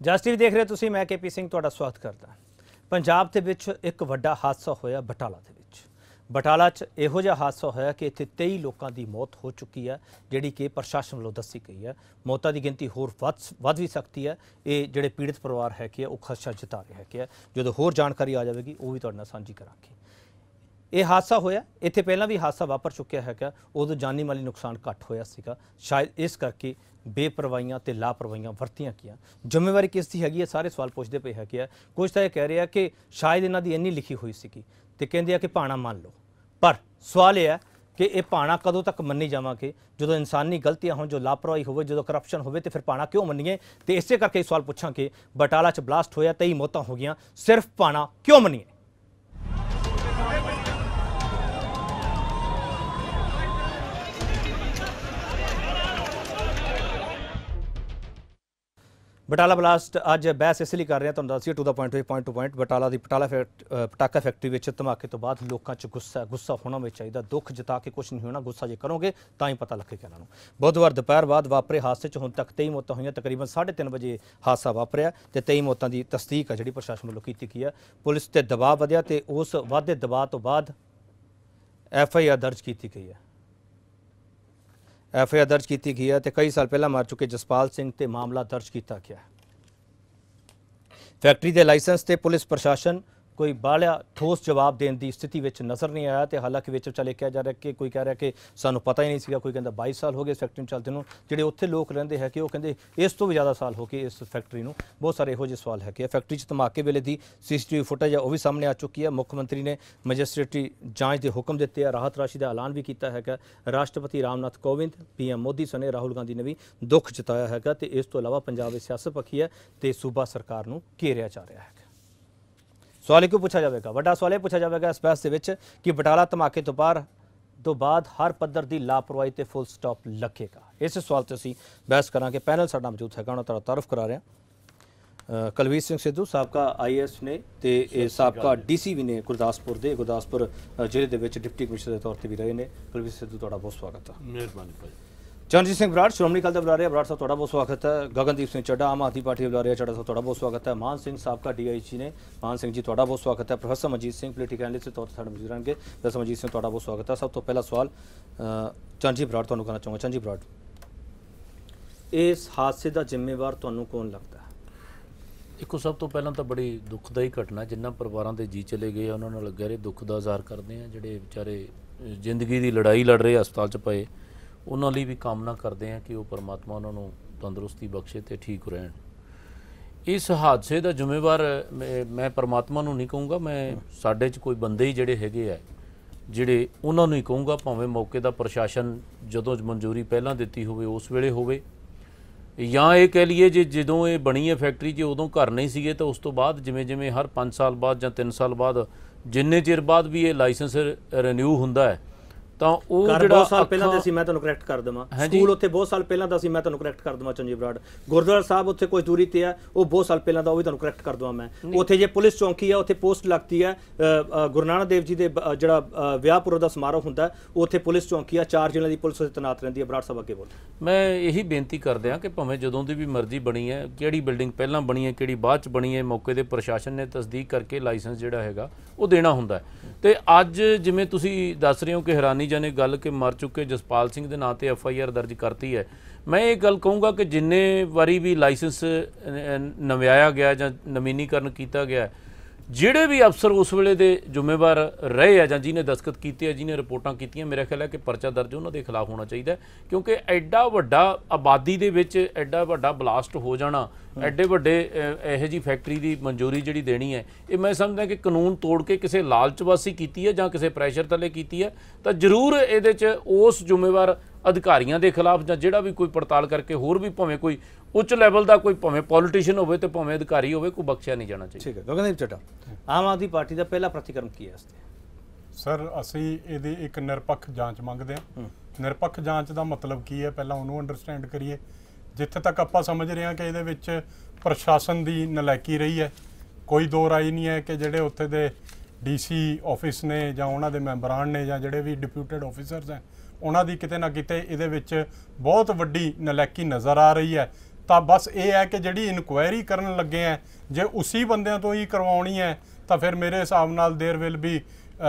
ਜਸ TV ਦੇਖ ਰਹੇ ਤੁਸੀਂ, मैं KP ਸਿੰਘ ਤੁਹਾਡਾ ਸਵਾਗਤ ਕਰਦਾ। ਪੰਜਾਬ ਦੇ ਵਿੱਚ ਇੱਕ ਵੱਡਾ ਹਾਦਸਾ ਹੋਇਆ ਬਟਾਲਾ ਦੇ ਵਿੱਚ। ਬਟਾਲਾ 'ਚ ਇਹੋ ਜਿਹਾ ਹਾਦਸਾ ਹੋਇਆ ਕਿ ਇੱਥੇ 23 ਲੋਕਾਂ ਦੀ ਮੌਤ ਹੋ ਚੁੱਕੀ ਹੈ, ਜਿਹੜੀ ਕਿ ਪ੍ਰਸ਼ਾਸਨ ਵੱਲੋਂ ਦੱਸੀ ਗਈ ਹੈ। ਮੌਤਾਂ ਦੀ ਗਿਣਤੀ ਹੋਰ ਵੱਧ ਵੀ ਸਕਦੀ ਹੈ। ਇਹ ਜਿਹੜੇ ਪੀੜਤ ਪਰਿਵਾਰ ਹੈ ਕਿ ਉਹ ਖਦਸ਼ਾ ਜਤਾ ਰਹੇ ਹੈ ਕਿ ਜਦੋਂ ਹੋਰ ਜਾਣਕਾਰੀ ਆ ਜਾਵੇਗੀ ਉਹ ਵੀ ਤੁਹਾਡੇ ਨਾਲ ਸਾਂਝੀ ਕਰਾਂਗੇ। ਇਹ ਹਾਦਸਾ ਹੋਇਆ, ਇੱਥੇ ਪਹਿਲਾਂ ਵੀ ਹਾਦਸਾ ਵਾਪਰ ਚੁੱਕਿਆ ਹੈਗਾ, ਉਦੋਂ ਜਾਨੀ ਮਾਲੀ ਨੁਕਸਾਨ ਘੱਟ ਹੋਇਆ ਸੀਗਾ। ਸ਼ਾਇਦ ਇਸ ਕਰਕੇ ਬੇਪਰਵਾਹੀਆਂ ਤੇ ਲਾਪਰਵਾਹੀਆਂ ਵਰਤੀਆਂ ਗਈਆਂ। ਜ਼ਿੰਮੇਵਾਰੀ ਕਿਸ ਦੀ ਹੈਗੀ ਹੈ, ਸਾਰੇ ਸਵਾਲ ਪੁੱਛਦੇ ਪਏ ਹੈਗੇ ਆ। ਕੁਝ ਤਾਂ ਇਹ ਕਹਿ ਰਹੇ ਆ ਕਿ ਸ਼ਾਇਦ ਇਹਨਾਂ ਦੀ ਇੰਨੀ ਲਿਖੀ ਹੋਈ ਸੀਗੀ ਤੇ ਕਹਿੰਦੇ ਆ ਕਿ ਭਾਣਾ ਮੰਨ ਲਓ, ਪਰ ਸਵਾਲ ਇਹ ਹੈ ਕਿ ਇਹ ਭਾਣਾ ਕਦੋਂ ਤੱਕ ਮੰਨੀ ਜਾਵਾਂਗੇ? ਜਦੋਂ ਇਨਸਾਨੀ ਗਲਤੀਆਂ ਹੋਣ, ਜੋ ਲਾਪਰਵਾਹੀ ਹੋਵੇ, ਜਦੋਂ ਕਰਪਸ਼ਨ ਹੋਵੇ, ਤੇ ਫਿਰ ਭਾਣਾ ਕਿਉਂ ਮੰਨੀਏ? ਤੇ ਇਸੇ ਕਰਕੇ ਸਵਾਲ ਪੁੱਛਾਂਗੇ, ਬਟਾਲਾ 'ਚ ਬਲਾਸਟ ਹੋਇਆ, 23 ਮੌਤਾਂ ਹੋ ਗਈਆਂ, ਸਿਰਫ ਭਾਣਾ ਕਿਉਂ ਮੰਨੀਏ? ਬਟਾਲਾ ਬਲਾਸਟ ਅੱਜ ਬਹਿਸ ਇਸ ਲਈ ਕਰ ਰਹੇ ਹਾਂ, ਤੁਹਾਨੂੰ ਦੱਸਿਆ to the point to point. Batala ਦੀ ਪਟਾਕਾ ਫੈਕਟਰੀ ਵਿੱਚ ਧਮਾਕੇ ਤੋਂ ਬਾਅਦ ਲੋਕਾਂ 'ਚ ਗੁੱਸਾ ਹੋਣਾ ਵੀ ਚਾਹੀਦਾ। ਦੁੱਖ ਜਤਾ ਕੇ ਕੁਝ ਨਹੀਂ ਹੋਣਾ, ਗੁੱਸਾ ਜੇ ਕਰੋਗੇ ਤਾਂ ਹੀ ਪਤਾ ਲੱਗੇਗਾ ਇਹਨਾਂ ਨੂੰ। ਬੁੱਧਵਾਰ ਦੁਪਹਿਰ ਬਾਅਦ ਵਾਪਰੇ ਹਾਦਸੇ 'ਚ ਹੁਣ ਤੱਕ 23 ਮੌਤਾਂ ਹੋਈਆਂ। ਤਕਰੀਬਨ 3:30 ਵਜੇ ਹਾਦਸਾ ਵਾਪਰਿਆ ਤੇ 23 ਮੌਤਾਂ ਦੀ ਤਸਦੀਕ ਹੈ ਜਿਹੜੀ ਪ੍ਰਸ਼ਾਸਨ ਵੱਲੋਂ ਕੀਤੀ ਗਈ ਹੈ। ਪੁਲਿਸ ਤੇ ਦਬਾਅ ਵਧਿਆ ਤੇ ਉਸ ਵਾਧੇ ਦਬਾਅ ਤੋਂ ਬਾਅਦ FIR ਦਰਜ ਕੀਤੀ ਗਈ ਹੈ। FIR ਦਰਜ ਕੀਤੀ ਗਈ ਹੈ ਤੇ ਕਈ ਸਾਲ ਪਹਿਲਾਂ ਮਰ ਚੁੱਕੇ ਜਸਪਾਲ ਸਿੰਘ ਤੇ ਮਾਮਲਾ ਦਰਜ ਕੀਤਾ ਗਿਆ। ਫੈਕਟਰੀ ਦੇ ਲਾਇਸੈਂਸ ਤੇ ਪੁਲਿਸ ਪ੍ਰਸ਼ਾਸਨ ਕੋਈ ਬਾਹਲਾ ਠੋਸ ਜਵਾਬ ਦੇਣ ਦੀ ਸਥਿਤੀ ਵਿੱਚ ਨਜ਼ਰ ਨਹੀਂ ਆਇਆ। ਤੇ ਹਾਲਾਂਕਿ ਵਿੱਚ ਵਿਚਾਲੇ ਕਿਹਾ ਜਾ ਰਿਹਾ ਕਿ ਕੋਈ ਕਹਿ ਰਿਹਾ ਕਿ ਸਾਨੂੰ ਪਤਾ ਹੀ ਨਹੀਂ ਸੀਗਾ, ਕੋਈ ਕਹਿੰਦਾ 22 ਸਾਲ ਹੋ ਗਏ ਇਸ ਫੈਕਟਰੀ ਨੂੰ ਚੱਲਦੇ ਨੂੰ। ਜਿਹੜੇ ਉੱਥੇ ਲੋਕ ਰਹਿੰਦੇ ਹੈ ਕਿ ਉਹ ਕਹਿੰਦੇ ਇਸ ਤੋਂ ਵੀ ਜ਼ਿਆਦਾ ਸਾਲ ਹੋ ਗਏ ਇਸ ਫੈਕਟਰੀ ਨੂੰ। ਬਹੁਤ ਸਾਰੇ ਇਹੋ ਜਿਹੇ ਸਵਾਲ ਹੈ ਕਿ ਫੈਕਟਰੀ 'ਚ ਧਮਾਕੇ ਵੇਲੇ ਦੀ CCTV ਫੁਟੇਜ ਹੈ ਉਹ ਵੀ ਸਾਹਮਣੇ ਆ ਚੁੱਕੀ ਹੈ। ਮੁੱਖ ਮੰਤਰੀ ਨੇ ਮੈਜਿਸਟ੍ਰੇਟੀ ਜਾਂਚ ਦੇ ਹੁਕਮ ਦਿੱਤੇ ਆ, ਰਾਹਤ ਰਾਸ਼ੀ ਦਾ ਐਲਾਨ ਵੀ ਕੀਤਾ ਹੈਗਾ। ਰਾਸ਼ਟਰਪਤੀ ਰਾਮਨਾਥ ਕੋਵਿੰਦ, PM ਮੋਦੀ ਸਣੇ ਰਾਹੁਲ ਗਾਂਧੀ ਨੇ ਵੀ ਦੁੱਖ ਜਤਾਇਆ ਹੈਗਾ। ਤੇ ਇਸ ਤੋਂ ਇਲਾਵਾ ਪੰਜਾਬ ਦੇ ਸਿਆਸਤ ਪੱਖੀ ਹੈ ਤੇ ਸੂਬਾ ਸਰਕਾਰ ਨੂੰ ਘੇਰਿਆ ਜਾ ਰਿਹਾ ਹੈ। ਸਵਾਲ ਇਹ ਕਿਉਂ ਪੁੱਛਿਆ ਜਾਵੇਗਾ? ਵੱਡਾ ਸਵਾਲ ਇਹ ਪੁੱਛਿਆ ਜਾਵੇਗਾ ਇਸ ਬਹਿਸ ਦੇ ਵਿੱਚ ਕਿ ਬਟਾਲਾ ਧਮਾਕੇ ਤੋਂ ਬਾਅਦ ਹਰ ਪੱਧਰ ਦੀ ਲਾਪਰਵਾਹੀ ਤੇ ਫੁੱਲ ਸਟਾਪ ਲੱਗੇਗਾ। ਇਸ ਸਵਾਲ ਤੇ ਅਸੀਂ ਬਹਿਸ ਕਰਾਂਗੇ। ਪੈਨਲ ਸਾਡਾ ਮੌਜੂਦ ਹੈਗਾ, ਉਹਨਾਂ ਦਾ ਤਾਰਫ ਕਰਾ ਰਿਹਾ ਕੁਲਵੀਰ ਸਿੰਘ ਸਿੱਧੂ, ਸਾਬਕਾ IAS ਨੇ ਤੇ ਇਹ ਸਾਬਕਾ DC ਵੀ ਨੇ ਗੁਰਦਾਸਪੁਰ ਜ਼ਿਲ੍ਹੇ ਦੇ ਵਿੱਚ ਡਿਪਟੀ ਕਮਿਸ਼ਨਰ ਦੇ ਤੌਰ ਤੇ ਵੀ ਰਹੇ ਨੇ। ਕੁਲਵੀਰ ਸਿੱਧੂ, ਤੁਹਾਡਾ ਬਹੁਤ ਸਵਾਗਤ ਹੈ। ਮਿਹਰਬਾਨੀ ਭਾਈ। ਚਰਨਜੀਤ ਸਿੰਘ ਬਰਾੜ, ਸ਼੍ਰੋਮਣੀ ਅਕਾਲੀ ਦਲ ਬੁਲਾ ਰਿਹਾ, ਬਰਾੜ ਸਾਹਿਬ ਤੁਹਾਡਾ ਬਹੁਤ ਸਵਾਗਤ ਹੈ। ਗਗਨਦੀਪ ਸਿੰਘ ਚੱਡਾ, ਆਮ ਆਦਮੀ ਪਾਰਟੀ ਬੁਲਾ ਰਿਹਾ, ਚੱਡਾ ਸਾਹਿਬ ਤੁਹਾਡਾ ਬਹੁਤ ਸਵਾਗਤ ਹੈ। ਮਾਨ ਸਿੰਘ, ਸਾਬਕਾ DIG ਨੇ, ਮਾਨ ਸਿੰਘ ਜੀ ਤੁਹਾਡਾ ਬਹੁਤ ਸਵਾਗਤ ਹੈ। Professor Manjit Singh, political analyst ਦੇ ਤੌਰ ਤੇ ਸਾਡੇ ਮੌਜੂਦ ਰਹਿਣਗੇ। ਪ੍ਰੋਫੈਸਰ ਮਨਜੀਤ ਸਿੰਘ ਤੁਹਾਡਾ ਬਹੁਤ ਸਵਾਗਤ ਹੈ। ਸਭ ਤੋਂ ਪਹਿਲਾ ਸਵਾਲ ਚਰਨਜੀਤ ਬਰਾੜ ਤੁਹਾਨੂੰ ਕਰਨਾ ਚਾਹੂੰਗਾ। ਚਰਨਜੀਤ ਬਰਾੜ, ਇਸ ਹਾਦਸੇ ਦਾ ਜ਼ਿੰਮੇਵਾਰ ਤੁਹਾਨੂੰ ਕੌਣ ਲੱਗਦਾ ਹੈ? ਦੇਖੋ, ਸਭ ਤੋਂ ਪਹਿਲਾਂ ਤਾਂ ਬੜੀ ਦੁਖਦਾਈ ਘਟਨਾ, ਜਿਨ੍ਹਾਂ ਪਰਿਵਾਰਾਂ ਦੇ ਜੀ ਚਲੇ ਗਏ ਉਹਨਾਂ ਨਾਲ ਗਹਿਰੇ ਦੁੱਖ ਦਾ ਇਜ਼ਹਾਰ ਕਰਦੇ ਹਾਂ। ਜਿਹੜੇ ਵਿਚਾਰੇ ਜ਼ਿੰਦਗੀ ਦੀ ਲੜਾਈ ਲੜ ਰਹੇ ਹਸਪਤਾਲ 'ਚ ਪਏ, ਉਹਨਾਂ ਲਈ ਵੀ ਕਾਮਨਾ ਕਰਦੇ ਹਾਂ ਕਿ ਉਹ ਪਰਮਾਤਮਾ ਉਹਨਾਂ ਨੂੰ ਤੰਦਰੁਸਤੀ ਬਖਸ਼ੇ ਤੇ ਠੀਕ ਰਹਿਣ। ਇਸ ਹਾਦਸੇ ਦਾ ਜ਼ਿੰਮੇਵਾਰ ਮੈਂ ਪਰਮਾਤਮਾ ਨੂੰ ਨਹੀਂ ਕਹੂੰਗਾ, ਮੈਂ ਸਾਡੇ 'ਚ ਕੋਈ ਬੰਦੇ ਹੀ ਜਿਹੜੇ ਹੈਗੇ ਆ ਜਿਹੜੇ ਉਹਨਾਂ ਨੂੰ ਹੀ ਕਹੂੰਗਾ। ਭਾਵੇਂ ਮੌਕੇ ਦਾ ਪ੍ਰਸ਼ਾਸਨ ਜਦੋਂ ਮਨਜ਼ੂਰੀ ਪਹਿਲਾਂ ਦਿੱਤੀ ਹੋਵੇ ਉਸ ਵੇਲੇ ਹੋਵੇ, ਜਾਂ ਇਹ ਕਹਿ ਲਈਏ ਜੇ ਜਦੋਂ ਇਹ ਬਣੀ ਹੈ ਫੈਕਟਰੀ, ਜੇ ਉਦੋਂ ਘਰ ਨਹੀਂ ਸੀਗੇ ਤਾਂ ਉਸ ਤੋਂ ਬਾਅਦ ਜਿਵੇਂ ਹਰ 5 ਸਾਲ ਬਾਅਦ ਜਾਂ 3 ਸਾਲ ਬਾਅਦ ਜਿੰਨੇ ਚਿਰ ਬਾਅਦ ਵੀ ਇਹ ਲਾਇਸੈਂਸ ਰਿਨਿਊ ਹੁੰਦਾ ਹੈ ਤਾਂ ਉਹ ਜਿਹੜਾ ਬਹੁਤ ਸਾਲ ਪਹਿਲਾਂ ਦਾ ਸੀ, ਮੈਂ ਤੁਹਾਨੂੰ ਕਰੈਕਟ ਕਰ ਦੇਵਾਂ, ਸਕੂਲ ਉੱਥੇ ਬਹੁਤ ਸਾਲ ਪਹਿਲਾਂ ਦਾ ਸੀ, ਮੈਂ ਤੁਹਾਨੂੰ ਕਰੈਕਟ ਕਰ ਦੇਵਾਂ। ਚੰਜੀਤ ਬਰਾੜ, ਗੁਰਦੁਆਰਾ ਸਾਹਿਬ ਉੱਥੇ ਕੁਝ ਦੂਰੀ ਤੇ ਹੈ, ਉਹ ਬਹੁਤ ਸਾਲ ਪਹਿਲਾਂ ਦਾ, ਉਹ ਵੀ ਤੁਹਾਨੂੰ ਕਰੈਕਟ ਕਰ ਦੇਵਾਂ ਮੈਂ। ਉੱਥੇ ਜੇ ਪੁਲਿਸ ਚੌਂਕੀ ਹੈ, ਉੱਥੇ ਪੋਸਟ ਲੱਗਦੀ ਹੈ, ਗੁਰੂ ਨਾਨਕ ਦੇਵ ਜੀ ਦੇ ਜਿਹੜਾ ਵਿਆਹ ਪੁਰਬ ਦਾ ਸਮਾਰੋਹ ਹੁੰਦਾ, ਉੱਥੇ ਪੁਲਿਸ ਚੌਂਕੀ ਆ, 4 ਜ਼ਿਲ੍ਹਿਆਂ ਦੀ ਪੁਲਿਸ ਉੱਥੇ ਤੈਨਾਤ ਰਹਿੰਦੀ ਹੈ। ਬਰਾੜ ਸਾਹਿਬ ਅੱਗੇ ਬੋਲ। ਮੈਂ ਇਹੀ ਬੇਨਤੀ ਕਰਦੇ ਹਾਂ ਕਿ ਭਾਵੇਂ ਜਦੋਂ ਦੀ ਵੀ ਮਰਜ਼ੀ ਬਣੀ ਹੈ, ਕਿਹੜੀ ਬਿਲਡਿੰਗ ਪਹਿਲਾਂ ਬਣੀ ਹੈ, ਕਿਹੜੀ ਬਾਅਦ 'ਚ ਬਣੀ ਹੈ, ਮੌਕੇ ਦੇ ਪ੍ਰਸ਼ਾਸਨ ਨੇ ਤਸਦੀਕ ਕਰਕੇ ਲਾਇਸੈਂਸ ਜਿਹੜਾ ਹੈਗਾ ਉਹ ਦੇਣਾ ਹੁੰਦਾ। ਤੇ ਅੱਜ ਜਿਵੇਂ ਤੁਸੀਂ ਦੱਸ ਰਹੇ ਹੋ ਕਿ ਹੈਰਾਨੀਜਨਕ ਗੱਲ ਕਿ ਮਰ ਚੁੱਕੇ ਜਸਪਾਲ ਸਿੰਘ ਦੇ ਨਾਂ ਤੇ FIR ਦਰਜ ਕਰਤੀ ਹੈ, ਮੈਂ ਇਹ ਗੱਲ ਕਹੂੰਗਾ ਕਿ ਜਿੰਨੇ ਵਾਰੀ ਵੀ ਲਾਇਸੈਂਸ ਨਵਿਆਇਆ ਗਿਆ ਜਾਂ ਨਵੀਨੀਕਰਨ ਕੀਤਾ ਗਿਆ, ਜਿਹੜੇ ਵੀ ਅਫਸਰ ਉਸ ਵੇਲੇ ਦੇ ਜ਼ਿੰਮੇਵਾਰ ਰਹੇ ਆ ਜਾਂ ਜਿਹਨੇ ਦਸਤਖਤ ਕੀਤੇ ਆ, ਜਿਹਨੇ ਰਿਪੋਰਟਾਂ ਕੀਤੀਆਂ, ਮੇਰਾ ਖਿਆਲ ਹੈ ਕਿ ਪਰਚਾ ਦਰਜ ਉਹਨਾਂ ਦੇ ਖਿਲਾਫ ਹੋਣਾ ਚਾਹੀਦਾ। ਕਿਉਂਕਿ ਐਡਾ ਵੱਡਾ ਆਬਾਦੀ ਦੇ ਵਿੱਚ ਐਡਾ ਵੱਡਾ ਬਲਾਸਟ ਹੋ ਜਾਣਾ, ਐਡੇ ਵੱਡੇ ਇਹੋ ਜਿਹੀ ਫੈਕਟਰੀ ਦੀ ਮਨਜ਼ੂਰੀ ਜਿਹੜੀ ਦੇਣੀ ਹੈ, ਇਹ ਮੈਂ ਸਮਝਦਾ ਕਿ ਕਾਨੂੰਨ ਤੋੜ ਕੇ ਕਿਸੇ ਲਾਲਚਵਾਸੀ ਕੀਤੀ ਹੈ ਜਾਂ ਕਿਸੇ ਪ੍ਰੈਸ਼ਰ ਥੱਲੇ ਕੀਤੀ ਹੈ, ਤਾਂ ਜ਼ਰੂਰ ਇਹਦੇ 'ਚ ਉਸ ਜ਼ਿੰਮੇਵਾਰ ਅਧਿਕਾਰੀਆਂ ਦੇ ਖਿਲਾਫ ਜਾਂ ਜਿਹੜਾ ਵੀ ਕੋਈ ਪੜਤਾਲ ਕਰਕੇ ਹੋਰ ਵੀ ਭਾਵੇਂ ਕੋਈ ਉੱਚ ਲੈਵਲ ਦਾ ਕੋਈ ਭਾਵੇਂ ਪੋਲੀਟੀਸ਼ੀਅਨ ਹੋਵੇ ਤੇ ਭਾਵੇਂ ਅਧਿਕਾਰੀ ਹੋਵੇ, ਕੋਈ ਬਖਸ਼ਿਆ ਨਹੀਂ ਜਾਣਾ ਚਾਹੀਦਾ। ਠੀਕ ਹੈ। ਗਗਨਦੀਪ ਚੱਡਾ, ਆਮ ਆਦਮੀ ਪਾਰਟੀ ਦਾ ਪਹਿਲਾ ਪ੍ਰਤੀਕਰਮ ਕੀ ਹੈ ਇਸ ਤੇ? ਸਰ, ਅਸੀਂ ਇਹਦੀ ਇੱਕ ਨਿਰਪੱਖ ਜਾਂਚ ਮੰਗਦੇ ਹਾਂ। ਨਿਰਪੱਖ ਜਾਂਚ ਦਾ ਮਤਲਬ ਕੀ ਹੈ, ਪਹਿਲਾਂ ਉਹਨੂੰ ਅੰਡਰਸਟੈਂਡ ਕਰੀਏ। ਜਿੱਥੇ ਤੱਕ ਆਪਾਂ ਸਮਝ ਰਹੇ ਹਾਂ ਕਿ ਇਹਦੇ ਵਿੱਚ ਪ੍ਰਸ਼ਾਸਨ ਦੀ ਨਲਾਇਕੀ ਰਹੀ ਹੈ, ਕੋਈ ਦੋ ਰਾਏ ਨਹੀਂ ਹੈ ਕਿ ਜਿਹੜੇ ਉੱਥੇ ਦੇ DC ਆਫਿਸ ਨੇ ਜਾਂ ਉਹਨਾਂ ਦੇ ਮੈਂਬਰਾਨ ਨੇ ਜਾਂ ਜਿਹੜੇ ਵੀ ਡਿਪਿਊਟਡ ਆਫਿਸਰਸ ਹੈ, ਉਹਨਾਂ ਦੀ ਕਿਤੇ ਨਾ ਕਿਤੇ ਇਹਦੇ ਵਿੱਚ ਬਹੁਤ ਵੱਡੀ ਨਲਾਇਕੀ ਨਜ਼ਰ ਆ ਰਹੀ ਹੈ। ਤਾਂ ਬਸ ਇਹ ਹੈ ਕਿ ਜਿਹੜੀ ਇਨਕੁਆਇਰੀ ਕਰਨ ਲੱਗੇ ਆ ਜੇ ਉਸੇ ਬੰਦਿਆਂ ਤੋਂ ਹੀ ਕਰਵਾਉਣੀ ਹੈ ਤਾਂ ਫਿਰ ਮੇਰੇ ਹਿਸਾਬ ਨਾਲ ਦੇਰ ਵਿਲ ਵੀ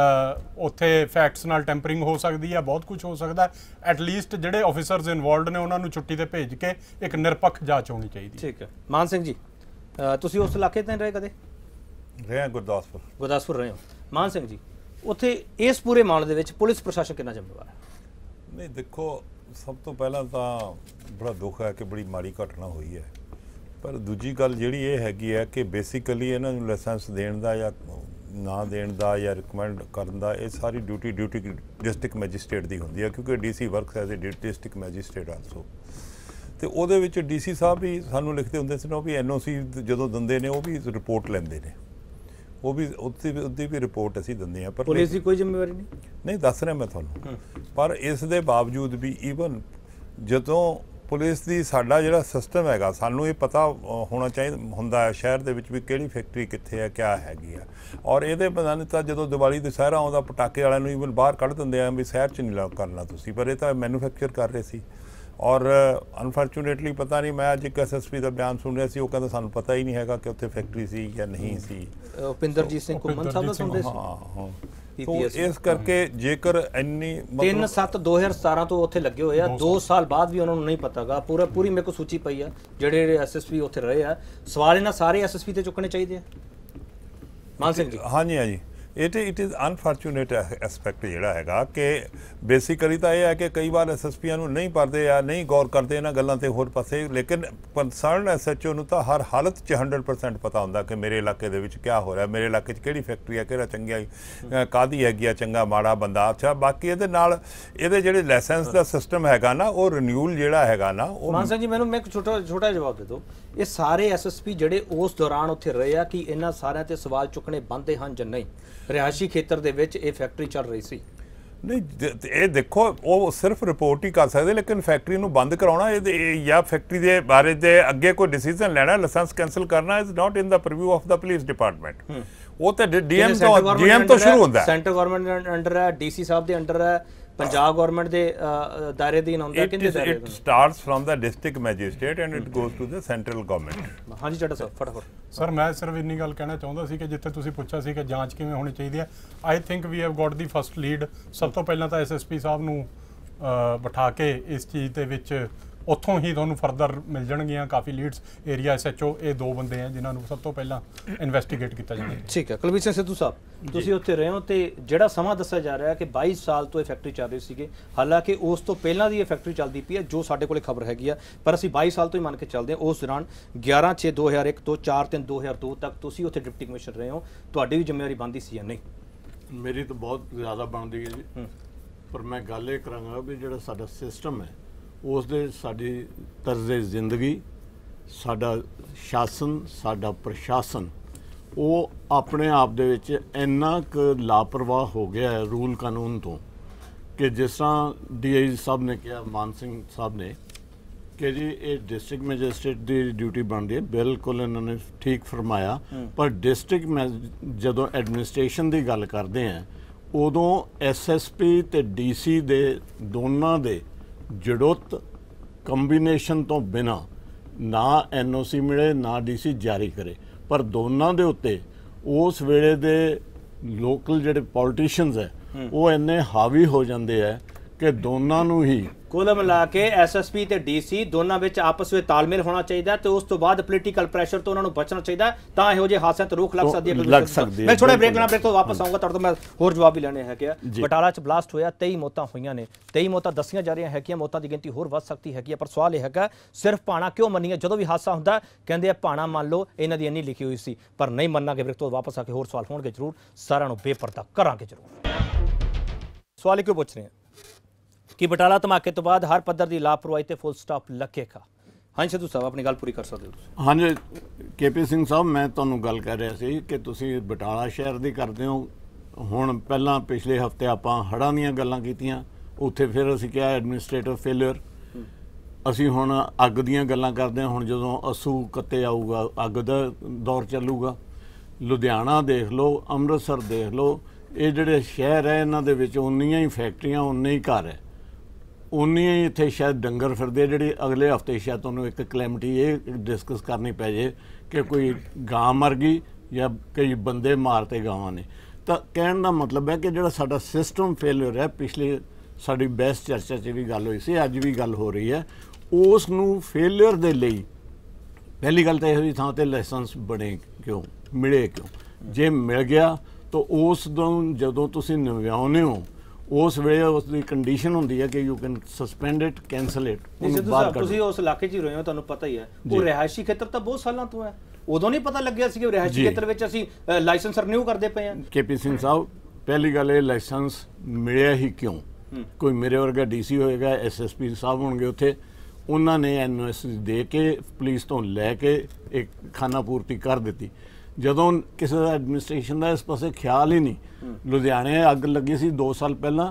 ਉੱਥੇ ਫੈਕਟਸ ਨਾਲ ਟੈਂਪਰਿੰਗ ਹੋ ਸਕਦੀ ਹੈ, ਬਹੁਤ ਕੁਝ ਹੋ ਸਕਦਾ। ਐਟਲੀਸਟ ਜਿਹੜੇ ਆਫੀਸਰਸ ਇਨਵੋਲਵਡ ਨੇ ਉਹਨਾਂ ਨੂੰ ਛੁੱਟੀ ਤੇ ਭੇਜ ਕੇ ਇੱਕ ਨਿਰਪੱਖ ਜਾਂਚ ਹੋਣੀ ਚਾਹੀਦੀ। ਠੀਕ ਹੈ। ਮਾਨ ਸਿੰਘ ਜੀ, ਤੁਸੀਂ ਉਸ ਇਲਾਕੇ ਤੇ ਰਹੇ ਕਦੇ? ਰਹੇ ਗੁਰਦਾਸਪੁਰ ਰਹੇ ਹੋ। ਮਾਨ ਸਿੰਘ ਜੀ, ਉੱਥੇ ਇਸ ਪੂਰੇ ਮਾਮਲੇ ਦੇ ਵਿੱਚ ਪੁਲਿਸ ਪ੍ਰਸ਼ਾਸਨ ਕਿੰਨਾ ਜ਼ਿੰਮੇਵਾਰ ਹੈ? ਨਹੀਂ ਦੇਖੋ, ਸਭ ਤੋਂ ਪਹਿਲਾਂ ਤਾਂ ਬੜਾ ਦੁੱਖ ਹੈ ਕਿ ਬੜੀ ਮਾੜੀ ਘਟਨਾ ਹੋਈ ਹੈ, ਪਰ ਦੂਜੀ ਗੱਲ ਜਿਹੜੀ ਇਹ ਹੈਗੀ ਹੈ ਕਿ ਬੇਸਿਕਲੀ ਇਹਨਾਂ ਨੂੰ ਲਾਇਸੈਂਸ ਦੇਣ ਦਾ ਜਾਂ ਨਾ ਦੇਣ ਦਾ ਜਾਂ ਰਿਕਮੈਂਡ ਕਰਨ ਦਾ ਇਹ ਸਾਰੀ ਡਿਊਟੀ ਡਿਸਟ੍ਰਿਕਟ ਮੈਜਿਸਟ੍ਰੇਟ ਦੀ ਹੁੰਦੀ ਹੈ, ਕਿਉਂਕਿ DC works as a district magistrate also. ਤੇ ਉਹਦੇ ਵਿੱਚ ਡੀਸੀ ਸਾਹਿਬ ਵੀ ਸਾਨੂੰ ਲਿਖਦੇ ਹੁੰਦੇ ਸੀ ਨਾ, ਉਹ ਵੀ ਐਨਓਸੀ ਜਦੋਂ ਦਿੰਦੇ ਨੇ ਉਹ ਵੀ ਰਿਪੋਰਟ ਲੈਂਦੇ ਨੇ, ਉਹ ਵੀ ਉਹਦੀ ਵੀ ਰਿਪੋਰਟ ਅਸੀਂ ਦਿੰਦੇ ਹਾਂ। ਪਰ ਪੁਲਿਸ ਦੀ ਕੋਈ ਜ਼ਿੰਮੇਵਾਰੀ ਨਹੀਂ ਦੱਸ ਰਿਹਾ ਮੈਂ ਤੁਹਾਨੂੰ। ਪਰ ਇਸ ਦੇ ਬਾਵਜੂਦ ਵੀ ਈਵਨ ਜਦੋਂ ਪੁਲਿਸ ਦੀ ਸਾਡਾ ਜਿਹੜਾ ਸਿਸਟਮ ਹੈਗਾ, ਸਾਨੂੰ ਇਹ ਪਤਾ ਹੋਣਾ ਚਾਹੀਦਾ ਹੁੰਦਾ ਹੈ ਸ਼ਹਿਰ ਦੇ ਵਿੱਚ ਵੀ ਕਿਹੜੀ ਫੈਕਟਰੀ ਕਿੱਥੇ ਹੈ, ਕਿਆ ਹੈਗੀ ਆ। ਔਰ ਇਹਦੇ ਬਦਲੇ ਤਾਂ ਜਦੋਂ ਦੀਵਾਲੀ ਦੁਸਹਿਰਾ ਆਉਂਦਾ ਪਟਾਕੇ ਵਾਲਿਆਂ ਨੂੰ ਈਵਨ ਬਾਹਰ ਕੱਢ ਦਿੰਦੇ ਆ ਵੀ ਸ਼ਹਿਰ 'ਚ ਨਹੀਂ ਕਰਨਾ ਤੁਸੀਂ, ਪਰ ਇਹ ਤਾਂ ਮੈਨੂਫੈਕਚਰ ਕਰ ਰਹੇ ਸੀ। ਔਰ ਅਨਫੋਰਚੂਨੇਟਲੀ ਪਤਾ ਨਹੀਂ, ਮੈਂ ਅੱਜ ਇੱਕ ਐਸਐਸਪੀ ਦਾ ਬਿਆਨ ਸੁਣ ਰਿਹਾ ਸੀ, ਉਹ ਕਹਿੰਦਾ ਸਾਨੂੰ ਪਤਾ ਹੀ ਨਹੀਂ ਹੈਗਾ ਕਿ ਉੱਥੇ ਫੈਕਟਰੀ ਸੀ ਜਾਂ ਨਹੀਂ ਸੀ। ਭੁਪਿੰਦਰਜੀਤ ਸਿੰਘ ਘੁੰਮਣ ਸਾਹਿਬ ਦਾ ਸੁਣਦੇ ਸੀ। ਹਾਂ। तो इस करके जेकर इन्नी 3/7/2017 ਤੋਂ ਉੱਥੇ ਲੱਗੇ ਹੋਏ ਆ, 2 ਸਾਲ ਬਾਅਦ ਵੀ ਉਹਨਾਂ ਨੂੰ ਨਹੀਂ ਪਤਾਗਾ। ਪੂਰੀ ਮੇਰੇ ਕੋਲ ਸੂਚੀ ਪਈ ਆ ਜਿਹੜੇ ਐਸਐਸਪੀ ਉੱਥੇ ਰਹੇ ਆ। ਸਵਾਲ ਇਹਨਾਂ ਸਾਰੇ ਐਸਐਸਪੀ ਤੇ ਚੁੱਕਣੇ ਚਾਹੀਦੇ ਆ। ਮਾਨ ਸਿੰਘ ਜੀ, ਹਾਂਜੀ इट इज़ अनफॉर्चुनेट एस्पैक्ट ਜਿਹੜਾ ਹੈਗਾ ਕਿ ਬੇਸਿਕਲੀ ਤਾਂ ਇਹ ਹੈ ਕਿ ਕਈ ਵਾਰ ਐਸਐਸਪੀਆਂ ਨੂੰ ਨਹੀਂ ਪੜਦੇ ਜਾਂ ਨਹੀਂ ਗੌਰ ਕਰਦੇ ਇਹਨਾਂ ਗੱਲਾਂ ਤੇ ਹੋਰ ਪਾਸੇ, ਲੇਕਿਨ ਕੰਸਰਨ ਐਸਐਚਓ ਨੂੰ ਤਾਂ ਹਰ ਹਾਲਤ 'ਚ 100% ਪਤਾ ਹੁੰਦਾ ਕਿ ਮੇਰੇ ਇਲਾਕੇ ਦੇ ਵਿੱਚ ਕੀ ਹੋ ਰਿਹਾ, ਮੇਰੇ ਇਲਾਕੇ 'ਚ ਕਿਹੜੀ ਫੈਕਟਰੀ ਹੈ, ਕਿਹੜਾ ਚੰਗਿਆ ਕਾਹਦੀ ਹੈਗੀ ਆ, ਚੰਗਾ ਮਾੜਾ ਬੰਦਾ। ਅੱਛਾ, ਬਾਕੀ ਇਹਦੇ ਨਾਲ ਇਹਦੇ ਜਿਹੜੇ ਲਾਇਸੈਂਸ ਦਾ ਸਿਸਟਮ ਹੈਗਾ ਨਾ, ਉਹ ਰਿਨਿਊਲ ਜਿਹੜਾ ਹੈਗਾ ਨਾ ਉਹ। ਮਾਨ ਸਿੰਘ ਜੀ, ਮੈਨੂੰ ਇੱਕ ਛੋਟਾ ਜਵਾਬ ਦੇ ਦਿਓ। ਇਹ ਸਾਰੇ ਐਸਐਸਪੀ ਜਿਹੜੇ ਉਸ ਦੌਰਾਨ ਉੱਥੇ ਰਹੇ ਆ, ਕਿ ਇਹਨਾਂ ਸਾਰਿਆਂ ਤੇ ਸਵਾਲ ਚੁੱਕਣੇ ਬਣਦੇ ਹਨ ਜਾਂ ਨਹੀਂ? ਰਿਹਾਇਸ਼ੀ ਖੇਤਰ ਦੇ ਵਿੱਚ ਇਹ ਫੈਕਟਰੀ ਚੱਲ ਰਹੀ ਸੀ। ਨਹੀਂ, ਇਹ ਦੇਖੋ, ਉਹ ਸਿਰਫ ਰਿਪੋਰਟ ਹੀ ਕਰ ਸਕਦੇ, ਲੇਕਿਨ ਫੈਕਟਰੀ ਨੂੰ ਬੰਦ ਕਰਾਉਣਾ ਇਹ ਜਾਂ ਫੈਕਟਰੀ ਦੇ ਬਾਰੇ ਦੇ ਅੱਗੇ ਕੋਈ ਡਿਸੀਜਨ ਲੈਣਾ, ਲਾਇਸੈਂਸ ਕੈਂਸਲ ਕਰਨਾ is not in the purview of the police department. ਉਹ ਤਾਂ ਡੀਐਮ ਤੋਂ ਸ਼ੁਰੂ ਹੁੰਦਾ ਹੈ। ਸੈਂਟਰ ਗਵਰਨਮੈਂਟ ਦੇ ਅੰਡਰ ਹੈ, ਡੀਸੀ ਸਾਹਿਬ ਦੇ ਅੰਡਰ ਹੈ, ਪੰਜਾਬ ਗਵਰਨਮੈਂਟ ਦੇ ਦਾਇਰੇ ਅਧੀਨ ਆਉਂਦਾ। ਕਿੰਨੇ ਦਾਇਰੇ? It starts from the district magistrate and it goes to the central government. ਹਾਂਜੀ ਚੱਡਾ ਸਾਹਿਬ, ਫਟਾਫਟ। ਸਰ, ਮੈਂ ਸਿਰਫ ਇੰਨੀ ਗੱਲ ਕਹਿਣਾ ਚਾਹੁੰਦਾ ਸੀ ਕਿ ਜਿੱਥੇ ਤੁਸੀਂ ਪੁੱਛਿਆ ਸੀ ਕਿ ਜਾਂਚ ਕਿਵੇਂ ਹੋਣੀ ਚਾਹੀਦੀ ਹੈ, I think we have got the first lead. ਸਭ ਤੋਂ ਪਹਿਲਾਂ ਤਾਂ ਐਸਐਸਪੀ ਸਾਹਿਬ ਨੂੰ ਬਿਠਾ ਕੇ ਇਸ ਚੀਜ਼ ਦੇ ਵਿੱਚ ਉੱਥੋਂ ਹੀ ਤੁਹਾਨੂੰ ਫਰਦਰ ਮਿਲ ਜਾਣਗੀਆਂ ਕਾਫੀ ਲੀਡਸ। ਏਰੀਆ ਐਸਐਚਓ ਇਹ 2 ਬੰਦੇ ਆ ਜਿਨ੍ਹਾਂ ਨੂੰ ਸਭ ਤੋਂ ਪਹਿਲਾਂ ਇਨਵੈਸਟੀਗੇਟ ਕੀਤਾ ਜਾਣਾ। ਠੀਕ ਹੈ। ਕੁਲਬੀਰ ਸਿੰਘ ਸਿੱਧੂ ਸਾਹਿਬ, ਤੁਸੀਂ ਉੱਥੇ ਰਹੇ ਹੋ ਤੇ ਜਿਹੜਾ ਸਮਾਂ ਦੱਸਿਆ ਜਾ ਰਿਹਾ ਕਿ 22 ਸਾਲ ਤੋਂ ਇਹ ਫੈਕਟਰੀ ਚੱਲ ਰਹੀ ਸੀਗੀ, ਹਾਲਾਂਕਿ ਉਸ ਤੋਂ ਪਹਿਲਾਂ ਦੀ ਇਹ ਫੈਕਟਰੀ ਚੱਲਦੀ ਪਈ ਹੈ ਜੋ ਸਾਡੇ ਕੋਲੇ ਖਬਰ ਹੈਗੀ ਆ, ਪਰ ਅਸੀਂ 22 ਸਾਲ ਤੋਂ ਹੀ ਮੰਨ ਕੇ ਚੱਲਦੇ ਹਾਂ। ਉਸ ਦੌਰਾਨ 11/6/2001 ਤੋਂ 4/3/2002 ਤੱਕ ਤੁਸੀਂ ਉੱਥੇ ਡਿਪਟੀ ਕਮਿਸ਼ਨਰ ਰਹੇ ਹੋ, ਤੁਹਾਡੀ ਵੀ ਜ਼ਿੰਮੇਵਾਰੀ ਬਣਦੀ ਸੀ ਜਾਂ ਨਹੀਂ? ਮੇਰੀ ਤਾਂ ਬਹੁਤ ਜ਼ਿਆਦਾ ਬਣਦੀ ਹੈ ਜੀ, ਪਰ ਮੈਂ ਗੱਲ ਇਹ ਕਰਾਂਗਾ ਵੀ ਜਿਹੜਾ ਸਾਡਾ ਸਿਸਟਮ ਹੈ ਉਸ ਦੇ ਸਾਡੀ ਤਰਜ਼ੇ ਜ਼ਿੰਦਗੀ, ਸਾਡਾ ਸ਼ਾਸਨ, ਸਾਡਾ ਪ੍ਰਸ਼ਾਸਨ, ਉਹ ਆਪਣੇ ਆਪ ਦੇ ਵਿੱਚ ਇੰਨਾ ਕੁ ਲਾਪਰਵਾਹ ਹੋ ਗਿਆ ਹੈ ਰੂਲ ਕਾਨੂੰਨ ਤੋਂ ਕਿ ਜਿਸ ਤਰ੍ਹਾਂ ਡੀਆਈ ਸਾਹਿਬ ਨੇ ਕਿਹਾ, ਮਾਨ ਸਿੰਘ ਸਾਹਿਬ ਨੇ, ਕਿ ਜੀ ਇਹ ਡਿਸਟ੍ਰਿਕਟ ਮੈਜਿਸਟ੍ਰੇਟ ਦੀ ਡਿਊਟੀ ਬਣਦੀ ਹੈ। ਬਿਲਕੁਲ ਇਹਨਾਂ ਨੇ ਠੀਕ ਫਰਮਾਇਆ, ਪਰ ਡਿਸਟ੍ਰਿਕਟ ਜਦੋਂ ਐਡਮਿਨਿਸਟ੍ਰੇਸ਼ਨ ਦੀ ਗੱਲ ਕਰਦੇ ਆ ਉਦੋਂ ਐਸਐਸਪੀ ਤੇ ਡੀਸੀ ਦੇ ਦੋਨਾਂ ਦੇ ਜੜੁੱਤ ਕੰਬੀਨੇਸ਼ਨ ਤੋਂ ਬਿਨਾ ਨਾ ਐਨਓਸੀ ਮਿਲੇ ਨਾ ਡੀਸੀ ਜਾਰੀ ਕਰੇ, ਪਰ ਦੋਨਾਂ ਦੇ ਉੱਤੇ ਉਸ ਵੇਲੇ ਦੇ ਲੋਕਲ ਜਿਹੜੇ ਪੋਲੀਟੀਸ਼ੀਅਨਸ ਹੈ ਉਹ ਇੰਨੇ ਹਾਵੀ ਹੋ ਜਾਂਦੇ ਹੈ ਕਿ ਦੋਨਾਂ ਨੂੰ ਹੀ ਕੁੱਲ ਮਿਲਾ ਕੇ ਐਸਐਸਪੀ ਤੇ ਡੀਸੀ ਦੋਨਾਂ ਵਿੱਚ ਆਪਸ ਵਿੱਚ ਤਾਲਮੇਲ ਹੋਣਾ ਚਾਹੀਦਾ ਤੇ ਉਸ ਤੋਂ ਬਾਅਦ ਪੋਲੀਟੀਕਲ ਪ੍ਰੈਸ਼ਰ ਤੋਂ ਉਹਨਾਂ ਨੂੰ ਬਚਣਾ ਚਾਹੀਦਾ, ਤਾਂ ਇਹੋ ਜਿਹੇ ਹਾਦਸਿਆਂ ਤੋਂ ਰੋਕ ਲੱਗ ਸਕਦੀ ਹੈ। ਮੈਂ ਥੋੜਾ ਬ੍ਰੇਕ ਤੋਂ ਵਾਪਸ ਆਉਂਗਾ, ਤੁਹਾਡੇ ਤੋਂ ਮੈਂ ਹੋਰ ਜਵਾਬ ਵੀ ਲੈਣੇ ਹੈਗੇ ਆ। ਬਟਾਲਾ 'ਚ ਬਲਾਸਟ ਹੋਇਆ, 23 ਮੌਤਾਂ ਹੋਈਆਂ ਨੇ, 23 ਮੌਤਾਂ ਦੱਸੀਆਂ ਜਾ ਰਹੀਆਂ ਹੈਗੀਆਂ, ਮੌਤਾਂ ਦੀ ਗਿਣਤੀ ਹੋਰ ਵੱਧ ਸਕਦੀ ਹੈਗੀ ਆ, ਪਰ ਸਵਾਲ ਇਹ ਹੈਗਾ ਸਿਰਫ ਭਾਣਾ ਕਿਉਂ ਮੰਨੀਏ? ਜਦੋਂ ਵੀ ਹਾਦਸਾ ਹੁੰਦਾ ਕਹਿੰਦੇ ਆ ਭਾਣਾ ਮੰਨ ਲਓ, ਇਹਨਾਂ ਦੀ ਇੰਨੀ ਲਿਖੀ ਹੋਈ ਸੀ, ਪਰ ਨਹੀਂ ਮੰਨਾਂਗੇ। ਬ੍ਰੇਕ ਤੋਂ ਵਾਪਸ ਆ ਕੇ ਹੋਰ ਸਵਾਲ ਹੋਣਗੇ ਜ਼ਰੂਰ, ਸਾਰਿਆਂ ਨੂੰ ਬੇਪਰਦਾ ਕਰਾਂਗੇ ਜ਼ਰੂਰ। ਸਵਾਲ ਕਿਉਂ ਪੁੱਛ ਰਹੇ ਹਾਂ ਕਿ ਬਟਾਲਾ ਧਮਾਕੇ ਤੋਂ ਬਾਅਦ ਹਰ ਪੱਧਰ ਦੀ ਲਾਪਰਵਾਹੀ ਤੇ ਫੁੱਲ ਸਟਾਪ ਲੱਗੇਗਾ? ਹਾਂਜੀ ਸਿੱਧੂ ਸਾਹਿਬ, ਆਪਣੀ ਗੱਲ ਪੂਰੀ ਕਰ ਸਕਦੇ ਹੋ ਤੁਸੀਂ। ਹਾਂਜੀ ਕੇਪੀ ਸਿੰਘ ਸਾਹਿਬ, ਮੈਂ ਤੁਹਾਨੂੰ ਗੱਲ ਕਰ ਰਿਹਾ ਸੀ ਕਿ ਤੁਸੀਂ ਬਟਾਲਾ ਸ਼ਹਿਰ ਦੀ ਕਰਦੇ ਹੋ। ਹੁਣ ਪਹਿਲਾਂ ਪਿਛਲੇ ਹਫਤੇ ਆਪਾਂ ਹੜ੍ਹਾਂ ਦੀਆਂ ਗੱਲਾਂ ਕੀਤੀਆਂ, ਉੱਥੇ ਫਿਰ ਅਸੀਂ ਕਿਹਾ ਐਡਮਿਨਿਸਟ੍ਰੇਟਿਵ ਫੇਲਿਅਰ। ਅਸੀਂ ਹੁਣ ਅੱਗ ਦੀਆਂ ਗੱਲਾਂ ਕਰਦੇ ਹਾਂ। ਹੁਣ ਜਦੋਂ ਅੱਸੂ ਕੱਤੇ ਆਊਗਾ, ਅੱਗ ਦਾ ਦੌਰ ਚੱਲੂਗਾ। ਲੁਧਿਆਣਾ ਦੇਖ ਲਓ, ਅੰਮ੍ਰਿਤਸਰ ਦੇਖ ਲਓ, ਇਹ ਜਿਹੜੇ ਸ਼ਹਿਰ ਹੈ ਇਹਨਾਂ ਦੇ ਵਿੱਚ ਉਨੀਆਂ ਹੀ ਫੈਕਟਰੀਆਂ, ਉਨੇ ਹੀ ਘਰ ਹੈ। ਉਨੀ ਹੀ ਇੱਥੇ ਸ਼ਾਇਦ ਡੰਗਰ ਫਿਰਦੇ ਜਿਹੜੇ ਅਗਲੇ ਹਫਤੇ ਸ਼ਾਇਦ ਤੁਹਾਨੂੰ ਇੱਕ ਕਲੈਮਿਟੀ ਇਹ ਡਿਸਕਸ ਕਰਨੀ ਪੈ ਜੇ ਕਿ ਕੋਈ ਗਾਂ ਮਰ ਗਈ ਜਾਂ ਕਈ ਬੰਦੇ ਮਾਰਤੇ ਗਾਵਾਂ ਨੇ। ਤਾਂ ਕਹਿਣ ਦਾ ਮਤਲਬ ਹੈ ਕਿ ਜਿਹੜਾ ਸਾਡਾ ਸਿਸਟਮ ਫੇਲਿਅਰ ਹੈ, ਪਿਛਲੇ ਸਾਡੀ ਬੈਸਟ ਚਰਚਾ 'ਚ ਵੀ ਗੱਲ ਹੋਈ ਸੀ, ਅੱਜ ਵੀ ਗੱਲ ਹੋ ਰਹੀ ਹੈ, ਉਸ ਨੂੰ ਫੇਲਿਅਰ ਦੇ ਲਈ ਪਹਿਲੀ ਗੱਲ ਤਾਂ ਇਹੋ ਜਿਹੀ ਥਾਂ 'ਤੇ ਲਾਇਸੈਂਸ ਬਣੇ ਕਿਉਂ, ਮਿਲੇ ਕਿਉਂ? ਜੇ ਮਿਲ ਗਿਆ ਤਾਂ ਉਸ ਨੂੰ ਜਦੋਂ ਤੁਸੀਂ ਨਵਿਆਉਂਦੇ ਹੋ ਉਸ ਵੇਲੇ ਉਸ ਦੀ ਕੰਡੀਸ਼ਨ ਹੁੰਦੀ ਹੈ ਕਿ you can suspend it, cancel it. ਤੁਸੀਂ ਉਸ ਇਲਾਕੇ 'ਚ ਹੀ ਰਹੇ ਹੋ, ਤੁਹਾਨੂੰ ਪਤਾ ਹੀ ਹੈ ਉਹ ਰਿਹਾਇਸ਼ੀ ਖੇਤਰ ਤਾਂ ਬਹੁਤ ਸਾਲਾਂ ਤੋਂ ਹੈ, ਉਦੋਂ ਨਹੀਂ ਪਤਾ ਲੱਗਿਆ ਸੀ ਕਿ ਰਿਹਾਇਸ਼ੀ ਖੇਤਰ ਵਿੱਚ ਅਸੀਂ ਲਾਇਸੈਂਸ ਰਿਨਿਊ ਕਰਦੇ ਪਏ ਹਾਂ। KP ਸਿੰਘ ਸਾਹਿਬ, ਪਹਿਲੀ ਗੱਲ ਇਹ ਲਾਇਸੈਂਸ ਮਿਲਿਆ ਹੀ ਕਿਉਂ? ਕੋਈ ਮੇਰੇ ਵਰਗਾ DC ਹੋਏਗਾ, SSP ਸਾਹਿਬ ਹੋਣਗੇ ਉੱਥੇ, ਉਹਨਾਂ ਨੇ NOC ਦੇ ਕੇ ਪੁਲਿਸ ਤੋਂ ਲੈ ਕੇ ਇੱਕ ਖਾਨਾ ਪੂਰਤੀ ਕਰ ਦਿੱਤੀ। ਜਦੋਂ ਕਿਸੇ ਦਾ ਐਡਮਿਨਿਸਟ੍ਰੇਸ਼ਨ ਦਾ ਇਸ ਪਾਸੇ ਖਿਆਲ ਹੀ ਨਹੀਂ। ਲੁਧਿਆਣੇ ਅੱਗ ਲੱਗੀ ਸੀ 2 ਸਾਲ ਪਹਿਲਾਂ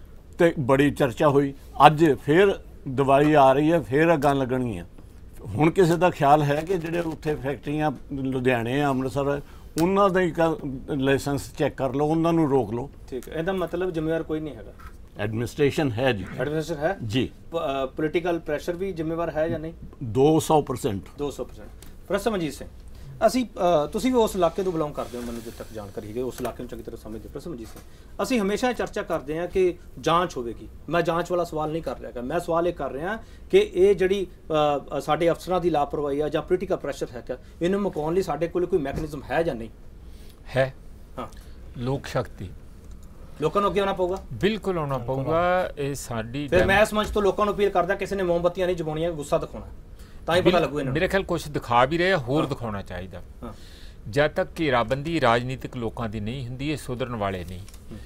ਤੇ ਬੜੀ ਚਰਚਾ ਹੋਈ, ਅੱਜ ਫਿਰ ਦੀਵਾਲੀ ਆ ਰਹੀ ਹੈ, ਫਿਰ ਅੱਗਾਂ ਲੱਗਣਗੀਆਂ। ਹੁਣ ਕਿਸੇ ਦਾ ਖਿਆਲ ਹੈ ਕਿ ਜਿਹੜੇ ਉੱਥੇ ਫੈਕਟਰੀਆਂ ਲੁਧਿਆਣੇ ਅੰਮ੍ਰਿਤਸਰ ਉਹਨਾਂ ਦਾ ਹੀ ਲਾਇਸੈਂਸ ਚੈੱਕ ਕਰ ਲਓ, ਉਹਨਾਂ ਨੂੰ ਰੋਕ ਲਓ। ਠੀਕ ਹੈ, ਇਹਦਾ ਮਤਲਬ ਜ਼ਿੰਮੇਵਾਰ ਕੋਈ ਨਹੀਂ ਹੈਗਾ। ਐਡਮਿਨਿਸਟ੍ਰੇਸ਼ਨ ਹੈ ਜੀ, ਐਡਮਿਨਿਸਟ੍ਰੇਸ਼ਨ ਹੈ ਜੀ। ਪੋਲੀਟੀਕਲ ਪ੍ਰੈਸ਼ਰ ਵੀ ਜ਼ਿੰਮੇਵਾਰ ਹੈ ਜਾਂ ਨਹੀਂ? 200%। 200%। ਪ੍ਰੋਫੈਸਰ ਮਨਜੀਤ ਸਿੰਘ, ਅਸੀਂ ਤੁਸੀਂ ਵੀ ਉਸ ਇਲਾਕੇ ਤੋਂ ਬਿਲੋਂਗ ਕਰਦੇ ਹੋ, ਮੈਨੂੰ ਜਿੱਥੇ ਤੱਕ ਜਾਣਕਾਰੀ ਹੈ ਉਸ ਇਲਾਕੇ ਨੂੰ ਚੰਗੀ ਤਰ੍ਹਾਂ ਸਮਝਦੇ ਹੋ। ਪ੍ਰੋਫੈਸਰ ਮਨਜੀਤ ਸਿੰਘ, ਅਸੀਂ ਹਮੇਸ਼ਾ ਚਰਚਾ ਕਰਦੇ ਹਾਂ ਕਿ ਜਾਂਚ ਹੋਵੇਗੀ। ਮੈਂ ਜਾਂਚ ਵਾਲਾ ਸਵਾਲ ਨਹੀਂ ਕਰ ਰਿਹਾ, ਮੈਂ ਸਵਾਲ ਇਹ ਕਰ ਰਿਹਾ ਕਿ ਇਹ ਜਿਹੜੀ ਸਾਡੇ ਅਫਸਰਾਂ ਦੀ ਲਾਪਰਵਾਹੀ ਆ ਜਾਂ ਪੋਲੀਟੀਕਲ ਪ੍ਰੈਸ਼ਰ ਹੈਗਾ, ਇਹਨੂੰ ਮੁਕਾਉਣ ਲਈ ਸਾਡੇ ਕੋਲ ਕੋਈ ਮੈਕੈਨਿਜ਼ਮ ਹੈ ਜਾਂ ਨਹੀਂ ਹੈ? ਹਾਂ, ਲੋਕ ਸ਼ਕਤੀ, ਲੋਕਾਂ ਨੂੰ ਅੱਗੇ ਆਉਣਾ ਪਊਗਾ। ਬਿਲਕੁਲ ਆਉਣਾ ਪਊਗਾ। ਇਹ ਸਾਡੀ ਫਿਰ ਮੈਂ ਇਸ ਮੰਚ ਤੋਂ ਲੋਕਾਂ ਨੂੰ ਅਪੀਲ ਕਰਦਾ, ਕਿਸੇ ਨੇ ਮੋਮਬੱਤੀਆਂ ਨਹੀਂ ਜਗਾਉਣੀਆਂ, ਗੁੱਸਾ ਦਿਖਾਉਣਾ, ਤਾਂ ਹੀ ਪਤਾ ਲੱਗੂ ਇਹਨਾਂ ਨੂੰ। ਮੇਰੇ ਖਿਆਲ ਕੁਝ ਦਿਖਾ ਵੀ ਰਹੇ, ਹੋਰ ਦਿਖਾਉਣਾ ਚਾਹੀਦਾ। ਜਦ ਤੱਕ ਘੇਰਾਬੰਦੀ ਰਾਜਨੀਤਿਕ ਲੋਕਾਂ ਦੀ ਨਹੀਂ ਹੁੰਦੀ, ਇਹ ਸੁਧਰਨ ਵਾਲੇ ਨਹੀਂ।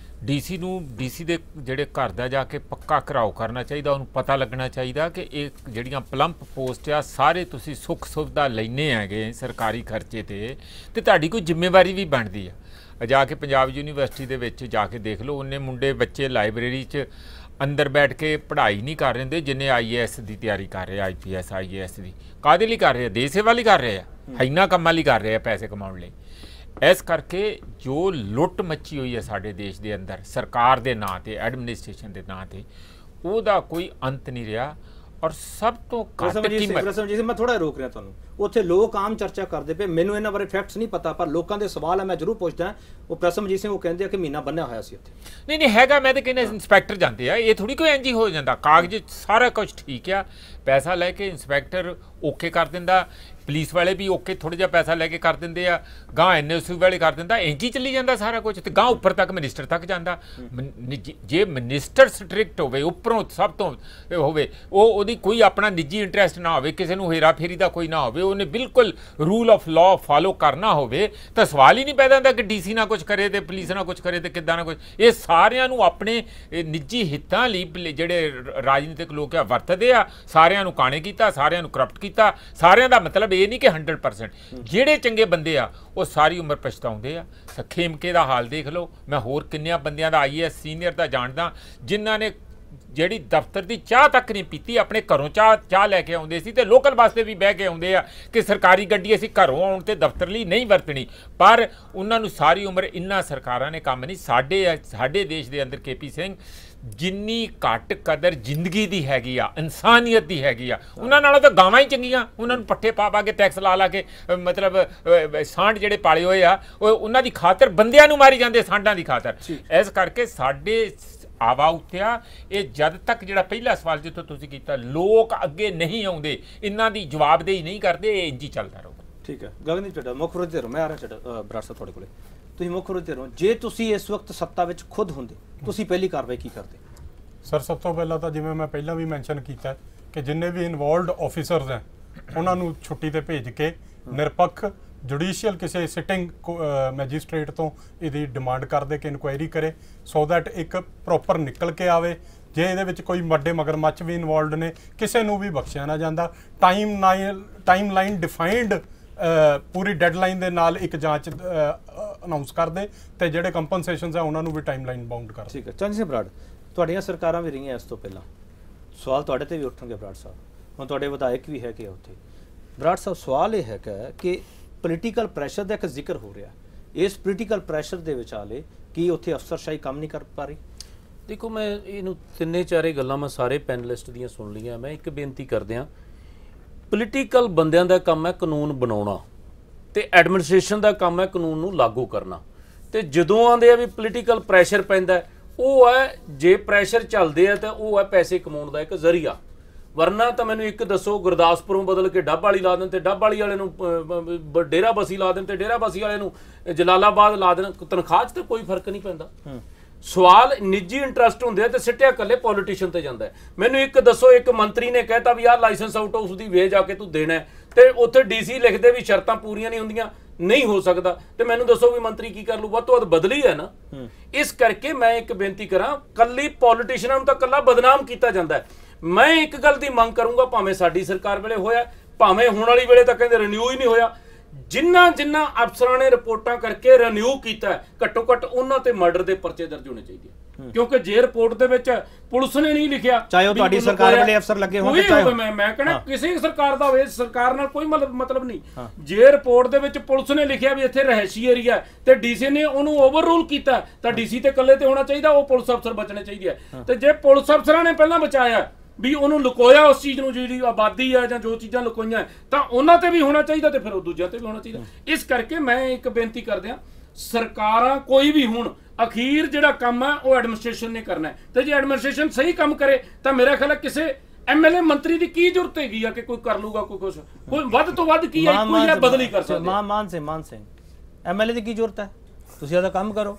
DC ਨੂੰ DC ਦੇ ਜਿਹੜੇ ਘਰ ਦਾ ਜਾ ਕੇ ਪੱਕਾ ਘਰਾਓ ਕਰਨਾ ਚਾਹੀਦਾ, ਉਹਨੂੰ ਪਤਾ ਲੱਗਣਾ ਚਾਹੀਦਾ ਕਿ ਇਹ ਜਿਹੜੀਆਂ ਪਲੰਪ ਪੋਸਟ ਆ ਸਾਰੇ ਤੁਸੀਂ ਸੁੱਖ ਸੁਵਿਧਾ ਲੈਣੇ ਹੈਗੇ ਸਰਕਾਰੀ ਖਰਚੇ ਤੇ ਤੁਹਾਡੀ ਕੋਈ ਜ਼ਿੰਮੇਵਾਰੀ ਵੀ ਬਣਦੀ ਆ। ਜਾ ਕੇ ਪੰਜਾਬ ਯੂਨੀਵਰਸਿਟੀ ਦੇ ਵਿੱਚ ਜਾ ਕੇ ਦੇਖ ਲਓ, ਉਹਨੇ ਮੁੰਡੇ ਬੱਚੇ ਲਾਇਬ੍ਰੇਰੀ 'ਚ ਅੰਦਰ ਬੈਠ ਕੇ ਪੜ੍ਹਾਈ ਨਹੀਂ ਕਰ ਰਹੇ ਹੁੰਦੇ ਜਿੰਨੇ IAS ਦੀ ਤਿਆਰੀ ਕਰ ਰਹੇ, IPS IAS ਦੀ। ਕਾਹਦੇ ਲਈ ਕਰ ਰਹੇ ਆ? ਦੇਸ਼ ਸੇਵਾ ਲਈ ਕਰ ਰਹੇ ਆ, ਇੰਨਾ ਕੰਮਾਂ ਲਈ ਕਰ ਰਹੇ ਆ, ਪੈਸੇ ਕਮਾਉਣ ਲਈ। ਇਸ ਕਰਕੇ ਜੋ ਲੁੱਟ ਮੱਚੀ ਹੋਈ ਹੈ ਸਾਡੇ ਦੇਸ਼ ਦੇ ਅੰਦਰ ਸਰਕਾਰ ਦੇ ਨਾਂ 'ਤੇ, ਐਡਮਿਨਿਸਟ੍ਰੇਸ਼ਨ ਦੇ ਨਾਂ 'ਤੇ, ਉਹਦਾ ਕੋਈ ਅੰਤ ਨਹੀਂ ਰਿਹਾ। ਔਰ ਸਭ ਤੋਂ ਘੱਟ ਕੀਮਤ, ਮੈਂ ਥੋੜਾ ਰੋਕ ਰਿਹਾ ਤੁਹਾਨੂੰ, ਉੱਥੇ ਲੋਕ ਆਮ ਚਰਚਾ ਕਰਦੇ ਪਏ, ਮੈਨੂੰ ਇਹਨਾਂ ਬਾਰੇ ਫੈਕਟਸ ਨਹੀਂ ਪਤਾ, ਪਰ ਲੋਕਾਂ ਦੇ ਸਵਾਲ ਹੈ, ਮੈਂ ਜ਼ਰੂਰ ਪੁੱਛਦਾ। ਉਹ ਪ੍ਰੋਫੈਸਰ ਮਨਜੀਤ ਸਿੰਘ ਉਹ ਕਹਿੰਦੇ ਆ ਕਿ ਮਹੀਨਾ ਬੰਨਿਆ ਹੋਇਆ ਸੀ ਉੱਥੇ। ਨਹੀਂ ਹੈਗਾ, ਮੈਂ ਤਾਂ ਕਹਿੰਦਾ ਇੰਸਪੈਕਟਰ ਜਾਂਦੇ ਆ, ਇਹ ਥੋੜੀ ਕੋਈ ਇੰਜ ਹੀ ਹੋ ਜਾਂਦਾ। ਕਾਗਜ਼ ਸਾਰਾ ਕੁਝ ਠੀਕ ਆ, ਪੈਸਾ ਲੈ ਕੇ ਇੰਸਪੈਕਟਰ ਓਕੇ ਕਰ ਦਿੰਦਾ, ਪੁਲਿਸ ਵਾਲੇ ਵੀ ਓਕੇ ਥੋੜਾ ਜਿਹਾ ਪੈਸਾ ਲੈ ਕੇ ਕਰ ਦਿੰਦੇ ਆ, ਗਾਂ NOC ਵਾਲੇ ਕਰ ਦਿੰਦਾ, ਇੰਜ ਹੀ ਚੱਲੀ ਜਾਂਦਾ ਸਾਰਾ ਕੁਝ, ਤੇ ਗਾਂ ਉੱਪਰ ਤੱਕ ਮਿਨਿਸਟਰ ਤੱਕ ਜਾਂਦਾ। ਜੇ ਮਿਨਿਸਟਰ ਸਟ੍ਰਿਕਟ ਹੋਵੇ, ਉੱਪਰੋਂ ਸਭ ਤੋਂ ਹੋਵੇ, ਉਹਦੀ ਕੋਈ ਆਪਣਾ ਨਿੱਜੀ ਇੰਟਰਸਟ ਨਾ ਹੋਵੇ, ਕਿਸੇ ਨੂੰ ਹੇਰਾ ਫੇਰੀ ਦਾ ਕੋਈ ਨਾ ਹੋਵੇ, ਉਹਨੇ ਬਿਲਕੁਲ ਰੂਲ ਆਫ ਲਾਅ ਫਾਲੋ ਕਰਨਾ ਹੋਵੇ, ਤਾਂ ਸਵਾਲ ਹੀ ਨਹੀਂ ਪੈਦਾ ਹੁੰਦਾ ਕਿ DC ਨਾ ਕੁਝ ਕਰੇ ਤੇ ਪੁਲਿਸ ਨਾ ਕੁਝ ਕਰੇ ਤੇ ਕਿੱਦਾਂ ਨਾ ਕੁਝ। ਇਹ ਸਾਰਿਆਂ ਨੂੰ ਆਪਣੇ ਨਿੱਜੀ ਹਿੱਤਾਂ ਲਈ ਜਿਹੜੇ ਰਾਜਨੀਤਿਕ ਲੋਕ ਆ ਵਰਤਦੇ ਆ, ਸਾਰਿਆਂ ਨੂੰ ਕਾਣੇ ਕੀਤਾ, ਸਾਰਿਆਂ ਨੂੰ ਕਰਪਟ ਕੀਤਾ। ਸਾਰਿਆਂ ਦਾ ਮਤਲਬ ਇਹ ਨਹੀਂ ਕਿ 100%, ਜਿਹੜੇ ਚੰਗੇ ਬੰਦੇ ਆ ਉਹ ਸਾਰੀ ਉਮਰ ਪਛਤਾਉਂਦੇ ਆ। ਖੇਮਕੇ ਦਾ ਹਾਲ ਦੇਖ ਲਓ, ਮੈਂ ਹੋਰ ਕਿੰਨਿਆਂ ਬੰਦਿਆਂ ਦਾ IAS ਸੀਨੀਅਰ ਦਾ ਜਾਣਦਾ ਜਿਨ੍ਹਾਂ ਨੇ ਜਿਹੜੀ ਦਫ਼ਤਰ ਦੀ ਚਾਹ ਤੱਕ ਨਹੀਂ ਪੀਤੀ, ਆਪਣੇ ਘਰੋਂ ਚਾਹ ਲੈ ਕੇ ਆਉਂਦੇ ਸੀ ਤੇ ਲੋਕਲ ਬੱਸ 'ਤੇ ਵੀ ਬਹਿ ਕੇ ਆਉਂਦੇ ਆ ਕਿ ਸਰਕਾਰੀ ਗੱਡੀ ਅਸੀਂ ਘਰੋਂ ਆਉਣ ਤੇ ਦਫ਼ਤਰ ਲਈ ਨਹੀਂ ਵਰਤਣੀ, ਪਰ ਉਹਨਾਂ ਨੂੰ ਸਾਰੀ ਉਮਰ ਇੰਨਾ ਸਰਕਾਰਾਂ ਨੇ ਕੰਮ ਨਹੀਂ। ਸਾਡੇ ਦੇਸ਼ ਦੇ ਅੰਦਰ KP ਸਿੰਘ, ਜਿੰਨੀ ਘੱਟ ਕਦਰ ਜ਼ਿੰਦਗੀ ਦੀ ਹੈਗੀ ਆ, ਇਨਸਾਨੀਅਤ ਦੀ ਹੈਗੀ ਆ, ਉਹਨਾਂ ਨਾਲੋਂ ਤਾਂ ਗਾਵਾਂ ਹੀ ਚੰਗੀਆਂ। ਉਹਨਾਂ ਨੂੰ ਪੱਠੇ ਪਾ ਕੇ ਟੈਕਸ ਲਾ ਕੇ ਮਤਲਬ ਸਾਂਢ ਜਿਹੜੇ ਪਾਲੇ ਹੋਏ ਆ ਉਹਨਾਂ ਦੀ ਖਾਤਰ ਬੰਦਿਆਂ ਨੂੰ ਮਾਰੀ ਜਾਂਦੇ, ਸਾਂਢਾਂ ਦੀ ਖਾਤਰ। ਇਸ ਕਰਕੇ ਸਾਡੇ ਆਵਾ ਉੱਤਿਆ ਇਹ ਜਦ ਤੱਕ ਜਿਹੜਾ ਪਹਿਲਾ ਸਵਾਲ ਜਿੱਥੋਂ ਤੁਸੀਂ ਕੀਤਾ, ਲੋਕ ਅੱਗੇ ਨਹੀਂ ਆਉਂਦੇ, ਇਹਨਾਂ ਦੀ ਜਵਾਬਦੇਹੀ ਨਹੀਂ ਕਰਦੇ, ਇਹ ਇੰਜ ਹੀ ਚੱਲਦਾ ਰਹੂਗਾ। ਠੀਕ ਹੈ, ਗਗਨਦੀਪ ਚੱਡਾ ਮੁੱਖ ਵਿਰੋਧੀ ਧਿਰ, ਮੈਂ ਆ ਰਿਹਾ ਬਰਾੜ ਸਾਹਿਬ ਤੁਹਾਡੇ ਕੋਲੇ, ਤੁਸੀਂ ਮੁੱਖ ਵਿਰੋਧੀ ਧਿਰ ਹੋ, ਜੇ ਤੁਸੀਂ ਇਸ ਵਕਤ ਸੱਤਾ ਵਿੱਚ ਖੁਦ ਹੁੰਦੇ, ਤੁਸੀਂ ਪਹਿਲੀ ਕਾਰਵਾਈ ਕੀ ਕਰਦੇ? ਸਰ, ਸਭ ਤੋਂ ਪਹਿਲਾਂ ਤਾਂ ਜਿਵੇਂ ਮੈਂ ਪਹਿਲਾਂ ਵੀ ਮੈਂਸ਼ਨ ਕੀਤਾ ਕਿ ਜਿੰਨੇ ਵੀ ਇਨਵੋਲਵਡ ਆਫੀਸਰਸ ਹੈ ਉਹਨਾਂ ਨੂੰ ਛੁੱਟੀ ਤੇ ਭੇਜ ਕੇ ਨਿਰਪੱਖ ਜੁਡੀਸ਼ੀਅਲ ਕਿਸੇ ਸਿਟਿੰਗ ਮੈਜਿਸਟ੍ਰੇਟ ਤੋਂ ਇਹਦੀ ਡਿਮਾਂਡ ਕਰਦੇ ਕਿ ਇਨਕੁਆਇਰੀ ਕਰੇ, ਸੋ ਦੈਟ ਇੱਕ ਪ੍ਰੋਪਰ ਨਿਕਲ ਕੇ ਆਵੇ। ਜੇ ਇਹਦੇ ਵਿੱਚ ਕੋਈ ਵੱਡੇ ਮਗਰਮੱਛ ਵੀ ਇਨਵੋਲਵਡ ਨੇ, ਕਿਸੇ ਨੂੰ ਵੀ ਬਖਸ਼ਿਆ ਨਾ ਜਾਂਦਾ। ਟਾਈਮ ਲਾਈਨ ਡਿਫਾਈਨਡ ਪੂਰੀ ਡੈਡਲਾਈਨ ਦੇ ਨਾਲ ਇੱਕ ਜਾਂਚ ਅਨਾਉਂਸ ਕਰਦੇ ਤੇ ਜਿਹੜੇ ਕੰਪਨਸੇਸ਼ਨਸ ਆ ਉਹਨਾਂ ਨੂੰ ਵੀ ਟਾਈਮ ਲਾਈਨ ਬਾਉਂਡ ਕਰ। ਠੀਕ ਹੈ, ਚੰਦ ਸਿੰਘ ਬਰਾੜ, ਤੁਹਾਡੀਆਂ ਸਰਕਾਰਾਂ ਵੀ ਰਹੀਆਂ ਇਸ ਤੋਂ ਪਹਿਲਾਂ, ਸਵਾਲ ਤੁਹਾਡੇ ਤੇ ਵੀ ਉੱਠਣਗੇ ਬਰਾੜ ਸਾਹਿਬ, ਹੁਣ ਤੁਹਾਡੇ ਵਿਧਾਇਕ ਵੀ ਹੈਗੇ ਉੱਥੇ। ਬਰਾੜ ਸਾਹਿਬ, ਸਵਾਲ ਇਹ ਹੈਗਾ ਕਿ ਪੋਲੀਟੀਕਲ ਪ੍ਰੈਸ਼ਰ ਦਾ ਇੱਕ ਜ਼ਿਕਰ ਹੋ ਰਿਹਾ, ਇਸ ਪੋਲੀਟੀਕਲ ਪ੍ਰੈਸ਼ਰ ਦੇ ਵਿਚਾਲੇ ਕੀ ਉੱਥੇ ਅਫਸਰਸ਼ਾਹੀ ਕੰਮ ਨਹੀਂ ਕਰ ਪਾ ਰਹੀ? ਦੇਖੋ ਮੈਂ ਇਹਨੂੰ ਤਿੰਨੇ ਚਾਰੇ ਗੱਲਾਂ ਮੈਂ ਸਾਰੇ ਪੈਨਲਿਸਟ ਦੀਆਂ ਸੁਣ ਲਈਆਂ। ਮੈਂ ਇੱਕ ਬੇਨਤੀ ਕਰਦਿਆਂ, ਪੋਲੀਟੀਕਲ ਬੰਦਿਆਂ ਦਾ ਕੰਮ ਹੈ ਕਾਨੂੰਨ ਬਣਾਉਣਾ ਤੇ ਐਡਮਿਨਿਸਟ੍ਰੇਸ਼ਨ ਦਾ ਕੰਮ ਹੈ ਕਾਨੂੰਨ ਨੂੰ ਲਾਗੂ ਕਰਨਾ। ਤੇ ਜਦੋਂ ਆਉਂਦੇ ਆ ਵੀ ਪੋਲੀਟੀਕਲ ਪ੍ਰੈਸ਼ਰ ਪੈਂਦਾ, ਉਹ ਹੈ ਜੇ ਪ੍ਰੈਸ਼ਰ ਚੱਲਦੇ ਆ ਤਾਂ ਉਹ ਹੈ ਪੈਸੇ ਕਮਾਉਣ ਦਾ ਇੱਕ ਜ਼ਰੀਆ। ਵਰਨਾ ਤਾਂ ਮੈਨੂੰ ਇੱਕ ਦੱਸੋ, ਗੁਰਦਾਸਪੁਰੋਂ ਬਦਲ ਕੇ ਡੱਬ ਵਾਲੀ ਲਾ ਦੇਣ ਤੇ ਡੱਬ ਵਾਲੀ ਵਾਲੇ ਨੂੰ ਡੇਰਾ ਬਸੀ ਲਾ ਦੇਣ ਤੇ ਡੇਰਾ ਬਸੀ ਵਾਲੇ ਨੂੰ ਜਲਾਲਾਬਾਦ ਲਾ ਦੇਣ, ਤਨਖਾਹ 'ਚ ਤਾਂ ਕੋਈ ਫਰਕ ਨਹੀਂ ਪੈਂਦਾ। ਸਵਾਲ ਨਿੱਜੀ ਇੰਟਰਸਟ ਹੁੰਦੇ ਆ ਤੇ ਸਿੱਟਿਆ ਇਕੱਲੇ ਪੋਲੀਟੀਸ਼ੀਅਨ ਤੇ ਜਾਂਦਾ। ਮੈਨੂੰ ਇੱਕ ਦੱਸੋ, ਇੱਕ ਮੰਤਰੀ ਨੇ ਕਹਿਤਾ ਵੀ ਆਹ ਲਾਇਸੈਂਸ ਆਊਟ ਹਾਊਸ ਦੀ ਵੇ ਜਾ ਕੇ ਤੂੰ ਦੇਣਾ, ਤੇ ਉੱਥੇ ਡੀਸੀ ਲਿਖਦੇ ਵੀ ਸ਼ਰਤਾਂ ਪੂਰੀਆਂ ਨਹੀਂ ਹੁੰਦੀਆਂ, ਨਹੀਂ ਹੋ ਸਕਦਾ, ਤੇ ਮੈਨੂੰ ਦੱਸੋ ਵੀ ਮੰਤਰੀ ਕੀ ਕਰ ਲੂ? ਵੱਧ ਤੋਂ ਵੱਧ ਬਦਲੀ ਹੈ ਨਾ। ਇਸ ਕਰਕੇ ਮੈਂ ਇੱਕ ਬੇਨਤੀ ਕਰਾਂ, ਕੱਲੀ ਪੋਲੀਟੀਸ਼ੀਅਨਾਂ ਨੂੰ ਤਾਂ ਕੱਲਾ ਬਦਨਾਮ ਕੀਤਾ ਜਾਂਦਾ। ਮੈਂ ਇੱਕ ਗੱਲ ਦੀ ਮੰਗ ਕਰੂੰਗਾ, ਭਾਵੇਂ ਸਾਡੀ ਸਰਕਾਰ ਵੇਲੇ ਹੋਇਆ, ਭਾਵੇਂ ਹੁਣ ਵਾਲੀ ਵੇਲੇ ਤਾਂ ਕਹਿੰਦੇ ਰਿਨਿਊ ਹੀ ਨਹੀਂ ਹੋਇਆ, ਜਿੰਨਾ ਅਫਸਰਾਂ ਨੇ ਰਿਪੋਰਟਾਂ ਕਰਕੇ ਰਿਨਿਊ ਕੀਤਾ, ਘੱਟੋ ਘੱਟ ਉਹਨਾਂ ਤੇ ਮਰਡਰ ਦੇ ਪਰਚੇ ਦਰਜ ਹੋਣੇ ਚਾਹੀਦੇ ਆ। ਕਿਉਂਕਿ ਜੇ ਰਿਪੋਰਟ ਦੇ ਵਿੱਚ ਪੁਲਿਸ ਨੇ ਨਹੀਂ ਲਿਖਿਆ, ਚਾਹੇ ਉਹ ਤੁਹਾਡੀ ਸਰਕਾਰ ਵੇਲੇ ਅਫਸਰ ਲੱਗੇ ਹੋਣ, ਚਾਹੇ ਮੈਂ ਕਹਿੰਦਾ ਕਿਸੇ ਸਰਕਾਰ ਦਾ ਹੋਵੇ, ਸਰਕਾਰ ਨਾਲ ਕੋਈ ਮਤਲਬ ਨਹੀਂ। ਜੇ ਰਿਪੋਰਟ ਦੇ ਵਿੱਚ ਪੁਲਿਸ ਨੇ ਲਿਖਿਆ ਵੀ ਇੱਥੇ ਰਹਿਸ਼ੀ ਏਰੀਆ ਤੇ ਡੀਸੀ ਨੇ ਉਹਨੂੰ ਓਵਰਰੂਲ ਕੀਤਾ, ਤਾਂ ਡੀਸੀ ਤੇ ਇਕੱਲੇ ਤੇ ਹੋਣਾ ਚਾਹੀਦਾ, ਉਹ ਪੁਲਿਸ ਅਫਸਰ ਬਚਣੇ ਚਾਹੀਦੇ ਆ। ਤੇ ਜੇ ਪੁਲਿਸ ਅਫਸਰਾਂ ਨੇ ਪਹਿਲਾਂ ਬਚਾਇਆ ਵੀ ਉਹਨੂੰ ਲੁਕੋਇਆ, ਉਸ ਚੀਜ਼ ਨੂੰ ਜਿਹੜੀ ਆਬਾਦੀ ਆ ਜਾਂ ਜੋ ਚੀਜ਼ਾਂ ਲੁਕੋਈਆਂ, ਤਾਂ ਉਹਨਾਂ ਤੇ ਵੀ ਹੋਣਾ ਚਾਹੀਦਾ ਤੇ ਫਿਰ ਉਹ ਦੂਜਿਆਂ ਤੇ ਵੀ ਹੋਣਾ ਚਾਹੀਦਾ। ਇਸ ਕਰਕੇ ਮੈਂ ਇੱਕ ਬੇਨਤੀ ਕਰਦਿਆਂ, ਸਰਕਾਰਾਂ ਕੋਈ ਵੀ ਹੁਣ ਅਖੀਰ ਜਿਹੜਾ ਕੰਮ ਹੈ ਉਹ ਐਡਮਿਨਿਸਟ੍ਰੇਸ਼ਨ ਨੇ ਕਰਨਾ ਹੈ, ਤੇ ਜੇ ਐਡਮਿਨਿਸਟ੍ਰੇਸ਼ਨ ਸਹੀ ਕੰਮ ਕਰੇ ਤਾਂ ਮੇਰਾ ਖਿਆਲ ਹੈ ਕਿਸੇ ਐਮਐਲਏ ਮੰਤਰੀ ਦੀ ਕੀ ਜ਼ਰੂਰਤ ਹੈਗੀ ਆ ਕਿ ਕੋਈ ਕਰ ਲੂਗਾ, ਕੋਈ ਵੱਧ ਤੋਂ ਵੱਧ ਕੀ ਹੈ, ਕੋਈ ਹੈ ਬਦਲੀ ਕਰ ਸਕਦਾ। ਮਾਨ ਸਿੰਘ ਐਮਐਲਏ ਦੀ ਕੀ ਜ਼ਰੂਰਤ ਹੈ? ਤੁਸੀਂ ਉਹਦਾ ਕੰਮ ਕਰੋ।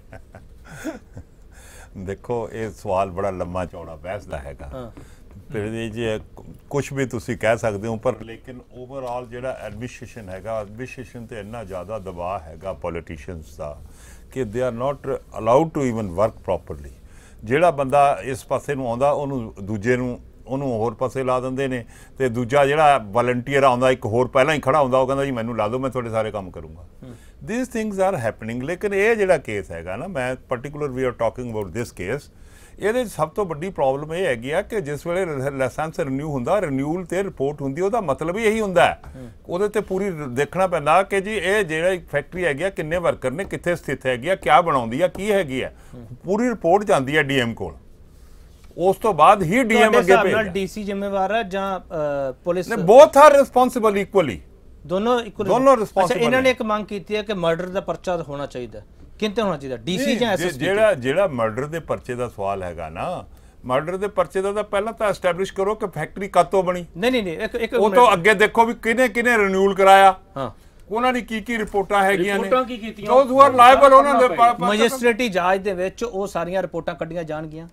ਦੇਖੋ ਇਹ ਸਵਾਲ ਬੜਾ ਲੰਮਾ ਚੌੜਾ ਬਹਿਸ ਦਾ ਹੈਗਾ, ਤੇ ਜੇ ਕੁਝ ਵੀ ਤੁਸੀਂ ਕਹਿ ਸਕਦੇ ਹੋ, ਪਰ ਲੇਕਿਨ ਓਵਰਆਲ ਜਿਹੜਾ ਐਡਮਿਨਿਸਟ੍ਰੇਸ਼ਨ ਹੈਗਾ, ਐਡਮਿਨਿਸਟ੍ਰੇਸ਼ਨ ਤੇ ਇੰਨਾ ਜ਼ਿਆਦਾ ਦਬਾਅ ਹੈਗਾ ਪੋਲੀਟੀਸ਼ੀਅਨਸ ਦਾ ਕਿ they are not allowed to even work properly. ਜਿਹੜਾ ਬੰਦਾ ਇਸ ਪਾਸੇ ਨੂੰ ਆਉਂਦਾ ਉਹਨੂੰ ਦੂਜੇ ਨੂੰ ਉਹਨੂੰ ਹੋਰ ਪਾਸੇ ਲਾ ਦਿੰਦੇ ਨੇ, ਤੇ ਦੂਜਾ ਜਿਹੜਾ ਵਲੰਟੀਅਰ ਆਉਂਦਾ ਇੱਕ ਹੋਰ ਪਹਿਲਾਂ ਹੀ ਖੜਾ ਹੁੰਦਾ, ਉਹ ਕਹਿੰਦਾ ਜੀ ਮੈਨੂੰ ਲਾ ਦਿਓ, ਮੈਂ ਤੁਹਾਡੇ ਸਾਰੇ ਕੰਮ ਕਰੂੰਗਾ। These things are happening. ਲੇਕਿਨ ਇਹ ਜਿਹੜਾ ਕੇਸ ਹੈਗਾ ਨਾ, ਮੈਂ particular we are talking about this case, ਇਹਦੇ ਸਭ ਤੋਂ ਵੱਡੀ ਪ੍ਰੋਬਲਮ ਇਹ ਹੈਗੀ ਆ ਕਿ ਜਿਸ ਵੇਲੇ ਲਾਇਸੈਂਸ ਰਿਨਿਊ ਹੁੰਦਾ, ਰਿਨਿਊਲ ਤੇ ਰਿਪੋਰਟ ਹੁੰਦੀ, ਉਹਦਾ ਮਤਲਬ ਹੀ ਇਹੀ ਹੁੰਦਾ ਹੈ। ਉਹਦੇ ਤੇ ਪੂਰੀ ਦੇਖਣਾ ਪੈਂਦਾ ਕਿ ਜੀ ਇਹ ਜਿਹੜਾ ਫੈਕਟਰੀ ਹੈਗੀ ਆ, ਕਿੰਨੇ ਵਰਕਰ ਨੇ, ਕਿੱਥੇ ਸਥਿਤ ਹੈਗੀ ਆ, ਕਿਆ ਬਣਾਉਂਦੀ ਆ, ਕੀ ਹੈਗੀ ਆ, ਪੂਰੀ ਰਿਪੋਰਟ ਜਾਂਦੀ ਹੈ ਡੀਐਮ ਕੋਲ। ਉਸ ਤੋਂ ਬਾਅਦ ਹੀ ਡੀਐਮ ਅੱਗੇ ਭੇਜਦਾ। ਡੀਸੀ ਜ਼ਿੰਮੇਵਾਰ ਹੈ ਜਾਂ police? Both are responsible equally, ਦੋਨੋਂ ਰਿਸਪੌਂਸਿਬਲ। ਇਹਨਾਂ ਨੇ ਇੱਕ ਮੰਗ ਕੀਤੀ ਹੈ ਕਿ ਮਰਡਰ ਦਾ ਪਰਚਾ ਹੋਣਾ ਚਾਹੀਦਾ, ਕਿੰਤੇ ਹੋਣਾ ਚਾਹੀਦਾ, ਡੀਸੀ ਜਾਂ ਐਸਐਸਪੀ? ਜਿਹੜਾ ਮਰਡਰ ਦੇ ਪਰਚੇ ਦਾ ਸਵਾਲ ਹੈਗਾ ਨਾ, ਮਰਡਰ ਦੇ ਪਰਚੇ ਦਾ ਤਾਂ ਪਹਿਲਾਂ ਤਾਂ ਐਸਟੈਬਲਿਸ਼ ਕਰੋ ਕਿ ਫੈਕਟਰੀ ਕਦ ਤੋਂ ਬਣੀ। ਨਹੀਂ ਇੱਕ ਉਹ ਤੋਂ ਅੱਗੇ ਦੇਖੋ ਵੀ ਕਿਹਨੇ ਰਿਨਿਊਲ ਕਰਾਇਆ, ਉਹਨਾਂ ਦੀ ਕੀ ਰਿਪੋਰਟਾਂ ਹੈਗੀਆਂ ਨੇ, ਦੋਜ਼ ਹੂ ਆਰ ਲਾਇਬਲ, ਉਹਨਾਂ ਦੇ ਮੈਜਿਸਟ੍ਰੇਟੀ ਜਾਂਚ ਦੇ ਵਿੱਚ ਉਹ ਸਾਰੀਆਂ ਰਿਪੋਰਟਾਂ ਕੱਢੀਆਂ ਜਾਣਗੀਆਂ।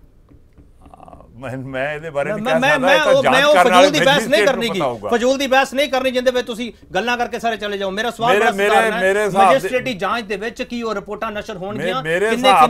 ਮੈਂ ਇਹਦੇ ਬਾਰੇ ਨਹੀਂ ਕਹਿ ਸਕਦਾ, ਮੈਂ ਉਹ ਫਜ਼ੂਲ ਦੀ ਬਹਿਸ ਨਹੀਂ ਕਰਨੀਗੀ, ਫਜ਼ੂਲ ਦੀ ਬਹਿਸ ਨਹੀਂ ਕਰਨੀ ਜਿੰਦੇ ਵਿੱਚ ਤੁਸੀਂ ਗੱਲਾਂ ਕਰਕੇ ਸਾਰੇ ਚਲੇ ਜਾਓ। ਮੇਰਾ ਸਵਾਲ ਮੈਜਿਸਟ੍ਰੇਟੀ ਜਾਂਚ ਦੇ ਵਿੱਚ ਕੀ ਉਹ ਰਿਪੋਰਟਾਂ ਨਸ਼ਰ ਹੋਣਗੀਆਂ? ਮੇਰੇ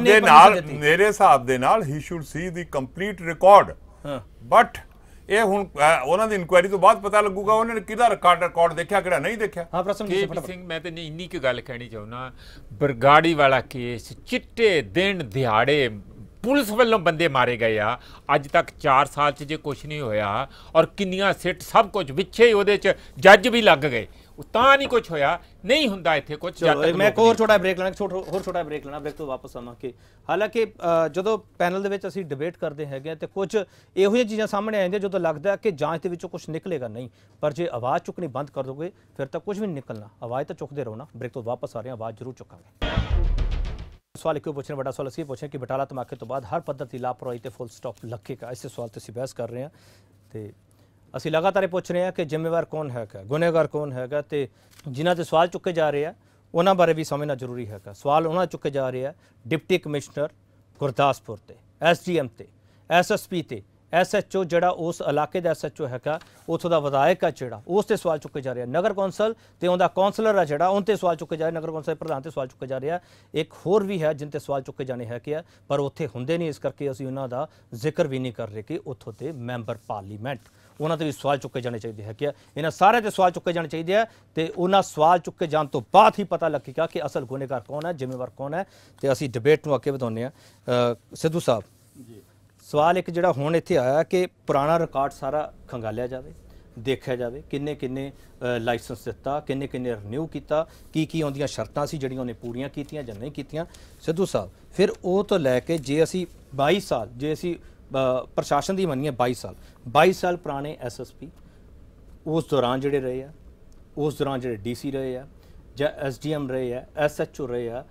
ਹਿਸਾਬ ਦੇ ਨਾਲ he should see the complete record, but ਇਹ ਹੁਣ ਉਹਨਾਂ ਦੀ ਇਨਕੁਆਇਰੀ ਤੋਂ ਬਾਅਦ ਪਤਾ ਲੱਗੂਗਾ ਉਹਨਾਂ ਨੇ ਕਿਹਦਾ ਰਿਕਾਰਡ ਦੇਖਿਆ, ਕਿਹੜਾ ਨਹੀਂ ਦੇਖਿਆ। ਹਾਂ ਪ੍ਰਸੰਗ ਸਿੰਘ, ਮੈਂ ਤੇ ਇੰਨੀ ਕੁ ਗੱਲ ਕਹਿਣੀ ਚਾਹੁੰਦਾ, ਬਰਗਾੜੀ ਵਾਲਾ ਕੇਸ, ਚਿੱਟੇ ਦਿਨ ਦਿਹਾੜੇ ਪੁਲਿਸ ਵੱਲੋਂ ਬੰਦੇ ਮਾਰੇ ਗਏ ਆ, ਅੱਜ ਤੱਕ 4 ਸਾਲ 'ਚ ਜੇ ਕੁਛ ਨਹੀਂ ਹੋਇਆ, ਔਰ ਕਿੰਨੀਆਂ ਸਿੱਟ ਸਭ ਕੁਝ ਵਿੱਚੇ ਹੀ ਉਹਦੇ 'ਚ ਜੱਜ ਵੀ ਲੱਗ ਗਏ, ਤਾਂ ਨਹੀਂ ਕੁਛ ਹੋਇਆ, ਨਹੀਂ ਹੁੰਦਾ ਇੱਥੇ ਕੁਛ। ਮੈਂ ਇੱਕ ਹੋਰ ਛੋਟਾ ਬ੍ਰੇਕ ਲੈਣਾ, ਬ੍ਰੇਕ ਤੋਂ ਵਾਪਸ ਆਵਾਂਗੇ। ਹਾਲਾਂਕਿ ਜਦੋਂ ਪੈਨਲ ਦੇ ਵਿੱਚ ਅਸੀਂ ਡਿਬੇਟ ਕਰਦੇ ਹੈਗੇ ਤੇ ਕੁਝ ਇਹੋ ਜਿਹੀਆਂ ਚੀਜ਼ਾਂ ਸਾਹਮਣੇ ਆ ਜਾਂਦੀਆਂ ਜਦੋਂ ਲੱਗਦਾ ਕਿ ਜਾਂਚ ਦੇ ਵਿੱਚੋਂ ਕੁਝ ਨਿਕਲੇਗਾ ਨਹੀਂ, ਪਰ ਜੇ ਆਵਾਜ਼ ਚੁੱਕਣੀ ਬੰਦ ਕਰ ਦੋਗੇ ਫਿਰ ਤਾਂ ਕੁਝ ਵੀ ਨਹੀਂ ਨਿਕਲਣਾ। ਆਵਾਜ਼ ਤਾਂ ਚੁੱਕਦੇ ਰਹੋ ਨਾ। ਬ੍ਰੇਕ ਤੋਂ ਵਾਪਸ ਆ ਰਹੇ ਹਾਂ, ਆਵਾਜ਼ ਜ਼ਰੂਰ ਚੁੱਕਾਂਗੇ। ਸਵਾਲ ਕਿਉਂ ਪੁੱਛਣਾ, ਬੜਾ ਸਵਾਲ ਅਸੀਂ ਪੁੱਛਿਆ ਕਿ ਬਟਾਲਾ ਧਮਾਕੇ ਤੋਂ ਬਾਅਦ ਹਰ ਪੱਧਰ ਦੀ ਲਾਪਰਵਾਹੀ ਤੇ ਫੁੱਲ ਸਟਾਪ ਲੱਗੇਗਾ। ਇਸੇ ਸਵਾਲ ਤੇ ਅਸੀਂ ਬਹਿਸ ਕਰ ਰਹੇ ਹਾਂ ਤੇ ਅਸੀਂ ਲਗਾਤਾਰ ਇਹ ਪੁੱਛ ਰਹੇ ਹਾਂ ਕਿ ਜ਼ਿੰਮੇਵਾਰ ਕੌਣ ਹੈਗਾ, ਗੁਨੇਗਾਰ ਕੌਣ ਹੈਗਾ, ਤੇ ਜਿਨ੍ਹਾਂ ਤੇ ਸਵਾਲ ਚੁੱਕੇ ਜਾ ਰਹੇ ਆ ਉਹਨਾਂ ਬਾਰੇ ਵੀ ਸਮਝਣਾ ਜ਼ਰੂਰੀ ਹੈਗਾ। ਸਵਾਲ ਉਹਨਾਂ ਚੁੱਕੇ ਜਾ ਰਹੇ ਆ ਡਿਪਟੀ ਕਮਿਸ਼ਨਰ ਗੁਰਦਾਸਪੁਰ ਤੇ, ਐਸਡੀਐਮ ਤੇ, ਐਸਐਸਪੀ ਤੇ, ਐਸਐਚਓ ਜਿਹੜਾ ਉਸ ਇਲਾਕੇ ਦਾ ਐਸਐਚਓ ਹੈਗਾ, ਉੱਥੋਂ ਦਾ ਵਿਧਾਇਕ ਆ ਜਿਹੜਾ, ਉਸ ਤੇ ਸਵਾਲ ਚੁੱਕੇ ਜਾ ਰਹੇ ਆ। ਨਗਰ ਕੌਂਸਲ ਤੇ ਉਹਦਾ ਕੌਂਸਲਰ ਆ ਜਿਹੜਾ, ਉਹਨਾਂ ਤੇ ਸਵਾਲ ਚੁੱਕੇ ਜਾ ਰਹੇ, ਨਗਰ ਕੌਂਸਲ ਪ੍ਰਧਾਨ ਤੇ ਸਵਾਲ ਚੁੱਕੇ ਜਾ ਰਿਹਾ। ਇੱਕ ਹੋਰ ਵੀ ਹੈ ਜਿਨ ਤੇ ਸਵਾਲ ਚੁੱਕੇ ਜਾਣੇ ਹੈਗੇ ਆ, ਪਰ ਉੱਥੇ ਹੁੰਦੇ ਨਹੀਂ, ਇਸ ਕਰਕੇ ਅਸੀਂ ਉਹਨਾਂ ਦਾ ਜ਼ਿਕਰ ਵੀ ਨਹੀਂ ਕਰ ਰਹੇ ਕਿ ਉੱਥੋਂ ਦੇ ਮੈਂਬਰ ਪਾਰਲੀਮੈਂਟ, ਉਹਨਾਂ ਤੇ ਵੀ ਸਵਾਲ ਚੁੱਕੇ ਜਾਣੇ ਚਾਹੀਦੇ ਹੈਗੇ ਆ। ਇਹਨਾਂ ਸਾਰਿਆਂ ਤੇ ਸਵਾਲ ਚੁੱਕੇ ਜਾਣੇ ਚਾਹੀਦੇ ਆ ਤੇ ਉਹਨਾਂ ਸਵਾਲ ਚੁੱਕੇ ਜਾਣ ਤੋਂ ਬਾਅਦ ਹੀ ਪਤਾ ਲੱਗੇਗਾ ਕਿ ਅਸਲ ਗੁਨੇਗਾਰ ਕੌਣ ਹੈ, ਜ਼ਿੰਮੇਵਾਰ ਕੌਣ ਹੈ। ਤੇ ਅਸੀਂ ਡਿਬੇਟ ਨੂੰ ਅੱਗੇ ਵਧਾਉਂਦੇ ਹਾਂ। ਸਿੱਧੂ ਸਾਹਿਬ ਜੀ, ਸਵਾਲ ਇੱਕ ਜਿਹੜਾ ਹੁਣ ਇੱਥੇ ਆਇਆ ਕਿ ਪੁਰਾਣਾ ਰਿਕਾਰਡ ਸਾਰਾ ਖੰਗਾਲਿਆ ਜਾਵੇ, ਦੇਖਿਆ ਜਾਵੇ ਕਿੰਨੇ ਕਿੰਨੇ ਲਾਇਸੈਂਸ ਦਿੱਤਾ, ਕਿੰਨੇ ਕਿੰਨੇ ਰਿਨਿਊ ਕੀਤਾ, ਕੀ ਆਉਂਦੀਆਂ ਸ਼ਰਤਾਂ ਸੀ ਜਿਹੜੀਆਂ ਉਹਨੇ ਪੂਰੀਆਂ ਕੀਤੀਆਂ ਜਾਂ ਨਹੀਂ ਕੀਤੀਆਂ। ਸਿੱਧੂ ਸਾਹਿਬ ਫਿਰ ਉਹ ਤੋਂ ਲੈ ਕੇ ਜੇ ਅਸੀਂ 22 ਸਾਲ ਜੇ ਅਸੀਂ ਪ੍ਰਸ਼ਾਸਨ ਦੀ ਮੰਨੀਏ 22 ਸਾਲ ਪੁਰਾਣੇ SSP ਉਸ ਦੌਰਾਨ ਜਿਹੜੇ ਰਹੇ ਆ, ਉਸ ਦੌਰਾਨ ਜਿਹੜੇ DC ਰਹੇ ਆ ਜਾਂ SDM ਰਹੇ ਆ, SHO ਰਹੇ ਆ,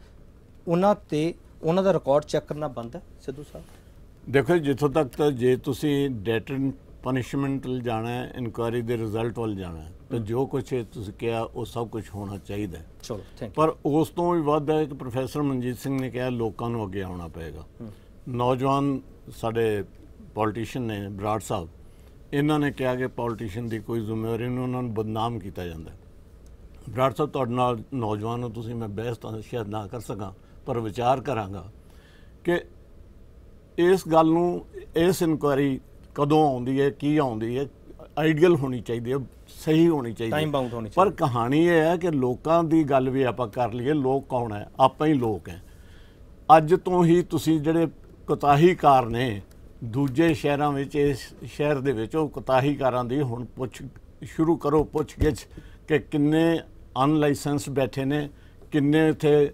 ਉਹਨਾਂ ਦਾ ਰਿਕਾਰਡ ਚੈੱਕ ਕਰਨਾ ਬੰਦ ਹੈ ਸਿੱਧੂ ਸਾਹਿਬ? ਦੇਖੋ ਜਿੱਥੋਂ ਤੱਕ ਤਾਂ ਜੇ ਤੁਸੀਂ ਡੈਟ ਐਂਡ ਪਨਿਸ਼ਮੈਂਟ ਵੱਲ ਜਾਣਾ ਹੈ, ਇਨਕੁਆਇਰੀ ਦੇ ਰਿਜ਼ਲਟ ਵੱਲ ਜਾਣਾ ਹੈ, ਤਾਂ ਜੋ ਕੁਝ ਤੁਸੀਂ ਕਿਹਾ ਉਹ ਸਭ ਕੁਝ ਹੋਣਾ ਚਾਹੀਦਾ ਹੈ। ਚਲੋ ਥੈਂਕ ਪਰ ਉਸ ਤੋਂ ਵੀ ਵੱਧ ਹੈ ਕਿ ਪ੍ਰੋਫੈਸਰ ਮਨਜੀਤ ਸਿੰਘ ਨੇ ਕਿਹਾ ਲੋਕਾਂ ਨੂੰ ਅੱਗੇ ਆਉਣਾ ਪਏਗਾ। ਨੌਜਵਾਨ ਸਾਡੇ ਪੋਲੀਟੀਸ਼ੀਅਨ ਨੇ ਬਰਾੜ ਸਾਹਿਬ, ਇਹਨਾਂ ਨੇ ਕਿਹਾ ਕਿ ਪੋਲੀਟੀਸ਼ੀਅਨ ਦੀ ਕੋਈ ਜ਼ਿੰਮੇਵਾਰੀ ਨਹੀਂ, ਉਹਨਾਂ ਨੂੰ ਬਦਨਾਮ ਕੀਤਾ ਜਾਂਦਾ। ਬਰਾੜ ਸਾਹਿਬ ਤੁਹਾਡੇ ਨਾਲ ਨੌਜਵਾਨ ਹੋ ਤੁਸੀਂ, ਮੈਂ ਬਹਿਸ ਤਾਂ ਸ਼ਾਇਦ ਨਾ ਕਰ ਸਕਾਂ ਪਰ ਵਿਚਾਰ ਕਰਾਂਗਾ ਕਿ ਇਸ ਗੱਲ ਨੂੰ, ਇਸ ਇਨਕੁਆਇਰੀ ਕਦੋਂ ਆਉਂਦੀ ਹੈ, ਕੀ ਆਉਂਦੀ ਹੈ, ਆਈਡੀਅਲ ਹੋਣੀ ਚਾਹੀਦੀ ਹੈ, ਸਹੀ ਹੋਣੀ ਚਾਹੀਦੀ ਹੈ, ਟਾਈਮ ਬਾਉਂਡ ਹੋਣੀ ਪਰ ਕਹਾਣੀ ਇਹ ਹੈ ਕਿ ਲੋਕਾਂ ਦੀ ਗੱਲ ਵੀ ਆਪਾਂ ਕਰ ਲਈਏ। ਲੋਕ ਕੌਣ ਹੈ? ਆਪਾਂ ਹੀ ਲੋਕ ਹੈ। ਅੱਜ ਤੋਂ ਹੀ ਤੁਸੀਂ ਜਿਹੜੇ ਕੋਤਾਹੀਕਾਰ ਨੇ ਦੂਜੇ ਸ਼ਹਿਰਾਂ ਵਿੱਚ, ਇਸ ਸ਼ਹਿਰ ਦੇ ਵਿੱਚ, ਉਹ ਕੋਤਾਹੀਕਾਰਾਂ ਦੀ ਹੁਣ ਸ਼ੁਰੂ ਕਰੋ ਪੁੱਛਗਿੱਛ ਕਿ ਕਿੰਨੇ ਅਨਲਾਇਸੈਂਸਡ ਬੈਠੇ ਨੇ, ਕਿੰਨੇ ਇੱਥੇ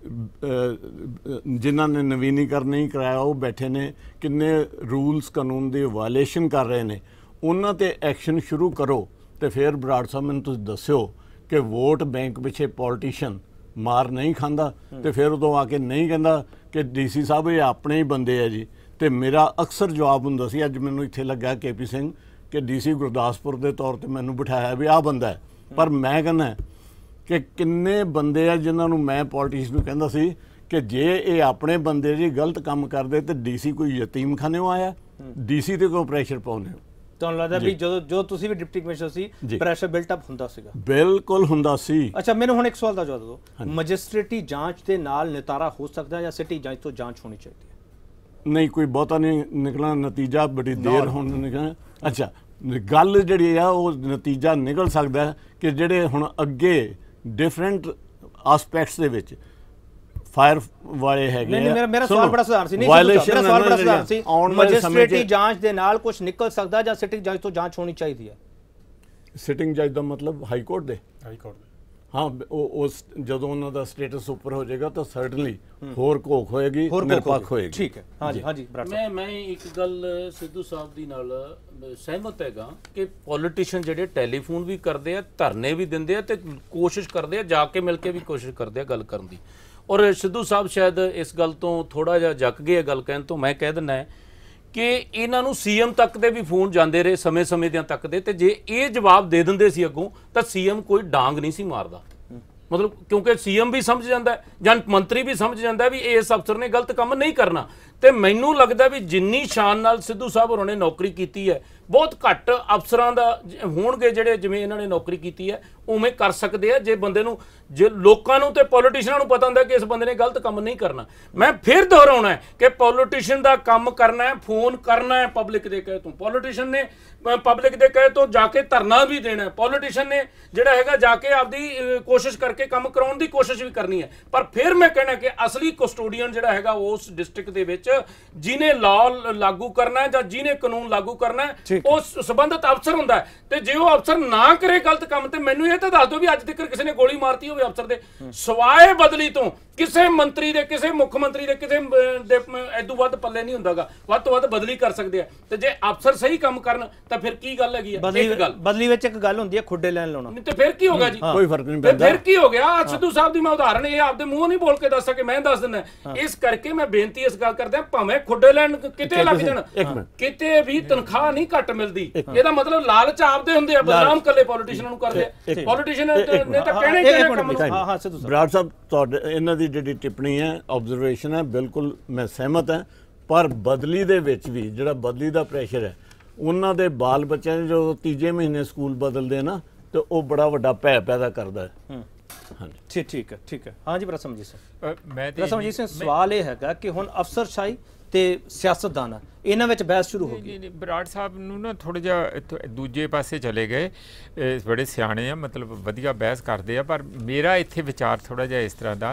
ਜਿਨ੍ਹਾਂ ਨੇ ਨਵੀਨੀਕਰਨ ਨਹੀਂ ਕਰਾਇਆ ਉਹ ਬੈਠੇ ਨੇ, ਕਿੰਨੇ ਰੂਲਸ ਕਾਨੂੰਨ ਦੀ ਵਾਇਲੇਸ਼ਨ ਕਰ ਰਹੇ ਨੇ, ਉਹਨਾਂ ਤੇ ਐਕਸ਼ਨ ਸ਼ੁਰੂ ਕਰੋ। ਤੇ ਫਿਰ ਬਰਾੜ ਸਾਹਿਬ ਮੈਨੂੰ ਤੁਸੀਂ ਦੱਸਿਓ ਕਿ ਵੋਟ ਬੈਂਕ ਪਿੱਛੇ ਪੋਲੀਟੀਸ਼ੀਅਨ ਮਾਰ ਨਹੀਂ ਖਾਂਦਾ ਤੇ ਫਿਰ ਉਦੋਂ ਆ ਕੇ ਨਹੀਂ ਕਹਿੰਦਾ ਕਿ DC ਸਾਹਿਬ ਇਹ ਆਪਣੇ ਹੀ ਬੰਦੇ ਆ ਜੀ। ਤੇ ਮੇਰਾ ਅਕਸਰ ਜਵਾਬ ਹੁੰਦਾ ਸੀ, ਅੱਜ ਮੈਨੂੰ ਇੱਥੇ ਲੱਗਾ KP ਸਿੰਘ ਕਿ DC ਗੁਰਦਾਸਪੁਰ ਦੇ ਤੌਰ ਤੇ ਮੈਨੂੰ ਬਿਠਾਇਆ ਵੀ ਆਹ ਬੰਦਾ ਹੈ, ਪਰ ਮੈਂ ਕਹਿੰਦਾ ਕਿ ਕਿੰਨੇ ਬੰਦੇ ਆ ਜਿਨ੍ਹਾਂ ਨੂੰ ਮੈਂ ਪੋਲੀਟੀਸ਼ੀਅਨ ਨੂੰ ਕਹਿੰਦਾ ਸੀ ਕਿ ਜੇ ਇਹ ਆਪਣੇ ਬੰਦੇ ਜੀ ਗਲਤ ਕੰਮ ਕਰਦੇ ਤੇ DC ਕੋਈ ਯਤੀਮਖਾਨਿਓਂ ਆਇਆ, DC ਤੇ ਕੋਈ ਪ੍ਰੈਸ਼ਰ ਪਾਉਂਦੇ ਹੋ? ਤੁਹਾਨੂੰ ਲੱਗਦਾ ਵੀ ਜਦੋਂ ਤੁਸੀਂ ਵੀ ਡਿਪਟੀ ਕਮਿਸ਼ਨਰ ਸੀ ਪ੍ਰੈਸ਼ਰ ਬਿਲਟ ਅਪ ਹੁੰਦਾ ਸੀਗਾ? ਬਿਲਕੁਲ ਹੁੰਦਾ ਸੀ। ਅੱਛਾ ਮੈਨੂੰ ਹੁਣ ਇੱਕ ਸਵਾਲ ਦਾ ਜਵਾਬ ਦਿਓ, ਮੈਜਿਸਟ੍ਰੇਟੀ ਜਾਂਚ ਦੇ ਨਾਲ ਨਿਤਾਰਾ ਹੋ ਸਕਦਾ ਜਾਂ ਸਿਟੀ ਜਾਂਚ ਤੋਂ ਜਾਂਚ ਹੋਣੀ ਚਾਹੀਦੀ ਹੈ? ਨਹੀਂ, ਕੋਈ ਬਹੁਤਾ ਨਹੀਂ ਨਿਕਲਣਾ ਨਤੀਜਾ, ਬੜੀ ਦੇਰ ਹੁਣ ਨਿਕਲਣਾ। ਅੱਛਾ ਗੱਲ ਜਿਹੜੀ ਆ ਉਹ ਨਤੀਜਾ ਨਿਕਲ ਸਕਦਾ ਕਿ ਜਿਹੜੇ ਹੁਣ ਅੱਗੇ ਡਿਫਰੈਂਟ ਆਸਪੈਕਟਸ ਦੇ ਵਿੱਚ ਫਾਇਰ ਵਾਲੇ ਹੈਗੇ। ਨਹੀਂ ਮੇਰਾ ਸਵਾਲ ਬੜਾ ਸਧਾਰਨ ਸੀ। ਮੇਰਾ ਸਵਾਲ ਬੜਾ ਸਧਾਰਨ ਸੀ, ਮੈਜਿਸਟ੍ਰੇਟੀ ਜਾਂਚ ਦੇ ਨਾਲ ਕੁਝ ਨਿਕਲ ਸਕਦਾ ਜਾਂ ਸਿਟਿੰਗ ਜੱਜ ਤੋਂ ਜਾਂਚ ਹੋਣੀ ਚਾਹੀਦੀ ਹੈ? ਸਿਟਿੰਗ ਜੱਜ ਦਾ ਮਤਲਬ ਹਾਈ ਕੋਰਟ ਦੇ? ਹਾਈ ਕੋਰਟ ਦੇ, ਹਾਂ। ਉਸ ਜਦੋਂ ਉਹਨਾਂ ਦਾ ਸਟੇਟਸ ਉੱਪਰ ਹੋ ਜਾਏਗਾ ਤਾਂ ਸਰਟਨਲੀ ਹੋਰ ਘੋਖ ਹੋਏਗੀ, ਨਿਰਪੱਖ ਹੋਏਗੀ। ਠੀਕ ਹੈ। ਹਾਂਜੀ ਮੈਂ ਇੱਕ ਗੱਲ ਸਿੱਧੂ ਸਾਹਿਬ ਦੀ ਨਾਲ ਸਹਿਮਤ ਹੈਗਾ ਕਿ ਪੋਲੀਟੀਸ਼ੀਅਨ ਜਿਹੜੇ ਟੈਲੀਫੋਨ ਵੀ ਕਰਦੇ ਆ, ਧਰਨੇ ਵੀ ਦਿੰਦੇ ਆ ਤੇ ਕੋਸ਼ਿਸ਼ ਕਰਦੇ ਆ, ਜਾ ਕੇ ਮਿਲ ਕੇ ਵੀ ਕੋਸ਼ਿਸ਼ ਕਰਦੇ ਆ ਗੱਲ ਕਰਨ ਦੀ। ਔਰ ਸਿੱਧੂ ਸਾਹਿਬ ਸ਼ਾਇਦ ਇਸ ਗੱਲ ਤੋਂ ਥੋੜਾ ਜਿਹਾ ਜੱਕ ਗਏ ਗੱਲ ਕਹਿਣ ਤੋਂ। ਮੈਂ ਕਹਿ ਦਿੰਦਾ ਕਿ ਇਹਨਾਂ ਨੂੰ CM ਤੱਕ ਦੇ ਵੀ ਫੋਨ ਜਾਂਦੇ ਰਹੇ ਸਮੇਂ ਦਿਆਂ ਤੱਕ ਦੇ, ਤੇ ਜੇ ਇਹ ਜਵਾਬ ਦੇ ਦਿੰਦੇ ਸੀ ਅੱਗੋਂ ਤਾਂ CM ਕੋਈ ਡਾਂਗ ਨਹੀਂ ਸੀ ਮਾਰਦਾ। ਮਤਲਬ ਕਿਉਂਕਿ CM ਵੀ ਸਮਝ ਜਾਂਦਾ ਜਾਂ ਮੰਤਰੀ ਵੀ ਸਮਝ ਜਾਂਦਾ ਵੀ ਇਸ ਅਫਸਰ ਨੇ ਗਲਤ ਕੰਮ ਨਹੀਂ ਕਰਨਾ। ਤੇ ਮੈਨੂੰ ਲੱਗਦਾ ਵੀ ਜਿੰਨੀ ਸ਼ਾਨ ਨਾਲ ਸਿੱਧੂ ਸਾਹਿਬ ਹੋਰਾਂ ਨੇ ਨੌਕਰੀ ਕੀਤੀ ਹੈ, ਬਹੁਤ ਘੱਟ ਅਫਸਰਾਂ ਦਾ ਹੋਣਗੇ ਜਿਹੜੇ ਜਿਵੇਂ ਇਹਨਾਂ ਨੇ ਨੌਕਰੀ ਕੀਤੀ ਹੈ ਉਵੇਂ ਕਰ ਸਕਦੇ ਆ। ਜੇ ਬੰਦੇ ਨੂੰ, ਜੇ ਲੋਕਾਂ ਨੂੰ ਤੇ ਪੋਲੀਟੀਸ਼ੀਅਨਾਂ ਨੂੰ ਪਤਾ ਹੁੰਦਾ ਕਿ ਇਸ ਬੰਦੇ ਨੇ ਗਲਤ ਕੰਮ ਨਹੀਂ ਕਰਨਾ। ਮੈਂ ਫਿਰ ਦੁਹਰਾਉਣਾ ਕਿ ਪੋਲੀਟੀਸ਼ੀਅਨ ਦਾ ਕੰਮ ਕਰਨਾ ਹੈ, ਫੋਨ ਕਰਨਾ ਹੈ ਪਬਲਿਕ ਦੇ ਕਹੇ ਤੋਂ। ਪੋਲੀਟੀਸ਼ੀਅਨ ਨੇ ਪਬਲਿਕ ਦੇ ਕਹੇ ਤੋਂ ਜਾ ਕੇ ਧਰਨਾ ਵੀ ਦੇਣਾ ਹੈ। ਪੋਲੀਟੀਸ਼ੀਅਨ ਨੇ ਜਿਹੜਾ ਹੈਗਾ ਜਾ ਕੇ ਆਪਦੀ ਕੋਸ਼ਿਸ਼ ਕਰਕੇ ਕੰਮ ਕਰਾਉਣ ਦੀ ਕੋਸ਼ਿਸ਼ ਵੀ ਕਰਨੀ ਹੈ। ਪਰ ਫਿਰ ਮੈਂ ਕਹਿਣਾ ਕਿ ਅਸਲੀ ਕਸਟੋਡੀਅਨ ਜਿਹੜਾ ਹੈਗਾ ਉਸ ਡਿਸਟ੍ਰਿਕਟ ਦੇ ਵਿੱਚ ਜਿਹਨੇ ਲਾਅ ਲਾਗੂ ਕਰਨਾ ਹੈ ਜਾਂ ਜਿਹਨੇ ਕਾਨੂੰਨ ਲਾਗੂ ਕਰਨਾ ਹੈ ਉਹ ਸੰਬੰਧਿਤ ਅਫਸਰ ਹੁੰਦਾ ਹੈ। ਤੇ ਜੇ ਉਹ ਅਫਸਰ ਨਾ ਕਰੇ ਗਲਤ ਕੰਮ ਤੇ ਮੈਨੂੰ ਇਹ ਤਾਂ ਦੱਸ ਦਿਓ ਵੀ ਅੱਜ ਤੱਕ ਕਿਸੇ ਨੇ ਗੋਲੀ ਮਾਰਤੀ ਹੋਵੇ ਅਫਸਰ ਦੇ, ਸਵਾਏ ਬਦਲੀ ਤੋਂ ਕਿਸੇ ਮੰਤਰੀ ਦੇ, ਕਿਸੇ ਮੁੱਖ ਮੰਤਰੀ ਦੇ, ਕਿਸੇ ਦੇ ਐਦੂ ਵੱਧ ਪੱਲੇ ਨਹੀਂ ਹੁੰਦਾਗਾ। ਵੱਧ ਤੋਂ ਵੱਧ ਬਦਲੀ ਕਰ ਸਕਦੇ ਆ। ਤੇ ਜੇ ਅਫਸਰ ਸਹੀ ਕੰਮ ਕਰਨ ਤਾਂ ਫਿਰ ਕੀ ਗੱਲ ਹੈਗੀ ਆ? ਬਦਲੀ ਵਿੱਚ ਇੱਕ ਗੱਲ ਹੁੰਦੀ ਹੈ ਖੁੱਡੇ ਲੈਣ ਲਾਉਣਾ। ਤੇ ਫਿਰ ਕੀ ਹੋ ਗਿਆ ਜੀ? ਕੋਈ ਫਰਕ ਨਹੀਂ ਪੈਂਦਾ। ਫਿਰ ਕੀ ਹੋ ਗਿਆ? ਸਿੱਧੂ ਸਾਹਿਬ ਦੀ ਮੈਂ ਉਦਾਹਰਣ ਇਹ ਆਪਦੇ ਮੂੰਹੋਂ ਨਹੀਂ ਬੋਲ ਕੇ ਦੱਸ ਸਕੇ, ਮੈਂ ਦੱਸ ਦਿੰਦਾ। ਇਸ ਕਰਕੇ ਮੈਂ ਬੇਨਤੀ ਇਸ ਗੱਲ ਕਰਦਾ, ਭਾਵੇਂ ਖੁੱਡੇ ਲੈਣ ਕਿਤੇ ਲੱਗ ਜਾਣ, ਕਿਤੇ ਵੀ ਤਨਖਾਹ ਨਹੀਂ ਘੱਟ ਮਿਲਦੀ। ਇਹਦਾ ਮਤਲਬ ਲਾਲਚ ਆਪਦੇ ਹੁੰਦੇ ਆ, ਬਦਨਾਮ ਕੱਲੇ ਪੋਲੀਟੀਸ਼ੀਅਨਾਂ ਨੂੰ ਕਰਦੇ ਆ। ਪੋਲੀਟੀਸ਼ੀਅਨ ਨੇ ਤਾਂ ਕਹਿਣੇ ਕੰਮ ਨੂੰ। ਬਰਾੜ ਸਾਹਿਬ ਤੁਹਾਡੇ ਇਹਨਾਂ ਦੀ ਜਿਹੜੀ ਟਿੱਪਣੀ ਹੈ, ਆਬਜ਼ਰਵੇਸ਼ਨ ਹੈ, ਬਿਲਕੁਲ ਮੈਂ ਸਹਿਮਤ ਹਾਂ। ਪਰ ਬਦਲੀ ਦੇ ਵਿੱਚ ਵੀ ਜਿਹੜਾ ਬਦਲੀ ਦਾ ਪ੍ਰੈਸ਼ਰ ਹੈ, ਉਹਨਾਂ ਦੇ ਬਾਲ ਬੱਚਿਆਂ ਦੇ ਜੋ ਤੀਜੇ ਮਹੀਨੇ ਸਕੂਲ ਬਦਲਦੇ ਨਾ ਤੇ ਉਹ ਬੜਾ ਵੱਡਾ ਭੈ ਪੈਦਾ ਕਰਦਾ ਹੈ। ਹਾਂਜੀ ਠੀਕ ਹੈ। ਹਾਂਜੀ ਪ੍ਰਸਮਜੀਤ ਸਿੰਘ, ਪ੍ਰਸਮਜੀਤ ਸਿੰਘ ਸਵਾਲ ਇਹ ਹੈਗਾ ਕਿ ਹੁਣ ਅਫਸਰਸ਼ਾਹੀ ਤੇ ਸਿਆਸਤਦਾਨ ਇਹਨਾਂ ਵਿੱਚ ਬਹਿਸ ਸ਼ੁਰੂ ਹੋ ਗਈ। ਬਰਾੜ ਸਾਹਿਬ ਨੂੰ ਨਾ ਥੋੜਾ ਜਿਹਾ ਦੂਜੇ ਪਾਸੇ ਚਲੇ ਗਏ। ਬੜੇ ਸਿਆਣੇ ਆ, ਮਤਲਬ ਵਧੀਆ ਬਹਿਸ ਕਰਦੇ ਆ। ਪਰ ਮੇਰਾ ਇੱਥੇ ਵਿਚਾਰ ਥੋੜਾ ਜਿਹਾ ਇਸ ਤਰ੍ਹਾਂ ਦਾ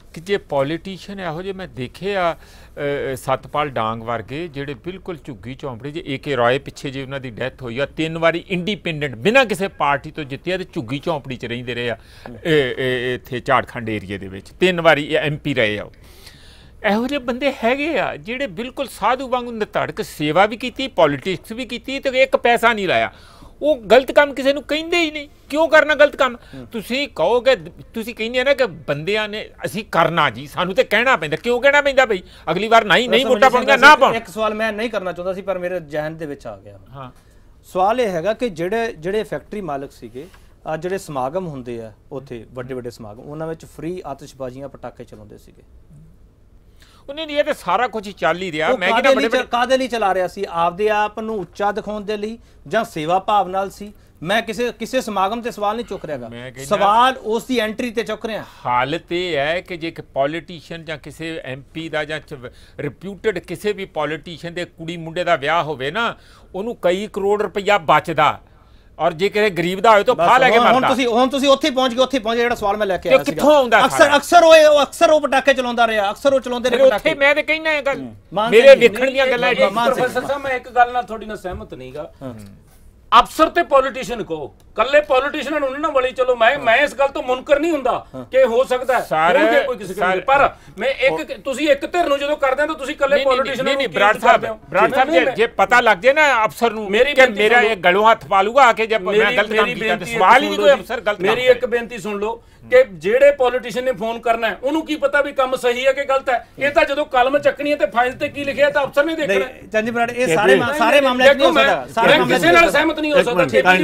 ਕਿ ਜੇ ਪੋਲੀਟੀਸ਼ੀਅਨ ਇਹੋ ਜਿਹੇ ਮੈਂ ਦੇਖੇ ਆ ਸਤਪਾਲ ਡਾਂਗ ਵਰਗੇ ਜਿਹੜੇ ਬਿਲਕੁਲ ਝੁੱਗੀ ਝੌਂਪੜੀ 'ਚ AK ਰਾਏ ਪਿੱਛੇ ਜੇ ਉਹਨਾਂ ਦੀ ਡੈਥ ਹੋਈ ਆ 3 ਵਾਰੀ ਇੰਡੀਪੈਂਡੈਂਟ ਬਿਨਾਂ ਕਿਸੇ ਪਾਰਟੀ ਤੋਂ ਜਿੱਤਿਆ ਤੇ ਝੁੱਗੀ ਝੌਂਪੜੀ 'ਚ ਰਹਿੰਦੇ ਰਹੇ ਆ ਇੱਥੇ ਝਾੜਖੰਡ ਏਰੀਏ ਦੇ ਵਿੱਚ 3 ਵਾਰੀ MP ਰਹੇ ਆ ਉਹ। ਇਹੋ ਜਿਹੇ ਬੰਦੇ ਹੈਗੇ ਆ ਜਿਹੜੇ ਬਿਲਕੁਲ ਸਾਧੂ ਵਾਂਗੂ ਨਿਧੜਕ ਸੇਵਾ ਵੀ ਕੀਤੀ, ਪੋਲੀਟਿਕਸ ਵੀ ਕੀਤੀ ਤੇ ਇੱਕ ਪੈਸਾ ਨਹੀਂ ਲਾਇਆ। ਉਹ ਗਲਤ ਕੰਮ ਕਿਸੇ ਨੂੰ ਕਹਿੰਦੇ ਹੀ ਨਹੀਂ, ਕਿਉਂ ਕਰਨਾ ਗਲਤ ਕੰਮ? ਤੁਸੀਂ ਕਹੋਗੇ, ਤੁਸੀਂ ਕਹਿੰਦੇ ਆ ਨਾ ਕਿ ਬੰਦਿਆਂ ਨੇ ਅਸੀਂ ਕਰਨਾ ਜੀ, ਸਾਨੂੰ ਤੇ ਕਹਿਣਾ ਪੈਂਦਾ। ਕਿਉਂ ਕਹਿਣਾ ਪੈਂਦਾ ਬਈ? ਅਗਲੀ ਵਾਰ ਨਹੀਂ ਵੋਟਾਂ ਪਾਉਣੀਆਂ ਨਾ ਪਾਉਣ। ਇੱਕ ਸਵਾਲ ਮੈਂ ਨਹੀਂ ਕਰਨਾ ਚਾਹੁੰਦਾ ਸੀ ਪਰ ਮੇਰੇ ਜ਼ਿਹਨ ਦੇ ਵਿੱਚ ਆ ਗਿਆ। ਹਾਂ, ਸਵਾਲ ਇਹ ਹੈਗਾ ਕਿ ਜਿਹੜੇ ਫੈਕਟਰੀ ਮਾਲਕ ਸੀਗੇ, ਅੱਜ ਜਿਹੜੇ ਸਮਾਗਮ ਹੁੰਦੇ ਆ ਉੱਥੇ ਵੱਡੇ ਸਮਾਗਮ, ਉਹਨਾਂ ਵਿੱਚ ਫ੍ਰੀ ਆਤਿਸ਼ਬਾਜ਼ੀਆਂ ਪਟਾਕੇ ਚਲਾਉਂਦੇ ਸੀਗੇ। ਉਹਨੇ ਨਹੀਂ, ਇਹ ਤਾਂ ਸਾਰਾ ਕੁਝ ਹੀ ਚੱਲ ਹੀ ਰਿਹਾ। ਮੈਂ ਕਿਹਾ ਕਾਹਦੇ ਲਈ ਚਲਾ ਰਿਹਾ ਸੀ? ਆਪਦੇ ਆਪ ਨੂੰ ਉੱਚਾ ਦਿਖਾਉਣ ਦੇ ਲਈ ਜਾਂ ਸੇਵਾ ਭਾਵ ਨਾਲ ਸੀ? ਮੈਂ ਕਿਸੇ ਸਮਾਗਮ ਤੇ ਸਵਾਲ ਨਹੀਂ ਚੁੱਕ ਰਿਹਾਗਾ, ਸਵਾਲ ਉਸ ਦੀ ਐਂਟਰੀ ਤੇ ਚੁੱਕ ਰਿਹਾ। ਹਾਲਤ ਇਹ ਹੈ ਕਿ ਜੇ ਇੱਕ ਪੋਲੀਟੀਸ਼ੀਅਨ ਜਾਂ ਕਿਸੇ MP ਦਾ ਜਾਂ ਰਿਪਿਊਟਡ ਕਿਸੇ ਵੀ ਪੋਲੀਟੀਸ਼ੀਅਨ ਦੇ ਕੁੜੀ ਮੁੰਡੇ ਦਾ ਵਿਆਹ ਹੋਵੇ ਨਾ, ਉਹਨੂੰ ਕਈ ਕਰੋੜ ਰੁਪਈਆ ਬਚਦਾ, ਔਰ ਜੇ ਕਿਸੇ ਗਰੀਬ ਦਾ ਹੋਵੇ ਤਾਂ ਫਾਹ ਲੈ ਕੇ ਮਰਦਾ। ਹੁਣ ਤੁਸੀਂ ਉੱਥੇ ਪਹੁੰਚ ਗਏ ਜਿਹੜਾ ਸਵਾਲ ਮੈਂ ਲੈ ਕੇ ਆਇਆ ਸੀ। ਕਿੱਥੋਂ ਆਉਂਦਾ? ਅਕਸਰ ਉਹ ਪਟਾਕੇ ਚਲਾਉਂਦਾ ਰਿਹਾ, ਅਕਸਰ ਉਹ ਚਲਾਉਂਦੇ ਰਹੇ ਪਟਾਕੇ। ਮੈਂ ਤੇ ਕਹਿਣਾ ਇਹ ਗੱਲ ਮੇਰੇ ਵੇਖਣ ਦੀਆਂ ਗੱਲਾਂ। ਪ੍ਰੋਫੈਸਰ ਸਾਹਿਬ ਮੈਂ ਇੱਕ ਗੱਲ ਨਾਲ ਤੁਹਾਡੀ ਨਾਲ ਸਹਿਮਤ ਨਹੀਂਗਾ। ਅਫਸਰ ਤੇ ਪੋਲੀਟੀਸ਼ੀਅਨ ਕੋ ਕੱਲੇ ਪੋਲੀਟੀਸ਼ੀਅਨ ਨੂੰ ਨਾ ਵਲੀ ਚਲੋ ਮੈਂ ਇਸ ਗੱਲ ਤੋਂ ਮੁਨਕਰ ਨਹੀਂ ਹੁੰਦਾ ਕਿ ਹੋ ਸਕਦਾ ਹੈ ਕੋਈ ਕਿਸੇ ਨੂੰ, ਪਰ ਮੈਂ ਇੱਕ ਤੁਸੀਂ ਇੱਕ ਧਿਰ ਨੂੰ ਜਦੋਂ ਕਰਦੇ ਹੋ ਤਾਂ ਤੁਸੀਂ ਕੱਲੇ ਪੋਲੀਟੀਸ਼ੀਅਨ ਨਹੀਂ ਬਰਾੜ ਸਾਹਿਬ ਜੇ ਪਤਾ ਲੱਗ ਜੇ ਨਾ ਅਫਸਰ ਨੂੰ ਕਿ ਮੇਰਾ ਇਹ ਗਲੋਂ ਹੱਥ ਪਾ ਲੂਗਾ ਆ ਕੇ ਜੇ ਮੈਂ ਗਲਤ ਕੰਮ ਕੀਤਾ ਤੇ ਸਵਾਲ ਹੀ ਨਹੀਂ ਕੋਈ ਅਫਸਰ ਗਲਤ। ਮੇਰੀ ਇੱਕ ਬੇਨਤੀ ਸੁਣ ਲਓ ਕਿ ਜਿਹੜੇ ਪੋਲੀਟੀਸ਼ੀਅਨ ਨੇ ਫੋਨ ਕਰਨਾ ਹੈ ਉਹਨੂੰ ਕੀ ਪਤਾ ਵੀ ਕੰਮ ਸਹੀ ਹੈ ਕਿ ਗਲਤ ਹੈ? ਇਹ ਤਾਂ ਜਦੋਂ ਕਲਮ ਚੱਕਣੀ ਹੈ ਤੇ ਫਾਈਲ ਤੇ ਕੀ ਲਿਖਿਆ ਤਾਂ ਅਫਸਰ ਨੇ ਦੇਖਣਾ। ਚੰਜੀ ਬਰਾੜ ਇਹ ਸਾਰੇ ਮਾਮਲੇ ਨਹੀਂ ਹੋ ਸਕਦਾ, ਸਾਰੇ ਕਿਸੇ ਨਾਲ ਸਹਿਮਤ ਨਹੀਂ ਹੋ ਸਕਦਾ।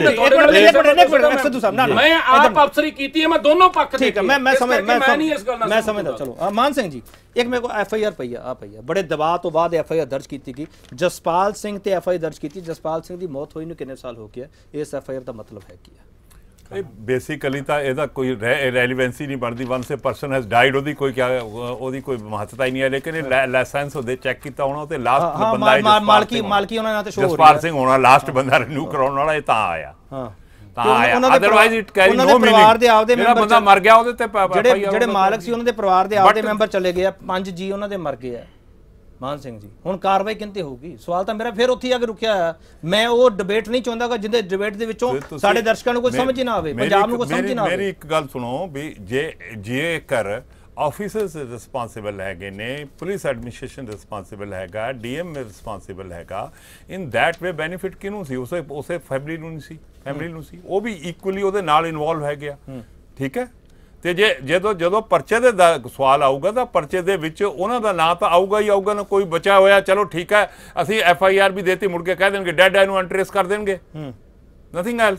ਮੈਂ ਆਪ ਅਫਸਰੀ ਕੀਤੀ ਹੈ, ਮੈਂ ਦੋਨੋਂ ਪੱਖ ਠੀਕ ਹੈ, ਮੈਂ ਸਮਝਦਾ। ਚਲੋ ਮਾਨ ਸਿੰਘ ਜੀ, ਇੱਕ ਮੇਰੇ ਕੋਲ FIR ਪਈ ਆ ਬੜੇ ਦਬਾਅ ਤੋਂ ਬਾਅਦ FIR ਦਰਜ ਕੀਤੀ ਗਈ ਜਸਪਾਲ ਸਿੰਘ ਤੇ FIR ਦਰਜ ਕੀਤੀ। ਜਸਪਾਲ ਸਿੰਘ ਦੀ ਮੌਤ ਹੋਈ ਨੂੰ ਕਿੰਨੇ ਸਾਲ ਹੋ ਗਏ? ਇਸ FIR ਦਾ ਮਤਲਬ ਹੈ ਕੀ ਹੈ? ਬੇਸਿਕਲੀ ਤਾਂ ਇਹਦਾ ਕੋਈ ਰੈਲੀਵੈਂਸੀ ਨਹੀਂ ਬਣਦੀ। Once a person has died ਉਹਦੀ ਕੋਈ ਮਹੱਤਤਾ ਹੀ ਨਹੀਂ ਹੈ। ਲੇਕਿਨ ਇਹ ਲਾਇਸੈਂਸ ਉਹਦੇ ਚੈੱਕ ਕੀਤਾ ਹੋਣਾ ਤੇ ਲਾਸਟ ਬੰਦਾ ਮਾਲਕੀ ਉਹਨਾਂ ਨਾਲ ਤੇ ਸ਼ੋਅ ਹੋ ਰਿਹਾ ਜਸਪਾਲ ਸਿੰਘ ਹੋਣਾ ਲਾਸਟ ਬੰਦਾ ਰਿਨਿਊ ਕਰਾਉਣ ਵਾਲਾ, ਇਹ ਤਾਂ ਆਇਆ otherwise it carry no meaning. ਪਰਿਵਾਰ ਦੇ ਆਪਦੇ ਮੈਂਬਰ ਬੰਦਾ ਮਰ ਗਿਆ ਉਹਦੇ ਤੇ ਜਿਹੜੇ ਮਾਲਕ ਸੀ ਉਹਨਾਂ ਦੇ ਪਰਿਵਾਰ ਦੇ ਆਪਦੇ ਮੈਂਬਰ ਚਲੇ ਗਏ ਆ, 5 ਜੀ ਉਹਨਾਂ ਦੇ ਮਰ ਗਏ ਆ। ਮਾਨ ਸਿੰਘ ਜੀ, ਹੁਣ ਕਾਰਵਾਈ ਕਿੰਤੇ ਹੋਊਗੀ? ਸਵਾਲ ਤਾਂ ਮੇਰਾ ਫਿਰ ਉੱਥੇ ਆ ਕੇ ਰੁਕਿਆ ਹੋਇਆ। ਮੈਂ ਉਹ ਡਿਬੇਟ ਨਹੀਂ ਚਾਹੁੰਦਾ ਜਿਹਦੇ ਡਿਬੇਟ ਦੇ ਵਿੱਚੋਂ ਸਾਡੇ ਦਰਸ਼ਕਾਂ ਨੂੰ ਕੋਈ ਸਮਝ ਹੀ ਨਾ ਆਵੇ, ਪੰਜਾਬ ਨੂੰ ਕੋਈ ਸਮਝ ਹੀ ਨਾ ਆਵੇ। ਮੇਰੀ ਇੱਕ ਗੱਲ ਸੁਣੋ ਵੀ ਜੇਕਰ ਆਫਿਸਰਸ ਰਿਸਪਾਂਸਿਬਲ ਹੈਗੇ ਨੇ, ਪੁਲਿਸ ਐਡਮਿਨਿਸਟ੍ਰੇਸ਼ਨ ਰਿਸਪਾਂਸਿਬਲ ਹੈਗਾ, DM ਰਿਸਪਾਂਸਿਬਲ ਹੈਗਾ, ਇਨ ਦੈਟ ਵੇ ਬੈਨੀਫਿਟ ਕਿਹਨੂੰ ਸੀ? ਉਸੇ ਫੈਮਿਲੀ ਨੂੰ ਨਹੀਂ ਸੀ? ਫੈਮਿਲੀ ਨੂੰ ਸੀ, ਉਹ ਵੀ ਇਕੁਅਲੀ ਉਹਦੇ ਨਾਲ ਇਨਵੋਲਵ ਹੈ ਗਿਆ। ਠੀਕ ਹੈ, ਤੇ ਜਦੋਂ ਪਰਚੇ ਦੇ ਸਵਾਲ ਆਊਗਾ ਤਾਂ ਪਰਚੇ ਦੇ ਵਿੱਚ ਉਹਨਾਂ ਦਾ ਨਾਂ ਤਾਂ ਆਊਗਾ ਹੀ ਆਊਗਾ ਨਾ। ਕੋਈ ਬਚਿਆ ਹੋਇਆ ਚਲੋ ਠੀਕ ਹੈ, ਅਸੀਂ FIR ਵੀ ਦੇਤੀ, ਮੁੜ ਕੇ ਕਹਿ ਦੇਣਗੇ ਡੈਡ ਆਈ ਨੂੰ ਅਨਟ੍ਰੇਸ ਕਰ ਦੇਣਗੇ, ਨਥਿੰਗ ਐਲਸ।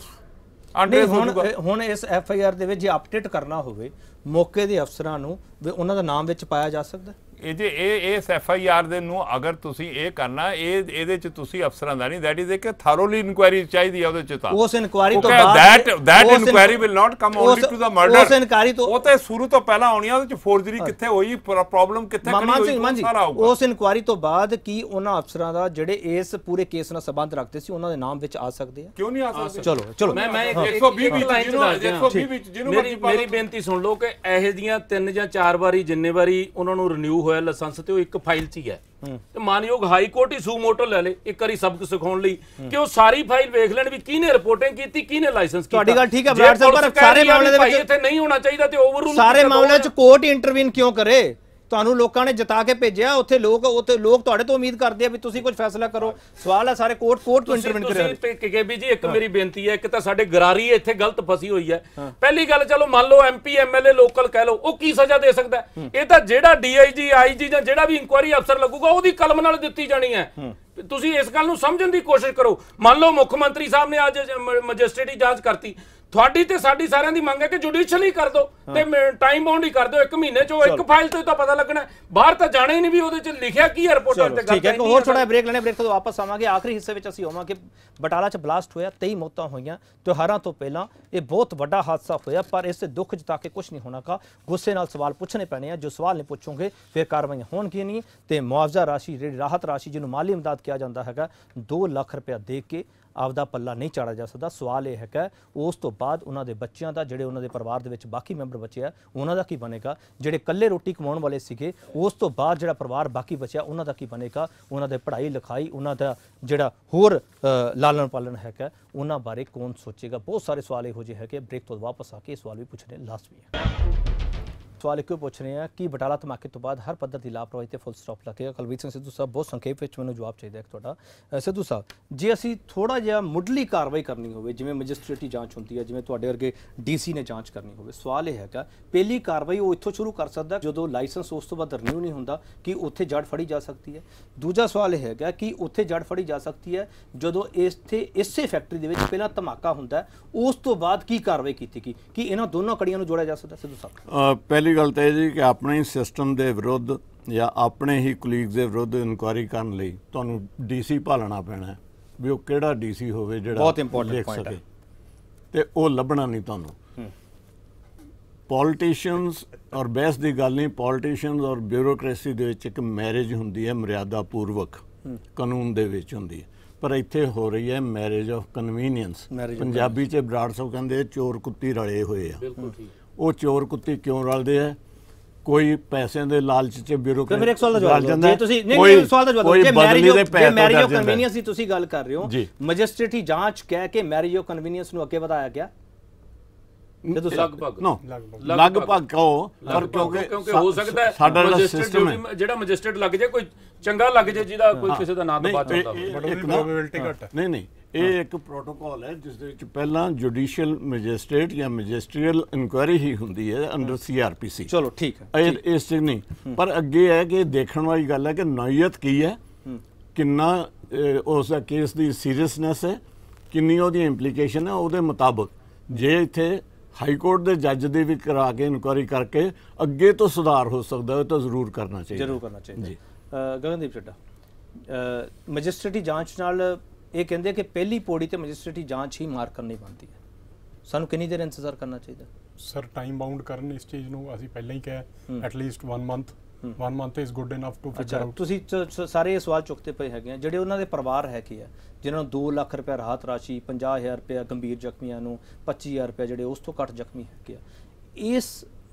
ਹੁਣ ਇਸ FIR ਦੇ ਵਿੱਚ ਜੇ ਅਪਡੇਟ ਕਰਨਾ ਹੋਵੇ ਮੌਕੇ ਦੇ ਅਫਸਰਾਂ ਨੂੰ, ਉਹਨਾਂ ਦਾ ਨਾਮ ਵਿੱਚ ਪਾਇਆ ਜਾ ਸਕਦਾ? ਇਸ FIR ਦੇ ਨੂੰ ਅਗਰ ਤੁਸੀਂ ਇਹ ਕਰਨਾ, ਇਹਦੇ ਚ ਤੁਸੀਂ ਅਫਸਰਾਂ ਦਾ ਨਹੀਂ, ਦੈਟ ਇਜ਼ ਇੱਕ ਥੋਰੋਲੀ ਇਨਕੁਆਇਰੀ ਚਾਹੀਦੀ ਹੈ ਉਹਦੇ ਚ। ਤਾਂ ਉਸ ਇਨਕੁਆਇਰੀ ਤੋਂ ਬਾਅਦ that inquiry will not come only to the murder. ਉਸ ਇਨਕੁਆਇਰੀ ਤੋਂ ਉਹ ਤੇ ਸ਼ੁਰੂ ਤੋਂ ਪਹਿਲਾਂ ਆਉਣੀ ਆ, ਉਹਦੇ ਚ ਫੋਰਜਰੀ ਕਿੱਥੇ ਹੋਈ, ਪ੍ਰੋਬਲਮ ਕਿੱਥੇ ਖੜੀ ਹੋਈ, ਸਾਰਾ ਆਊਗਾ। ਉਸ ਇਨਕੁਆਇਰੀ ਤੋਂ ਬਾਅਦ ਕੀ ਉਹਨਾਂ ਅਫਸਰਾਂ ਦਾ ਜਿਹੜੇ ਇਸ ਪੂਰੇ ਕੇਸ ਨਾਲ ਸੰਬੰਧ ਰੱਖਦੇ ਸੀ ਉਹਨਾਂ ਦੇ ਨਾਮ ਵਿੱਚ ਆ ਸਕਦੇ ਆ? ਕਿਉਂ ਨਹੀਂ ਆ ਸਕਦੇ? ਚਲੋ ਮੈਂ 120 ਵਿੱਚ ਮੇਰੀ ਬੇਨਤੀ ਸੁਣ ਲਓ ਕਿ ਇਹੋ ਜਿਹੀਆਂ 3 ਜਾਂ 4 ਵਾਰੀ ਜਿੰਨੇ ਵਾਰੀ ਉਹਨਾਂ ਨੂੰ ਰਿਨਿਊ ਹੋਇਆ ਲਾਇਸੈਂਸ ਤੇ ਉਹ ਇੱਕ ਫਾਈਲ 'ਚ ਹੀ ਹੈ ਤੇ ਮਾਨਯੋਗ ਹਾਈ ਕੋਰਟ ਹੀ ਸੂ ਮੋਟੋ ਲੈ ਲੇ ਇੱਕ ਵਾਰੀ ਸਬਕ ਸਿਖਾਉਣ ਲਈ ਕਿ ਉਹ ਸਾਰੀ ਫਾਈਲ ਵੇਖ ਲੈਣ ਵੀ ਕਿਹਨੇ ਰਿਪੋਰਟਿੰਗ ਕੀਤੀ, ਕਿਹਨੇ ਲਾਇਸੈਂਸ ਕੀਤਾ। ਤੁਹਾਡੀ ਗੱਲ ਠੀਕ ਹੈ ਬਰਾੜ ਸਾਹਿਬ, ਪਰ ਸਾਰੇ ਮਾਮਲੇ ਦੇ ਵਿੱਚ ਇੱਥੇ ਨਹੀਂ ਹੋਣਾ ਚਾਹੀਦਾ ਤੇ ਓਵਰਰੂਲ ਸਾਰੇ ਮਾਮਲਿਆਂ 'ਚ ਕੋਰਟ ਹੀ ਇੰਟਰਵੀਨ ਕਿਉਂ ਕਰੇ? ਤੁਹਾਨੂੰ ਲੋਕਾਂ ਨੇ ਜਿਤਾ ਕੇ ਭੇਜਿਆ, ਉੱਥੇ ਲੋਕ ਤੁਹਾਡੇ ਤੋਂ ਉਮੀਦ ਕਰਦੇ ਆ ਵੀ ਤੁਸੀਂ ਕੁਝ ਫੈਸਲਾ ਕਰੋ। ਸਵਾਲ ਹੈ ਸਾਰੇ ਕੋਰਟ ਤੋਂ ਇੰਟਰਵੀਨ ਕਰੇ। ਕੇਬੀ ਜੀ ਇੱਕ ਮੇਰੀ ਬੇਨਤੀ ਹੈ, ਇੱਕ ਤਾਂ ਸਾਡੇ ਗਰਾਰੀ ਇੱਥੇ ਗਲਤ ਫਸੀ ਹੋਈ ਹੈ। ਪਹਿਲੀ ਗੱਲ ਚਲੋ ਮੰਨ ਲਓ MP MLA ਲੋਕਲ ਕਹਿ ਲਓ, ਉਹ ਕੀ ਸਜ਼ਾ ਦੇ ਸਕਦਾ? ਇਹ ਤਾਂ ਜਿਹੜਾ DIG IG ਜਾਂ ਜਿਹੜਾ ਵੀ ਇਨਕੁਆਇਰੀ ਅਫਸਰ ਲੱਗੂਗਾ ਉਹਦੀ ਕਲਮ ਨਾਲ ਦਿੱਤੀ ਜਾਣੀ ਹੈ। ਤੁਸੀਂ ਇਸ ਗੱਲ ਨੂੰ ਸਮਝਣ ਦੀ ਕੋਸ਼ਿਸ਼ ਕਰੋ। ਮੰਨ ਲਓ ਮੁੱਖ ਮੰਤਰੀ ਸਾਹਿਬ ਨੇ ਅੱਜ ਮੈਜਿਸਟ੍ਰੇਟੀ ਜਾਂਚ ਕਰਤੀ, ਤੁਹਾਡੀ ਤੇ ਸਾਡੀ ਸਾਰਿਆਂ ਦੀ ਮੰਗ ਹੈ ਕਿ ਜੁਡੀਸ਼ੀਅਲੀ ਕਰ ਦਿਓ ਤੇ ਟਾਈਮ ਬਾਉਂਡ ਹੀ ਕਰ ਦਿਓ। 1 ਮਹੀਨੇ ਚੋਂ ਇੱਕ ਫਾਈਲ ਤੋਂ ਤਾਂ ਪਤਾ ਲੱਗਣਾ, ਬਾਹਰ ਤਾਂ ਜਾਣਾ ਹੀ ਨਹੀਂ ਵੀ ਉਹਦੇ ਚ ਲਿਖਿਆ ਕੀ ਹੈ ਰਿਪੋਰਟਾਂ ਤੇ। ਠੀਕ ਹੈ, ਹੋਰ ਥੋੜਾ ਬ੍ਰੇਕ ਲੈਣੇ, ਬ੍ਰੇਕ ਤੋਂ ਵਾਪਸ ਆਵਾਂਗੇ। ਆਖਰੀ ਹਿੱਸੇ ਵਿੱਚ ਅਸੀਂ ਆਵਾਂਗੇ। ਬਟਾਲਾ 'ਚ ਬਲਾਸਟ ਹੋਇਆ, 23 ਮੌਤਾਂ ਹੋਈਆਂ। ਤਿਉਹਾਰਾਂ ਤੋਂ ਪਹਿਲਾਂ ਇਹ ਬਹੁਤ ਵੱਡਾ ਹਾਦਸਾ ਹੋਇਆ, ਪਰ ਇਸ ਤੇ ਦੁੱਖ ਜਤਾ ਕੇ ਕੁਝ ਨਹੀਂ ਹੋਣਾ ਕਾ। ਗੁੱਸੇ ਨਾਲ ਸਵਾਲ ਪੁੱਛਣੇ ਪੈਣੇ ਆ। ਜੋ ਸਵਾਲ ਨਹੀਂ ਪੁੱਛੋਗੇ ਫਿਰ ਕਾਰਵਾਈਆਂ ਹੋਣਗੀਆਂ ਨਹੀਂ। ਤੇ ਮੁਆਵਜ਼ਾ ਰਾਸ਼ੀ, ਜਿਹੜੀ ਰਾਹਤ ਰਾਸ਼ੀ ਜਿਹਨੂੰ ਮਾਲੀ ਇਮਦਾਦ ਕਿਹਾ ਜਾਂਦਾ ਹੈਗਾ, 2 ਲੱਖ ਰੁਪਇਆ ਦੇ ਕੇ ਆਪਦਾ ਪੱਲਾ ਨਹੀਂ ਚਾੜਿਆ ਜਾ ਸਕਦਾ। ਸਵਾਲ ਇਹ ਹੈਗਾ ਉਸ ਤੋਂ ਬਾਅਦ ਉਹਨਾਂ ਦੇ ਬੱਚਿਆਂ ਦਾ, ਜਿਹੜੇ ਉਹਨਾਂ ਦੇ ਪਰਿਵਾਰ ਦੇ ਵਿੱਚ ਬਾਕੀ ਮੈਂਬਰ ਬਚੇ ਆ, ਉਹਨਾਂ ਦਾ ਕੀ ਬਣੇਗਾ? ਜਿਹੜੇ ਇਕੱਲੇ ਰੋਟੀ ਕਮਾਉਣ ਵਾਲੇ ਸੀਗੇ, ਉਸ ਤੋਂ ਬਾਅਦ ਜਿਹੜਾ ਪਰਿਵਾਰ ਬਾਕੀ ਬਚਿਆ ਉਹਨਾਂ ਦਾ ਕੀ ਬਣੇਗਾ? ਉਹਨਾਂ ਦੇ ਪੜ੍ਹਾਈ ਲਿਖਾਈ, ਉਹਨਾਂ ਦਾ ਜਿਹੜਾ ਹੋਰ ਲਾਲਣ ਪਾਲਣ ਹੈਗਾ, ਉਹਨਾਂ ਬਾਰੇ ਕੌਣ ਸੋਚੇਗਾ? ਬਹੁਤ ਸਾਰੇ ਸਵਾਲ ਇਹੋ ਜਿਹੇ ਹੈਗੇ। ਬ੍ਰੇਕ ਤੋਂ ਵਾਪਸ ਆ ਕੇ ਇਹ ਸਵਾਲ ਵੀ ਪੁੱਛਣੇ ਲਾਜ਼ਮੀ ਹੈ। ਸਵਾਲ ਕਿਉਂ ਪੁੱਛ ਰਹੇ ਆ ਕਿ ਬਟਾਲਾ ਧਮਾਕੇ ਤੋਂ ਬਾਅਦ ਹਰ ਪੱਧਰ ਦੀ ਲਾਪਰਵਾਹੀ ਤੇ ਫੁੱਲ ਸਟਾਪ ਲੱਗੇਗਾ। ਕੁਲਬੀਰ ਸਿੰਘ ਸਿੱਧੂ ਸਾਹਿਬ, ਬਹੁਤ ਸੰਖੇਪ ਵਿੱਚ ਮੈਨੂੰ ਜਵਾਬ ਚਾਹੀਦਾ ਹੈ ਤੁਹਾਡਾ। ਸਿੱਧੂ ਸਾਹਿਬ, ਜੇ ਅਸੀਂ ਥੋੜਾ ਜਿਹਾ ਮੁੱਢਲੀ ਕਾਰਵਾਈ ਕਰਨੀ ਹੋਵੇ, ਜਿਵੇਂ ਮੈਜਿਸਟ੍ਰੇਟੀ ਜਾਂਚ ਹੁੰਦੀ ਹੈ, ਜਿਵੇਂ ਤੁਹਾਡੇ ਵਰਗੇ ਡੀਸੀ ਨੇ ਜਾਂਚ ਕਰਨੀ ਹੋਵੇ, ਸਵਾਲ ਇਹ ਹੈਗਾ ਪਹਿਲੀ ਕਾਰਵਾਈ ਉਹ ਇੱਥੋਂ ਸ਼ੁਰੂ ਕਰ ਸਕਦਾ ਜਦੋਂ ਲਾਇਸੈਂਸ ਉਸ ਤੋਂ ਬਾਅਦ ਰਿਨਿਊ ਨਹੀਂ ਹੁੰਦਾ, ਕਿ ਉੱਥੇ ਜੜ ਫੜੀ ਜਾ ਸਕਦੀ ਹੈ। ਦੂਜਾ ਸਵਾਲ ਇਹ ਹੈਗਾ ਕਿ ਉੱਥੇ ਜੜ ਫੜੀ ਜਾ ਸਕਦੀ ਹੈ ਜਦੋਂ ਇਸੇ ਫੈਕਟਰੀ ਦੇ ਵਿੱਚ ਪਹਿਲਾਂ ਧਮਾਕਾ ਹੁੰਦਾ, ਉਸ ਤੋਂ ਬਾਅਦ ਕੀ ਕਾਰਵਾਈ ਕੀਤੀ ਗਈ? ਕਿ ਇਹਨਾਂ ਦੋਨੋਂ ਕੜੀਆਂ ਨੂੰ ਜੋੜਿਆ ਜਾ ਸਕਦਾ? ਸਿੱਧੂ ਸਾਹਿਬ, ਪਹਿਲੀ ਗੱਲ ਤਾਂ ਇਹ ਜੀ ਕਿ ਆਪਣੇ ਸਿਸਟਮ ਦੇ ਵਿਰੁੱਧ ਜਾਂ ਆਪਣੇ ਹੀ ਕੁਲੀਗਸ ਦੇ ਵਿਰੁੱਧ ਇਨਕੁਆਇਰੀ ਕਰਨ ਲਈ ਤੁਹਾਨੂੰ ਡੀਸੀ ਭਾਲਣਾ ਪੈਣਾ ਹੈ, ਵੀ ਉਹ ਕਿਹੜਾ ਡੀਸੀ ਹੋਵੇ ਜਿਹੜਾ ਬਹੁਤ ਇੰਪੋਰਟੈਂਟ ਲਿਖ ਪੁਆਇੰਟ ਸਕੇ, ਤੇ ਉਹ ਲੱਭਣਾ ਨਹੀਂ ਤੁਹਾਨੂੰ। ਪੋਲੀਟੀਸ਼ੀਅਨਸ ਔਰ ਬਹਿਸ ਦੀ ਗੱਲ ਨਹੀਂ, ਪੋਲੀਟੀਸ਼ੀਅਨਸ ਔਰ ਬਿਊਰੋਕ੍ਰੇਸੀ ਦੇ ਵਿੱਚ ਇੱਕ ਮੈਰਿਜ ਹੁੰਦੀ ਹੈ ਮਰਿਆਦਾ ਪੂਰਵਕ, ਕਾਨੂੰਨ ਦੇ ਵਿੱਚ ਹੁੰਦੀ ਹੈ, ਪਰ ਇੱਥੇ ਹੋ ਰਹੀ ਹੈ ਮੈਰਿਜ ਆਫ ਕਨਵੀਨੀਅੰਸ। ਪੰਜਾਬੀ 'ਚ ਬਰਾੜ ਸਾਹਿਬ ਕਹਿੰਦੇ ਚੋਰ ਕੁੱਤੀ ਰਲੇ ਹੋਏ ਆ। ਉਹ ਚੋਰ ਕੁੱਤੀ ਕਿਉਂ ਰਲਦੇ ਆ? ਕੋਈ ਪੈਸਿਆਂ ਦੇ ਲਾਲਚ 'ਚ ਬਿਊਰੋਕਰੇਟ ਫਿਰ ਇੱਕ ਸਵਾਲ ਦਾ ਜਵਾਬ ਦਿਓ। ਜੇ ਤੁਸੀਂ ਨਹੀਂ ਸਵਾਲ ਦਾ ਜਵਾਬ ਦਿਓ, ਜੇ ਮੈਰਿਜ ਆਫ ਕਨਵੀਨੀਅੰਸ ਦੀ ਤੁਸੀਂ ਗੱਲ ਕਰ ਰਹੇ ਹੋ, ਮੈਜਿਸਟ੍ਰੇਟੀ ਜਾਂਚ ਕਹਿ ਕੇ ਮੈਰਿਜ ਆਫ ਕਨਵੀਨੀਅੰਸ ਨੂੰ ਅੱਗੇ ਵਧਾਇਆ ਗਿਆ? ਲਗਭਗ ਕਹੋ, ਪਰ ਕਿਉਂਕਿ ਹੋ ਸਕਦਾ ਸਾਡਾ ਸਿਸਟਮ ਹੈ ਜਿਹੜਾ ਮੈਜਿਸਟ੍ਰੇਟ ਲੱਗ ਜਾਏ, ਕੋਈ ਚੰਗਾ ਲੱਗ ਜਾਏ ਜਿਹਦਾ ਕੋਈ ਕਿਸੇ ਦਾ ਨਾਮ ਤਾਂ ਬਾਅਦ ਹੁੰਦਾ ਹੋਵੇ। ਨਹੀਂ, ਇਹ ਇੱਕ ਪ੍ਰੋਟੋਕਾਲ ਹੈ ਜਿਸ ਦੇ ਵਿੱਚ ਪਹਿਲਾਂ ਜੁਡੀਸ਼ੀਅਲ ਮੈਜਿਸਟ੍ਰੇਟ ਜਾਂ ਮੈਜਿਸਟਰੀਅਲ ਇਨਕੁਆਇਰੀ ਹੀ ਉਸ ਅੰਡਰ ਸੀਆਰਪੀਸੀ। ਚਲੋ ਠੀਕ ਹੈ, ਇਸ ਚ ਨਹੀਂ, ਪਰ ਅੱਗੇ ਹੈ ਕਿ ਦੇਖਣ ਵਾਲੀ ਗੱਲ ਹੈ ਕਿ ਨੌਈਅਤ ਕੀ ਹੈ, ਕਿੰਨਾ ਉਸ ਦਾ ਕੇਸ ਦੀ ਸੀਰੀਅਸਨੈਸ ਹੈ, ਕਿੰਨੀ ਉਹਦੀ ਇੰਪਲੀਕੇਸ਼ਨ ਹੈ। ਉਹਦੇ ਮੁਤਾਬਕ ਜੇ ਇੱਥੇ ਹਾਈ ਕੋਰਟ ਦੇ ਜੱਜ ਦੀ ਵੀ ਕਰਾ ਕੇ ਇਨਕੁਆਇਰੀ ਕਰਕੇ ਅੱਗੇ ਤੋਂ ਸੁਧਾਰ ਹੋ ਸਕਦਾ ਹੈ ਤਾਂ ਜ਼ਰੂਰ ਕਰਨਾ ਚਾਹੀਦਾ। ਜ਼ਰੂਰ ਕਰਨਾ ਚਾਹੀਦਾ ਜੀ। ਗਗਨਦੀਪ ਚੱਡਾ, ਮੈਜਿਸਟ੍ਰੇਟੀ ਜਾਂਚ ਨਾਲ ਇਹ ਕਹਿੰਦੇ ਕਿ ਪਹਿਲੀ ਪੌੜੀ ਤੇ ਮੈਜਿਸਟ੍ਰੇਟੀ ਜਾਂਚ ਹੀ ਮਾਰ ਕਰਨੀ ਬਣਦੀ ਹੈ। ਸਾਨੂੰ ਕਿੰਨੀ ਦੇਰ ਇੰਤਜ਼ਾਰ ਕਰਨਾ ਚਾਹੀਦਾ? ਸਰ, ਟਾਈਮ ਬਾਉਂਡ ਕਰਨ ਇਸ ਚੀਜ਼ ਨੂੰ ਅਸੀਂ ਪਹਿਲਾਂ ਹੀ ਕਿਹਾ, at least 1 month. 1 month is good enough to figure out. ਤੁਸੀਂ ਸਾਰੇ ਇਹ ਸਵਾਲ ਚੁੱਕਦੇ ਪਏ ਹੈਗੇ ਆ, ਜਿਹੜੇ ਉਹਨਾਂ ਦੇ ਪਰਿਵਾਰ ਹੈਗੇ ਆ ਜਿਨ੍ਹਾਂ ਨੂੰ 2 ਲੱਖ ਰੁਪਏ ਰਾਹਤ ਰਾਸ਼ੀ, 50,000 ਰੁਪਏ ਗੰਭੀਰ ਜ਼ਖਮੀਆਂ ਨੂੰ, 25,000 ਰੁਪਏ ਜਿਹੜੇ ਉਸ ਤੋਂ ਘੱਟ ਜ਼ਖਮੀ ਹੈਗੇ ਆ, ਇਸ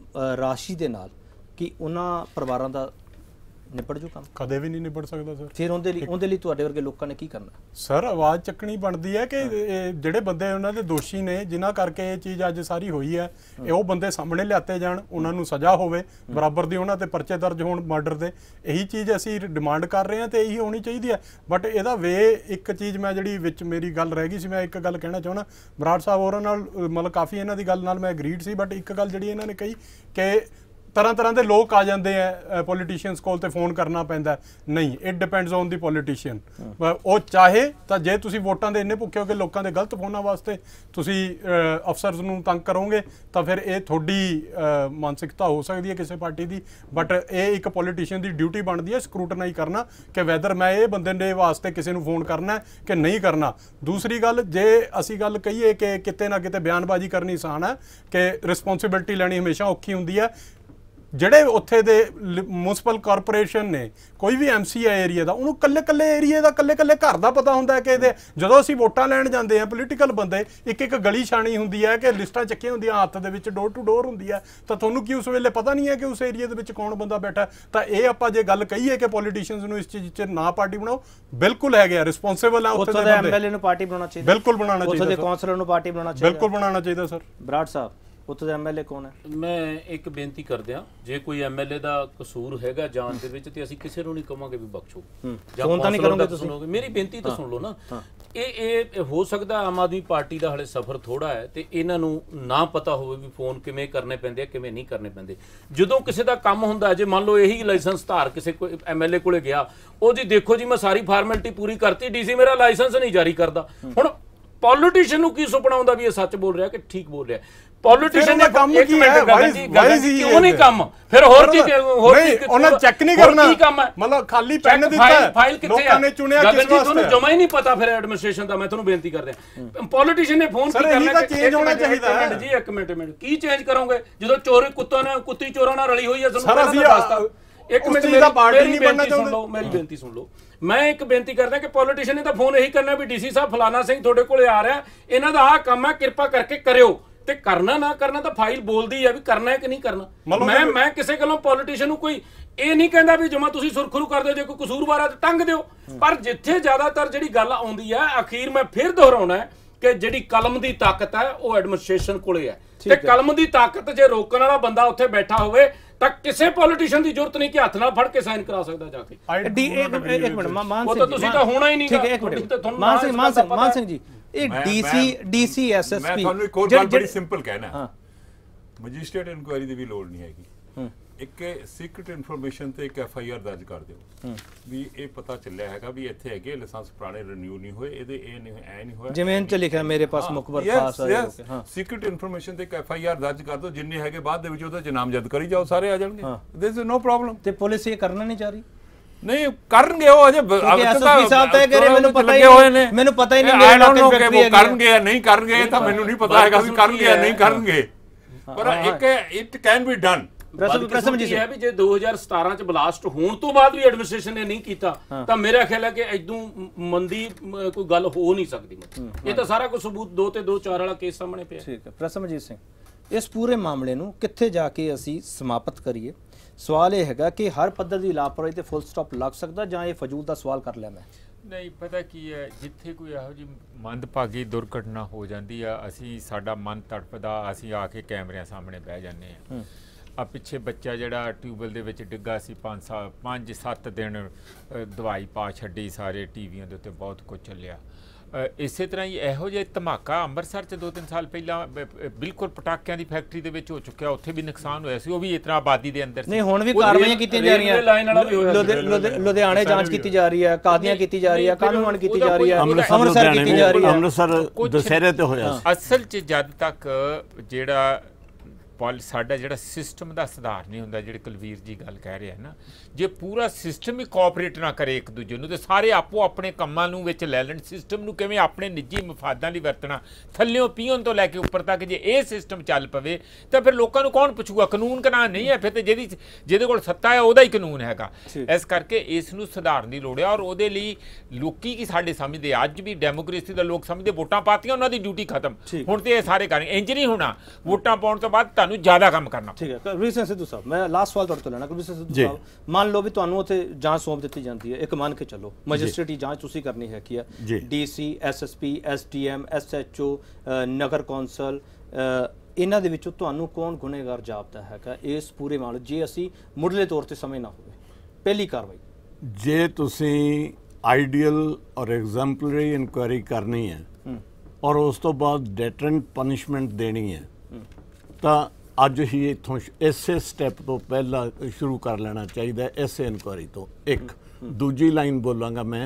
ਰਾਸ਼ੀ ਦੇ ਨਾਲ ਕੀ ਉਹਨਾਂ ਪਰਿਵਾਰਾਂ ਦਾ ਨਿਬੜ ਜੂ ਕੰਮ? ਕਦੇ ਵੀ ਨਹੀਂ ਨਿਬੜ ਸਕਦਾ ਸਰ। ਫਿਰ ਉਹਦੇ ਲਈ ਤੁਹਾਡੇ ਵਰਗੇ ਲੋਕਾਂ ਨੇ ਕੀ ਕਰਨਾ? ਸਰ, ਆਵਾਜ਼ ਚੱਕਣੀ ਬਣਦੀ ਹੈ ਕਿ ਜਿਹੜੇ ਬੰਦੇ ਉਹਨਾਂ ਦੇ ਦੋਸ਼ੀ ਨੇ, ਜਿਨ੍ਹਾਂ ਕਰਕੇ ਇਹ ਚੀਜ਼ ਅੱਜ ਸਾਰੀ ਹੋਈ ਹੈ, ਉਹ ਬੰਦੇ ਸਾਹਮਣੇ ਲਿਆਤੇ ਜਾਣ, ਉਹਨਾਂ ਨੂੰ ਸਜ਼ਾ ਹੋਵੇ ਬਰਾਬਰ ਦੀ, ਉਹਨਾਂ ਤੇ ਪਰਚੇ ਦਰਜ ਹੋਣ ਮਰਡਰ ਦੇ। ਇਹੀ ਚੀਜ਼ ਅਸੀਂ ਡਿਮਾਂਡ ਕਰ ਰਹੇ ਹਾਂ ਤੇ ਇਹੀ ਹੋਣੀ ਚਾਹੀਦੀ ਹੈ। ਬਟ ਇਹਦਾ ਇੱਕ ਚੀਜ਼ ਮੈਂ ਜਿਹੜੀ ਵਿੱਚ ਮੇਰੀ ਗੱਲ ਰਹਿ ਗਈ ਸੀ, ਮੈਂ ਇੱਕ ਗੱਲ ਕਹਿਣਾ ਚਾਹੁੰਦਾ। ਬਰਾੜ ਸਾਹਿਬ ਹੋਰਾਂ ਨਾਲ ਮਤਲਬ ਕਾਫੀ ਇਹਨਾਂ ਦੀ ਗੱਲ ਨਾਲ ਮੈਂ ਐਗਰੀਡ ਸੀ, ਬਟ ਇੱਕ ਗੱਲ ਜਿਹੜੀ ਇਹਨਾਂ ਨੇ ਕਹੀ ਕਿ ਤਰ੍ਹਾਂ ਦੇ ਲੋਕ ਆ ਜਾਂਦੇ ਆ ਪੋਲੀਟੀਸ਼ੀਅਨਸ ਕੋਲ ਤੇ ਫੋਨ ਕਰਨਾ ਪੈਂਦਾ। ਨਹੀਂ, it depends on the politician. ਉਹ ਚਾਹੇ ਤਾਂ ਜੇ ਤੁਸੀਂ ਵੋਟਾਂ ਦੇ ਇੰਨੇ ਭੁੱਖੇ ਹੋ ਕੇ ਲੋਕਾਂ ਦੇ ਗਲਤ ਫੋਨਾਂ ਵਾਸਤੇ ਤੁਸੀਂ ਅਫਸਰਸ ਨੂੰ ਤੰਗ ਕਰੋਗੇ ਤਾਂ ਫਿਰ ਇਹ ਤੁਹਾਡੀ ਮਾਨਸਿਕਤਾ ਹੋ ਸਕਦੀ ਹੈ ਕਿਸੇ ਪਾਰਟੀ ਦੀ, ਬਟ ਇਹ ਇੱਕ ਪੋਲੀਟੀਸ਼ੀਅਨ ਦੀ ਡਿਊਟੀ ਬਣਦੀ ਹੈ ਸਕਰੂਟਨਾਈਜ਼ ਕਰਨਾ ਕਿ ਵੈਦਰ ਮੈਂ ਇਹ ਬੰਦੇ ਦੇ ਵਾਸਤੇ ਕਿਸੇ ਨੂੰ ਫੋਨ ਕਰਨਾ ਕਿ ਨਹੀਂ ਕਰਨਾ। ਦੂਸਰੀ ਗੱਲ, ਜੇ ਅਸੀਂ ਗੱਲ ਕਹੀਏ ਕਿ ਕਿਤੇ ਨਾ ਕਿਤੇ ਬਿਆਨਬਾਜ਼ੀ ਕਰਨੀ ਆਸਾਨ ਹੈ, ਕਿ ਰਿਸਪੌਂਸਿਬਿਲਟੀ ਲੈਣੀ ਹਮੇਸ਼ਾ ਔਖੀ ਹੁੰਦੀ ਹੈ। ਜਿਹੜੇ ਉੱਥੇ ਦੇ ਮਿਊਨਿਸਪਲ ਕਾਰਪੋਰੇਸ਼ਨ ਨੇ, ਕੋਈ ਵੀ ਐਮਸੀ ਹੈ ਏਰੀਆ ਦਾ, ਉਹਨੂੰ ਕੱਲੇ ਏਰੀਏ ਦਾ ਕੱਲੇ ਘਰ ਦਾ ਪਤਾ ਹੁੰਦਾ ਹੈ ਕਿ ਇਹਦੇ ਜਦੋਂ ਅਸੀਂ ਵੋਟਾਂ ਲੈਣ ਜਾਂਦੇ ਹਾਂ ਪੋਲੀਟੀਕਲ ਬੰਦੇ, ਇੱਕ ਗਲੀ ਛਾਣੀ ਹੁੰਦੀ ਹੈ ਕਿ ਲਿਸਟਾਂ ਚੱਕੀਆਂ ਹੁੰਦੀਆਂ ਹੱਥ ਦੇ ਵਿੱਚ, ਡੋਰ ਟੂ ਡੋਰ ਹੁੰਦੀ ਹੈ, ਤਾਂ ਤੁਹਾਨੂੰ ਕੀ ਉਸ ਵੇਲੇ ਪਤਾ ਨਹੀਂ ਹੈ ਕਿ ਉਸ ਏਰੀਆ ਦੇ ਵਿੱਚ ਕੌਣ ਬੰਦਾ ਬੈਠਾ? ਤਾਂ ਇਹ ਆਪਾਂ ਜੇ ਗੱਲ ਕਹੀਏ ਕਿ ਪੋਲੀਟੀਸ਼ੀਅਨਸ ਨੂੰ ਇਸ ਚੀਜ਼ 'ਚ ਨਾ ਪਾਰਟੀ ਬਣਾਓ, ਬਿਲਕੁਲ ਹੈਗੇ ਆ ਰਿਸਪੌਂਸਿਬਲ ਆ ਉੱਥੇ ਦੇ ਐਮਐਲਏ ਨੂੰ ਪਾਰਟੀ ਬਣਾਉਣਾ ਚਾਹੀਦਾ, ਬਿਲਕੁਲ ਬਣਾਉਣਾ ਚਾਹੀਦਾ, ਉੱਥੇ ਦੇ ਕਾਉਂਸਲਰ ਨੂੰ ਪਾਰਟੀ ਬਣਾਉਣਾ ਚਾਹੀਦਾ, ਬਿਲਕੁਲ ਬਣਾਉਣਾ ਚਾਹੀਦਾ। ਸਰ ਬਰਾੜ ਸਾਹਿਬ, ਉੱਥੇ ਦਾ ਐਮਐਲਏ ਕੌਣ ਹੈ? ਮੈਂ ਇੱਕ ਬੇਨਤੀ ਕਰਦਿਆਂ, ਜੇ ਕੋਈ ਐਮਐਲਏ ਦਾ ਕਸੂਰ ਹੈਗਾ ਜਾਂਚ ਦੇ ਵਿੱਚ ਤੇ ਅਸੀਂ ਕਿਸੇ ਨੂੰ ਨਹੀਂ ਕਹਾਂਗੇ ਵੀ ਬਖਸ਼ੋ, ਜਾਂ ਫੋਨ ਤਾਂ ਨਹੀਂ ਕਰੋਗੇ ਤੁਸੀਂ? ਮੇਰੀ ਬੇਨਤੀ ਤਾਂ ਸੁਣ ਲਓ ਨਾ। ਇਹ ਹੋ ਸਕਦਾ ਆਮ ਆਦਮੀ ਪਾਰਟੀ ਦਾ ਹਲੇ ਸਫ਼ਰ ਥੋੜਾ ਹੈ ਤੇ ਇਹਨਾਂ ਨੂੰ ਨਾ ਪਤਾ ਹੋਵੇ ਵੀ ਫੋਨ ਕਿਵੇਂ ਕਰਨੇ ਪੈਂਦੇ ਆ, ਕਿਵੇਂ ਨਹੀਂ ਕਰਨੇ ਪੈਂਦੇ। ਜਦੋਂ ਕਿਸੇ ਦਾ ਕੰਮ ਹੁੰਦਾ, ਜੇ ਮੰਨ ਲਓ ਇਹੀ ਲਾਇਸੈਂਸ ਧਾਰ ਕਿਸੇ ਕੋਈ ਐਮਐਲਏ ਕੋਲੇ ਗਿਆ, ਉਹ ਜੀ ਦੇਖੋ ਜੀ ਮੈਂ ਸਾਰੀ ਫਾਰਮੈਲਿਟੀ ਪੂਰੀ ਕਰਤੀ, ਡੀਸੀ ਮੇਰਾ ਲਾਇਸੈਂਸ ਨਹੀਂ ਜਾਰੀ ਕਰਦਾ। ਹੁਣ ਪੋਲੀਟੀਸ਼ੀਅਨ ਨੂੰ ਕੀ ਸੁਪਨਾ ਹੁੰਦਾ ਵੀ ਇਹ ਸੱਚ ਬੋਲ ਰਿਹਾ ਕਿ ਠੀਕ ਬੋਲ ਰਿਹਾ? ਪੋਲੀਟੀਸ਼ੀਅਨ ਨੇ ਕੰਮ ਕੀ ਹੈ? ਕਿਉਂ ਨਹੀਂ ਕੰਮ? ਫਿਰ ਹੋਰ ਕੀ ਉਹਨਾਂ ਚੈੱਕ ਨਹੀਂ ਕਰਨਾ, ਮਤਲਬ ਖਾਲੀ ਪੈਨ ਦਿੱਤਾ ਫਾਈਲ ਕਿੱਥੇ ਆ? ਗਗਨ ਜੀ ਤੁਹਾਨੂੰ ਜਮਾ ਹੀ ਨਹੀਂ ਪਤਾ ਫਿਰ ਐਡਮਿਨਿਸਟ੍ਰੇਸ਼ਨ ਦਾ। ਮੈਂ ਤੁਹਾਨੂੰ ਬੇਨਤੀ ਕਰਦੇ ਹਾਂ, ਪੋਲੀਟੀਸ਼ੀਅਨ ਨੇ ਫੋਨ ਕੀ ਕਰਨਾ? ਚੇਂਜ ਹੋਣਾ ਚਾਹੀਦਾ ਹੈ ਜੀ। ਇੱਕ ਮਿੰਟ ਕੀ ਚੇਂਜ ਕਰੋਗੇ ਜਦੋਂ ਚੋਰ ਕੁੱਤੀ ਚੋਰਾਂ ਨਾਲ ਰਲੀ ਹੋਈ ਹੈ? ਤੁਹਾਨੂੰ ਇੱਕ ਮਿੰਟ ਮੇਰੀ ਬੇਨਤੀ ਸੁਣ ਲਓ, ਮੇਰੀ ਬੇਨਤੀ ਸੁਣ ਲਓ। ਮੈਂ ਇੱਕ ਬੇਨਤੀ ਕਰਦਾ ਕਿ ਪੋਲੀਟੀਸ਼ੀਅਨ ਨੇ ਤਾਂ ਫੋਨ ਇਹੀ ਕਰਨਾ ਵੀ ਡੀਸੀ ਸਾਹਿਬ ਫਲਾਣਾ ਸਿੰਘ ਤੁਹਾਡੇ ਕੋਲੇ ਆ ਰਿਹਾ, ਇਹਨਾਂ ਦਾ ਆਹ ਕੰਮ ਹੈ, ਕਿਰਪਾ ਕਰਕੇ ਕਰਿਓ। ਤੇ ਕਰਨਾ ਨਾ ਕਰਨਾ ਤਾਂ ਫਾਈਲ ਬੋਲਦੀ ਆ ਵੀ ਕਰਨਾ ਹੈ ਕਿ ਨਹੀਂ ਕਰਨਾ। ਮੈਂ ਕਿਸੇ ਗੱਲੋਂ ਪੋਲੀਟੀਸ਼ੀਅਨ ਨੂੰ ਕੋਈ ਇਹ ਨਹੀਂ ਕਹਿੰਦਾ ਵੀ ਜਮਾ ਤੁਸੀਂ ਸੁਰਖਰੂ ਕਰ ਦਿਓ, ਜੇ ਕੋਈ ਕਸੂਰਵਾਰ ਆ ਤਾਂ ਟੰਗ ਦਿਓ, ਪਰ ਜਿੱਥੇ ਜ਼ਿਆਦਾਤਰ ਜਿਹੜੀ ਗੱਲ ਆਉਂਦੀ ਹੈ, ਅਖੀਰ ਮੈਂ ਫਿਰ ਦੁਹਰਾਉਣਾ ਹੈ ਕਿ ਜਿਹੜੀ ਕਲਮ ਦੀ ਤਾਕਤ ਹੈ ਉਹ ਐਡਮਿਨਿਸਟ੍ਰੇਸ਼ਨ ਕੋਲੇ ਹੈ, ਤੇ ਕਲਮ ਦੀ ਤਾਕਤ ਜੇ ਰੋਕਣ ਵਾਲਾ ਬੰਦਾ ਉੱਥੇ ਬੈਠਾ ਹੋਵੇ ਤਾਂ ਕਿਸੇ ਪੋਲੀਟੀਸ਼ੀਅਨ ਦੀ ਜ਼ਰੂਰਤ ਨਹੀਂ ਕਿ ਹੱਥ ਨਾਲ ਫੜ ਕੇ ਸਾਈਨ ਕਰਾ ਸਕਦਾ ਜਾ ਕੇ। ਇੱਕ ਮਿੰਟ ਮਾਨ ਸਿੰਘ, ਉਹ ਤਾਂ ਤੁਸੀਂ ਤਾਂ ਹੋਣਾ ਹੀ ਨਹੀਂ। ਠੀਕ ਹੈ, ਇੱਕ ਮਿੰਟ ਮਾਨ ਸਿੰਘ ਜੀ, ਇਹ ਡੀਸੀ ਐਸਐਸਪੀ ਮੈਂ ਤੁਹਾਨੂੰ ਇੱਕ ਹੋਰ ਗੱਲ ਬੜੀ ਸਿੰਪਲ ਕਹਿਣਾ, ਮੈਜਿਸਟ੍ਰੇਟ ਇਨਕੁਆਇਰੀ ਦੀ ਵੀ ਲੋੜ ਨਹੀਂ ਹੈਗੀ। ਇੱਕ ਸੀਕ੍ਰੀਟ ਇਨਫੋਰਮੇਸ਼ਨ ਤੇ ਇੱਕ ਐਫਆਈਆਰ ਦਰਜ ਕਰ ਦਿਓ ਵੀ ਇਹ ਪਤਾ ਚੱਲਿਆ ਹੈਗਾ ਵੀ ਇੱਥੇ ਹੈਗੇ ਲਾਇਸੈਂਸ ਪੁਰਾਣੇ ਰੀਨਿਊ ਨਹੀਂ ਹੋਏ, ਇਹਦੇ ਇਹ ਨਹੀਂ ਹੋਇਆ, ਜਿਵੇਂ ਇਹ ਚ ਲਿਖਿਆ ਮੇਰੇ ਪਾਸ ਮੁਖਬਰ ਖਾਸ ਹੈ। ਸੀਕ੍ਰੀਟ ਇਨਫੋਰਮੇਸ਼ਨ ਤੇ ਇੱਕ ਐਫਆਈਆਰ ਦਰਜ ਕਰ ਦਿਓ, ਜਿੰਨੇ ਹੈਗੇ ਬਾਅਦ ਦੇ ਵਿੱਚ ਉਹਦਾ ਨਾਮਜ਼ਦ ਕਰੀ ਜਾਓ, ਸਾਰੇ ਆ ਜਾਣਗੇ, ਦੇयर इज नो ਪ੍ਰੋਬਲਮ। ਤੇ ਪੁਲਿਸ ਇਹ ਕਰਨਾ ਨਹੀਂ ਚਾਹ ਰਹੀ? ਨਹੀਂ ਕਰਨਗੇ ਉਹ, ਅਜੇ ਐਸਐਸਪੀ ਸਾਹਿਬ ਤਾਂ ਕਹ ਰਹੇ ਮੈਨੂੰ ਪਤਾ ਹੀ ਨਹੀਂ, ਮੈਨੂੰ ਪਤਾ ਹੀ ਨਹੀਂ ਮੇਰੇ ਨਾਲ ਫੈਕਟਰੀ ਕਰਨਗੇ ਜਾਂ ਨਹੀਂ ਕਰਨਗੇ, ਤਾਂ ਮੈਨੂੰ ਨਹੀਂ ਪਤਾ ਹੈਗਾ ਵੀ ਕਰਨਗੇ ਜਾਂ ਨਹੀਂ ਕਰਨਗੇ, ਪਰ ਇੱਕ ਇਟ ਕੈਨ ਬੀ ਡਨ। ਪ੍ਰਸਮ ਜੀ ਹੈ ਵੀ ਜੇ 2017 ਚ ਬਲਾਸਟ ਹੋਣ ਤੋਂ ਬਾਅਦ ਵੀ ਐਡਮਿਨਿਸਟ੍ਰੇਸ਼ਨ ਨੇ ਨਹੀਂ ਕੀਤਾ ਤਾਂ ਮੇਰਾ ਖਿਆਲ ਹੈ ਕਿ ਇਦੋਂ ਮੰਦੀ ਕੋਈ ਗੱਲ ਹੋ ਨਹੀਂ ਸਕਦੀ। ਇਹ ਤਾਂ ਸਾਰਾ ਕੁਝ ਸਬੂਤ 2 ਤੇ 2 4 ਵਾਲਾ ਕੇਸ ਸਾਹਮਣੇ ਪਿਆ। ਠੀਕ ਹੈ ਪ੍ਰਸਮਜੀਤ ਸਿੰਘ, ਇਸ ਪੂਰੇ ਮਾਮਲੇ ਨੂੰ ਕਿੱਥੇ ਜਾ ਕੇ ਅਸੀਂ ਸਮਾਪਤ ਕਰੀਏ? ਸਵਾਲ ਇਹ ਹੈਗਾ ਕਿ ਹਰ ਪੱਧਰ ਦੀ ਲਾਪਰਵਾਹੀ ਤੇ ਫੁੱਲ ਸਟਾਪ ਲੱਗ ਸਕਦਾ ਜਾਂ ਇਹ ਫਜ਼ੂਲ ਦਾ ਸਵਾਲ ਕਰ ਲਿਆ ਮੈਂ? ਨਹੀਂ, ਪਤਾ ਕੀ ਹੈ, ਜਿੱਥੇ ਕੋਈ ਇਹੋ ਜਿਹੀ ਮੰਦਭਾਗੀ ਦੁਰਘਟਨਾ ਹੋ ਜਾਂਦੀ ਆ, ਅਸੀਂ ਸਾਡਾ ਮਨ ਤੜਪਦਾ, ਅਸੀਂ ਆ ਕੇ ਕੈਮਰਿਆਂ ਸਾਹਮਣੇ ਬਹਿ ਜਾਂਦੇ ਹਾਂ। ਆ ਪਿੱਛੇ ਬੱਚਾ ਜਿਹੜਾ ਟਿਊਬਵੈਲ ਦੇ ਵਿੱਚ ਡਿੱਗਾ ਸੀ, 5-7 ਦਿਨ ਦਵਾਈ ਪਾ ਛੱਡੀ, ਸਾਰੇ ਟੀਵੀਆਂ ਦੇ ਉੱਤੇ ਬਹੁਤ ਕੁਝ ਚੱਲਿਆ। ਇਸੇ ਤਰ੍ਹਾਂ ਹੀ ਇਹੋ ਜਿਹਾ ਧਮਾਕਾ ਅੰਮ੍ਰਿਤਸਰ 'ਚ 2-3 ਸਾਲ ਪਹਿਲਾਂ ਬਿਲਕੁਲ ਪਟਾਕਿਆਂ ਦੀ ਫੈਕਟਰੀ ਦੇ ਵਿੱਚ ਹੋ ਚੁੱਕਿਆ, ਉੱਥੇ ਵੀ ਨੁਕਸਾਨ ਹੋਇਆ ਸੀ, ਉਹ ਵੀ ਇਸ ਤਰ੍ਹਾਂ ਆਬਾਦੀ ਦੇ ਅੰਦਰ। ਨਹੀਂ, ਹੁਣ ਵੀ ਕਾਰਵਾਈਆਂ ਕੀਤੀਆਂ ਜਾ ਰਹੀਆਂ, ਲੁਧਿਆਣੇ ਜਾਂਚ ਕੀਤੀ ਜਾ ਰਹੀ ਹੈ, ਕਾਦੀਆਂ ਕੀਤੀ ਜਾ ਰਹੀ ਹੈ, ਕਾਨੂੰਨ ਕੀਤੀ ਜਾ ਰਹੀ ਹੈ, ਅੰਮ੍ਰਿਤਸਰ ਕੀਤੀ ਜਾ ਰਹੀ ਹੈ, ਅੰਮ੍ਰਿਤਸਰ ਦੁਸਹਿਰੇ ਤੇ ਹੋਇਆ। ਅਸਲ 'ਚ ਜਦ ਤੱਕ ਜਿਹੜਾ ਸਾਡਾ ਜਿਹੜਾ ਸਿਸਟਮ ਦਾ ਸੁਧਾਰ ਨਹੀਂ ਹੁੰਦਾ, ਜਿਹੜੇ ਕੁਲਵੀਰ ਜੀ ਗੱਲ ਕਹਿ ਰਹੇ ਆ ਨਾ, ਜੇ ਪੂਰਾ ਸਿਸਟਮ ਹੀ ਕੋਆਪਰੇਟ ਨਾ ਕਰੇ ਇੱਕ ਦੂਜੇ ਨੂੰ, ਤੇ ਸਾਰੇ ਆਪੋ ਆਪਣੇ ਕੰਮਾਂ ਨੂੰ ਵਿੱਚ ਲੈ ਲੈਣ, ਸਿਸਟਮ ਨੂੰ ਕਿਵੇਂ ਆਪਣੇ ਨਿੱਜੀ ਮਫਾਦਾਂ ਲਈ ਵਰਤਣਾ, ਥੱਲਿਓਂ ਪੀਓਨ ਤੋਂ ਲੈ ਕੇ ਉੱਪਰ ਤੱਕ, ਜੇ ਇਹ ਸਿਸਟਮ ਚੱਲ ਪਵੇ ਤਾਂ ਫਿਰ ਲੋਕਾਂ ਨੂੰ ਕੌਣ ਪੁੱਛੂਗਾ? ਕਾਨੂੰਨ ਕਾਨੂੰਨ ਨਹੀਂ ਹੈ, ਫਿਰ ਤੇ ਜਿਹਦੇ ਕੋਲ ਸੱਤਾ ਹੈ ਉਹਦਾ ਹੀ ਕਾਨੂੰਨ ਹੈਗਾ। ਇਸ ਕਰਕੇ ਇਸ ਨੂੰ ਸੁਧਾਰਨ ਦੀ ਲੋੜ ਹੈ, ਔਰ ਉਹਦੇ ਲਈ ਲੋਕੀ ਕੀ ਸਾਡੇ ਸਮਝਦੇ, ਅੱਜ ਵੀ ਡੈਮੋਕ੍ਰੇਸੀ ਦਾ ਲੋਕ ਸਮਝਦੇ ਵੋਟਾਂ ਪਾਤੀਆਂ ਉਹਨਾਂ ਦੀ ਡਿਊਟੀ ਖਤਮ, ਹੁਣ ਤੇ ਇਹ ਸਾਰੇ ਕਰਨਗੇ। ਇੰਜ ਨਹੀਂ ਹੋਣਾ, ਵੋਟਾਂ ਪਾਉਣ ਤੋਂ ਬਾਅਦ ਤੁਹਾਨੂੰ ਜ਼ਿਆਦਾ ਕੰਮ ਕਰਨਾ। ਠੀਕ ਹੈ ਕੁਲਵੀਰ ਸਿੰਘ ਸਿੱਧੂ ਸਾਹਿਬ, ਮੈਂ ਲਾਸਟ ਸਵਾਲ ਤੁਹਾਡੇ ਤੋਂ ਲੈਣਾ। ਕੁਲਵੀਰ ਸਿੰਘ ਸਿੱਧੂ ਸਾਹਿਬ, ਮੰਨ ਲਓ ਵੀ ਤੁਹਾਨੂੰ ਉੱਥੇ ਜਾਂਚ ਸੌਂਪ ਦਿੱਤੀ ਜਾਂਦੀ ਹੈ, ਇੱਕ ਮੰਨ ਕੇ ਚੱਲੋ ਮੈਜਿਸਟ੍ਰੇਟੀ ਜਾਂਚ ਤੁਸੀਂ ਕਰਨੀ ਹੈ ਕੀ ਹੈ, ਡੀਸੀ, ਐਸਐਸਪੀ, ਐਸਡੀਐਮ, ਐਸਐਚਓ, ਨਗਰ ਕੌਂਸਲ, ਇਹਨਾਂ ਦੇ ਵਿੱਚੋਂ ਤੁਹਾਨੂੰ ਕੌਣ ਗੁਨੇਗਾਰ ਜਾਪਦਾ ਹੈਗਾ ਇਸ ਪੂਰੇ ਮਾਮਲੇ, ਜੇ ਅਸੀਂ ਮੁੱਢਲੇ ਤੌਰ ਤੇ ਸਮਝ ਨਾ ਹੋਵੇ? ਪਹਿਲੀ ਕਾਰਵਾਈ, ਜੇ ਤੁਸੀਂ ਆਈਡੀਅਲ ਔਰ ਐਗਜ਼ੈਂਪਲਰੀ ਇਨਕੁਆਇਰੀ ਕਰਨੀ ਹੈ ਔਰ ਉਸ ਤੋਂ ਬਾਅਦ ਡੈਟਰੈਂਟ ਪਨਿਸ਼ਮੈਂਟ ਦੇਣੀ ਹੈ, ਤਾਂ ਅੱਜ ਹੀ ਇੱਥੋਂ ਇਸੇ ਸਟੈਪ ਤੋਂ ਪਹਿਲਾਂ ਸ਼ੁਰੂ ਕਰ ਲੈਣਾ ਚਾਹੀਦਾ, ਇਸੇ ਇਨਕੁਆਇਰੀ ਤੋਂ। ਇੱਕ ਦੂਜੀ ਲਾਈਨ ਬੋਲਾਂਗਾ ਮੈਂ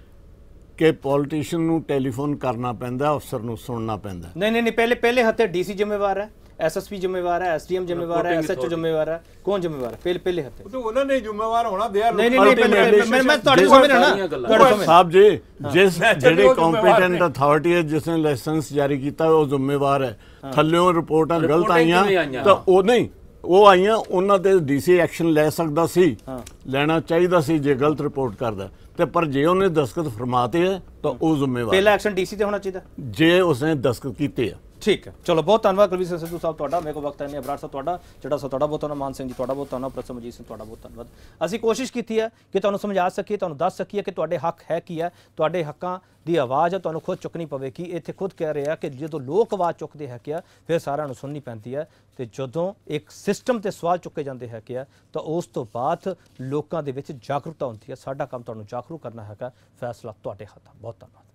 ਕਿ ਪੋਲੀਟੀਸ਼ੀਅਨ ਨੂੰ ਟੈਲੀਫੋਨ ਕਰਨਾ ਪੈਂਦਾ, ਅਫਸਰ ਨੂੰ ਸੁਣਨਾ ਪੈਂਦਾ। ਨਹੀਂ, ਪਹਿਲੇ ਹੱਥੇ ਡੀਸੀ ਜ਼ਿੰਮੇਵਾਰ ਹੈ, ਐਸਐਸਪੀ ਜ਼ਿੰਮੇਵਾਰ ਹੈ, ਐਸਡੀਐਮ ਜ਼ਿੰਮੇਵਾਰ ਹੈ, ਐਸਐਚਓ ਜ਼ਿੰਮੇਵਾਰ ਹੈ, ਕੌਣ ਜ਼ਿੰਮੇਵਾਰ ਹੈ? ਪਹਿਲੇ ਹੱਥੇ ਉਹ ਉਹਨਾਂ ਨੇ ਜ਼ਿੰਮੇਵਾਰ ਹੋਣਾ। ਨਹੀਂ, ਮੈਂ ਤੁਹਾਡੇ ਸਮਝ ਰਿਹਾ ਨਾ ਸਾਹਿਬ ਜੀ, ਜਿਸ ਜਿਹੜੇ ਕੰਪੀਟੈਂਟ ਅਥਾਰਟੀ ਹੈ, ਜਿਸ ਨੇ ਲਾਇਸੈਂਸ ਜਾਰੀ ਕੀਤਾ ਉਹ ਜ਼ਿੰਮੇਵਾਰ ਹੈ। ਥੱਲਿਓਂ ਰਿਪੋਰਟਾਂ ਗਲਤ ਆਈਆਂ ਤਾਂ ਉਹ ਨਹੀਂ, ਉਹ ਆਈਆਂ, ਉਹਨਾਂ ਤੇ ਡੀਸੀ ਐਕਸ਼ਨ ਲੈ ਸਕਦਾ ਸੀ, ਲੈਣਾ ਚਾਹੀਦਾ ਸੀ ਜੇ ਗਲਤ ਰਿਪੋਰਟ ਕਰਦਾ, ਤੇ ਪਰ ਜੇ ਉਹਨੇ ਦਸਤਖਤ ਫਰਮਾਤੇ ਹੈ ਤਾਂ ਉਹ ਜ਼ਿੰਮੇਵਾਰ। ਪਹਿਲਾ ਐਕਸ਼ਨ ਡੀਸੀ ਤੇ ਹੋਣਾ ਚਾਹੀਦਾ ਜੇ ਉਸਨੇ ਦਸਤਖਤ ਕੀਤੇ ਆ। ਠੀਕ ਹੈ, ਚਲੋ ਬਹੁਤ ਧੰਨਵਾਦ ਕੁਲਵੀਰ ਸਿੰਘ ਸਿੱਧੂ ਸਾਹਿਬ ਤੁਹਾਡਾ, ਮੇਰੇ ਕੋਲ ਵਕਤ ਨਹੀਂ, ਅਬਰਾਰ ਸਾਹਿਬ ਤੁਹਾਡਾ, ਜਿਹੜਾ ਤੁਹਾਡਾ ਬਹੁਤ ਧੰਨਵਾਦ, ਮਾਨ ਸਿੰਘ ਜੀ ਤੁਹਾਡਾ ਬਹੁਤ ਧੰਨਵਾਦ, ਪ੍ਰਸਮਜੀਤ ਸਿੰਘ ਤੁਹਾਡਾ ਬਹੁਤ ਧੰਨਵਾਦ। ਅਸੀਂ ਕੋਸ਼ਿਸ਼ ਕੀਤੀ ਹੈ ਕਿ ਤੁਹਾਨੂੰ ਸਮਝਾ ਸਕੀਏ, ਤੁਹਾਨੂੰ ਦੱਸ ਸਕੀਏ ਕਿ ਤੁਹਾਡੇ ਹੱਕ ਹੈ ਕੀ ਹੈ, ਤੁਹਾਡੇ ਹੱਕਾਂ ਦੀ ਆਵਾਜ਼ ਹੈ ਤੁਹਾਨੂੰ ਖੁਦ ਚੁੱਕਣੀ ਪਵੇਗੀ। ਇੱਥੇ ਖੁਦ ਕਹਿ ਰਹੇ ਆ ਕਿ ਜਦੋਂ ਲੋਕ ਆਵਾਜ਼ ਚੁੱਕਦੇ ਹੈਗੇ ਆ ਫਿਰ ਸਾਰਿਆਂ ਨੂੰ ਸੁਣਨੀ ਪੈਂਦੀ ਹੈ, ਤੇ ਜਦੋਂ ਇੱਕ ਸਿਸਟਮ ਤੇ ਸਵਾਲ ਚੁੱਕੇ ਜਾਂਦੇ ਹੈਗੇ ਆ ਤਾਂ ਉਸ ਤੋਂ ਬਾਅਦ ਲੋਕਾਂ ਦੇ ਵਿੱਚ ਜਾਗਰੂਕਤਾ ਹੁੰਦੀ ਹੈ। ਸਾਡਾ ਕੰਮ ਤੁਹਾਨੂੰ ਜਾਗਰੂਕ ਕਰਨਾ ਹੈਗਾ, ਫੈਸਲਾ ਤੁਹਾਡੇ ਹੱਥ। ਬਹੁਤ ਧੰਨਵਾਦ।